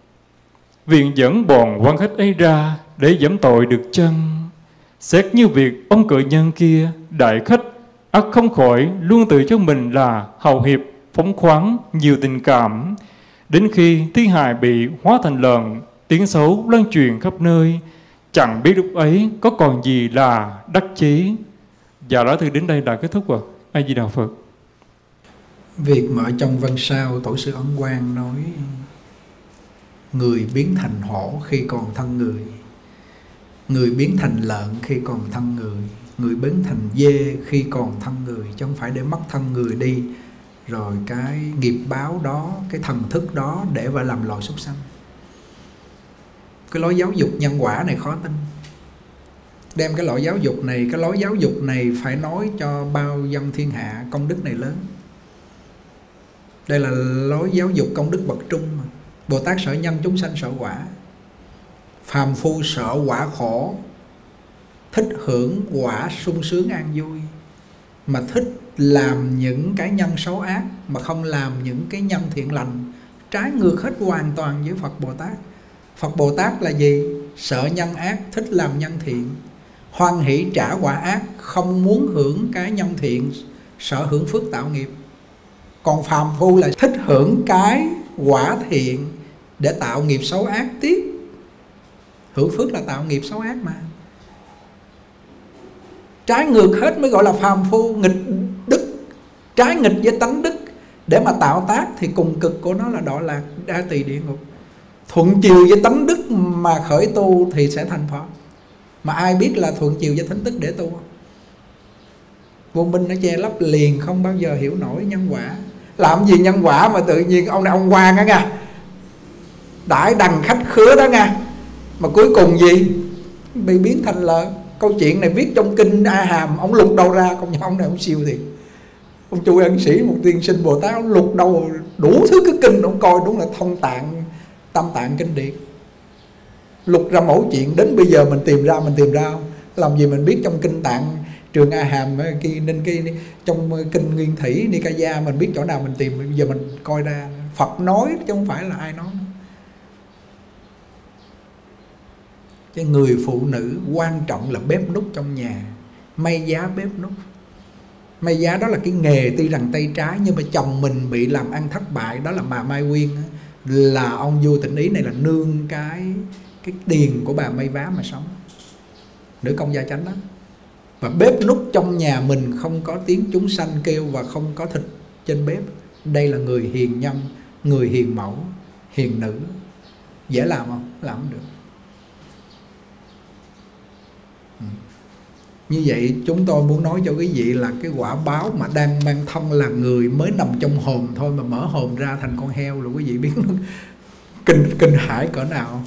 S2: viện dẫn bọn quan khách ấy ra để giảm tội được chăng? Xét như việc ông cự nhân kia, đại khách, ắt không khỏi luôn tự cho mình là hào hiệp, phóng khoáng, nhiều tình cảm. Đến khi thi hài bị hóa thành lợn, tiếng xấu lan truyền khắp nơi, chẳng biết lúc ấy có còn gì là đắc chí. Dạ đó, thì đến đây là kết thúc rồi. A Di Đà Phật.
S1: Việc mà ở trong văn sao Tổ sư Ấn Quang nói người biến thành hổ khi còn thân người, người biến thành lợn khi còn thân người, người biến thành dê khi còn thân người, chứ không phải để mất thân người đi rồi cái nghiệp báo đó, cái thần thức đó để vào làm loài súc sanh. Cái lối giáo dục nhân quả này khó tin. Đem cái loại giáo dục này, cái lối giáo dục này phải nói cho bao dân thiên hạ công đức này lớn. Đây là lối giáo dục công đức bậc trung mà. Bồ Tát sợ nhân, chúng sanh sợ quả. Phàm phu sợ quả khổ, thích hưởng quả sung sướng an vui, mà thích làm những cái nhân xấu ác mà không làm những cái nhân thiện lành, trái ngược hết hoàn toàn với Phật Bồ Tát. Phật Bồ Tát là gì? Sợ nhân ác, thích làm nhân thiện, hoan hỷ trả quả ác, không muốn hưởng cái nhân thiện, sợ hưởng phước tạo nghiệp. Còn phàm phu là thích hưởng cái quả thiện để tạo nghiệp xấu ác tiếp. Hưởng phước là tạo nghiệp xấu ác mà. Trái ngược hết mới gọi là phàm phu, nghịch đức, trái nghịch với tánh đức. Để mà tạo tác thì cùng cực của nó là đọa lạc đa tỳ địa ngục. Thuận chiều với tánh đức mà khởi tu thì sẽ thành Phật. Mà ai biết là thuận chiều với tánh đức để tu? Vô minh nó che lấp liền, không bao giờ hiểu nổi nhân quả. Làm gì nhân quả mà tự nhiên ông này ông quan đó nha, đãi đằng khách khứa đó nha, mà cuối cùng gì? Bị biến thành lợn. Câu chuyện này viết trong kinh A Hàm, ông lục đầu ra, công nhận ông này ông siêu thiệt. Ông Chu Ân Sĩ, một tiên sinh Bồ Tát, ông lục đầu đủ thứ cái kinh, ông coi đúng là thông tạng, tam tạng kinh điển. Lục ra mẫu chuyện, đến bây giờ mình tìm ra không? Làm gì mình biết trong kinh tạng Trường A Hàm kia, nên kia trong kinh Nguyên Thủy Nikaya mình biết chỗ nào mình tìm, bây giờ mình coi ra. Phật nói chứ không phải là ai nói. Cái người phụ nữ quan trọng là bếp núc trong nhà, may giá bếp núc. May giá đó là cái nghề tuy rằng tay trái, nhưng mà chồng mình bị làm ăn thất bại, đó là bà Mai Quyên, là ông vua Tịnh Ý này là nương cái tiền của bà May Vá mà sống, nữ công gia chánh đó. Và bếp núc trong nhà mình không có tiếng chúng sanh kêu và không có thịt trên bếp. Đây là người hiền nhân, người hiền mẫu, hiền nữ. Dễ làm không? Làm không được. Như vậy chúng tôi muốn nói cho quý vị là cái quả báo mà đang mang thân là người mới nằm trong hồn thôi, mà mở hồn ra thành con heo rồi, quý vị biết nó kinh hãi cỡ nào.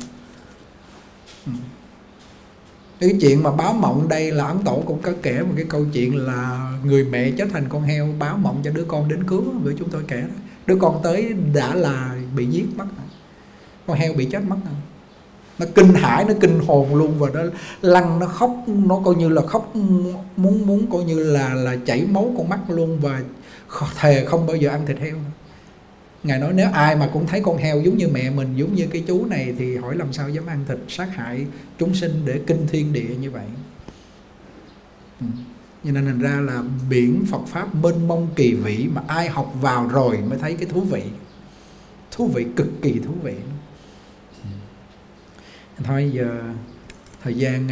S1: Cái chuyện mà báo mộng đây là Ấn Tổ cũng có kể một cái câu chuyện là người mẹ chết thành con heo, báo mộng cho đứa con đến cứu. Bữa chúng tôi kể đó, đứa con tới đã là bị giết mất, con heo bị chết mất. Nó kinh hãi, nó kinh hồn luôn, và nó lăn, nó khóc, nó coi như là khóc muốn coi như là chảy máu con mắt luôn, và thề không bao giờ ăn thịt heo nữa. Ngài nói nếu ai mà cũng thấy con heo giống như mẹ mình, giống như cái chú này, thì hỏi làm sao dám ăn thịt, sát hại chúng sinh để kinh thiên địa như vậy. Cho nên thành ra là biển Phật Pháp mênh mông kỳ vĩ, mà ai học vào rồi mới thấy cái thú vị. Thú vị, cực kỳ thú vị. Thôi giờ thời gian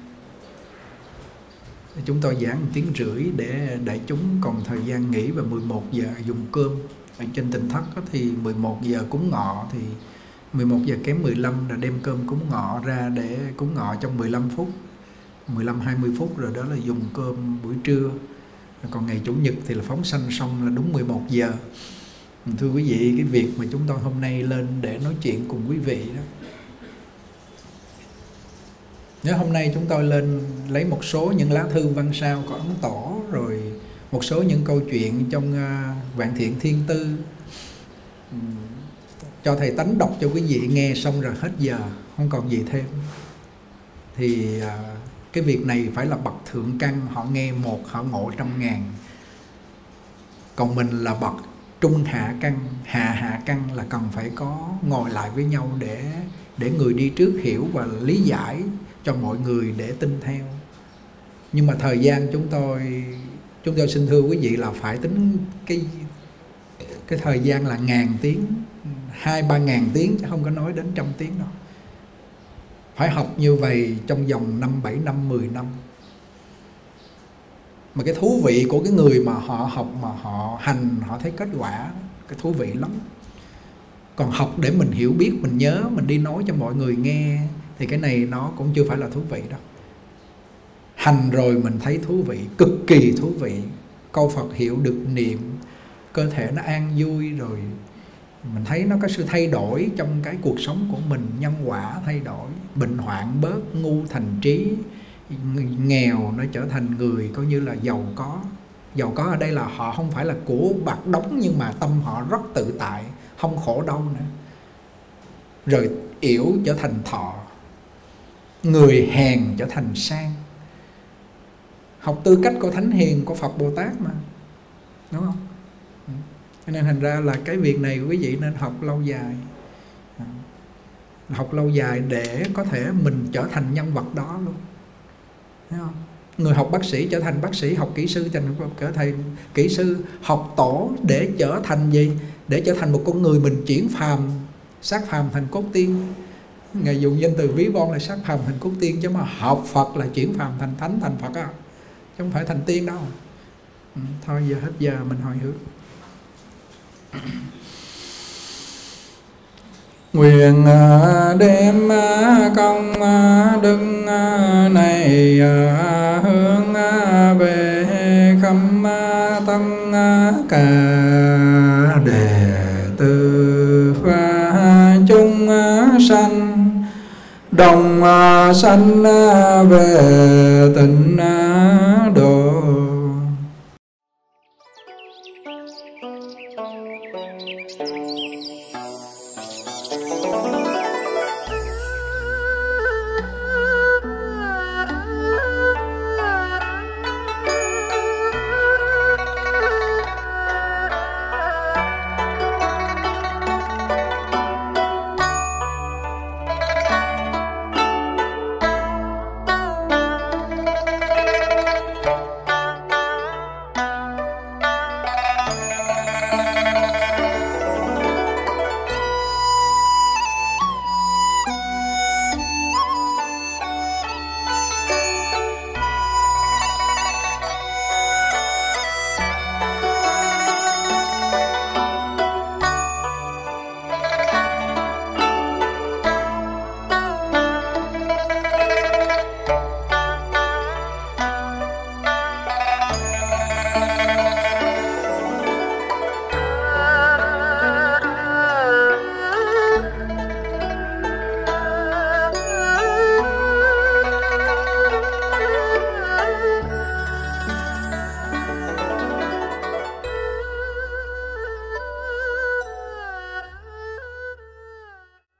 S1: chúng tôi giảng 1 tiếng rưỡi để đại chúng còn thời gian nghỉ, và 11 giờ dùng cơm. Ở trên Tịnh Thất thì 11 giờ cúng ngọ, thì 11 giờ kém 15 là đem cơm cúng ngọ ra để cúng ngọ trong 15 phút, 15-20 phút, rồi đó là dùng cơm buổi trưa. Còn ngày Chủ nhật thì là phóng sanh xong là đúng 11 giờ. Thưa quý vị, cái việc mà chúng tôi hôm nay lên để nói chuyện cùng quý vị đó, nếu hôm nay chúng tôi lên lấy một số những lá thư văn sao có Ấn Tổ, rồi một số những câu chuyện trong Vạn Thiện Thiên Tư, cho thầy Tánh đọc cho quý vị nghe xong rồi hết giờ, không còn gì thêm, thì cái việc này phải là bậc thượng căn, họ nghe một họ ngộ 100.000. Còn mình là bậc trung hạ căn, hạ căn là cần phải có ngồi lại với nhau để người đi trước hiểu và lý giải cho mọi người để tin theo. Nhưng mà thời gian chúng tôi xin thưa quý vị là phải tính cái thời gian là 1000 tiếng, 2-3 tiếng, chứ không có nói đến 100 tiếng đâu. Phải học như vậy trong vòng 5-7 năm, 10 năm. Mà cái thú vị của cái người mà họ học, mà họ hành, họ thấy kết quả, cái thú vị lắm. Còn học để mình hiểu biết, mình nhớ, mình đi nói cho mọi người nghe, thì cái này nó cũng chưa phải là thú vị đâu. Hành rồi mình thấy thú vị, cực kỳ thú vị. Câu Phật hiệu được niệm, cơ thể nó an vui, rồi mình thấy nó có sự thay đổi trong cái cuộc sống của mình. Nhân quả thay đổi, bệnh hoạn bớt, ngu thành trí, nghèo nó trở thành người coi như là giàu có. Giàu có ở đây là họ không phải là của bạc đống, nhưng mà tâm họ rất tự tại, không khổ đau nữa. Rồi yểu trở thành thọ, người hèn trở thành sang. Học tư cách của Thánh Hiền, của Phật Bồ Tát mà, đúng không? Cho nên thành ra là cái việc này quý vị nên học lâu dài. Học lâu dài để có thể mình trở thành nhân vật đó luôn, thấy không? Người học bác sĩ trở thành bác sĩ, học kỹ sư trở thành kỹ sư, học tổ để trở thành gì? Để trở thành một con người mình chuyển phàm, sát phàm thành cốt tiên. Ngài dùng danh từ ví von là sát phàm thành cốt tiên, chứ mà học Phật là chuyển phàm thành thánh, thành Phật á, chứ không phải thành tiên đâu. Thôi giờ hết giờ mình hồi hướng. Nguyện đem công đức này hướng về khắp tâm cả đệ tử và chúng sanh, đồng sanh về tịnh độ.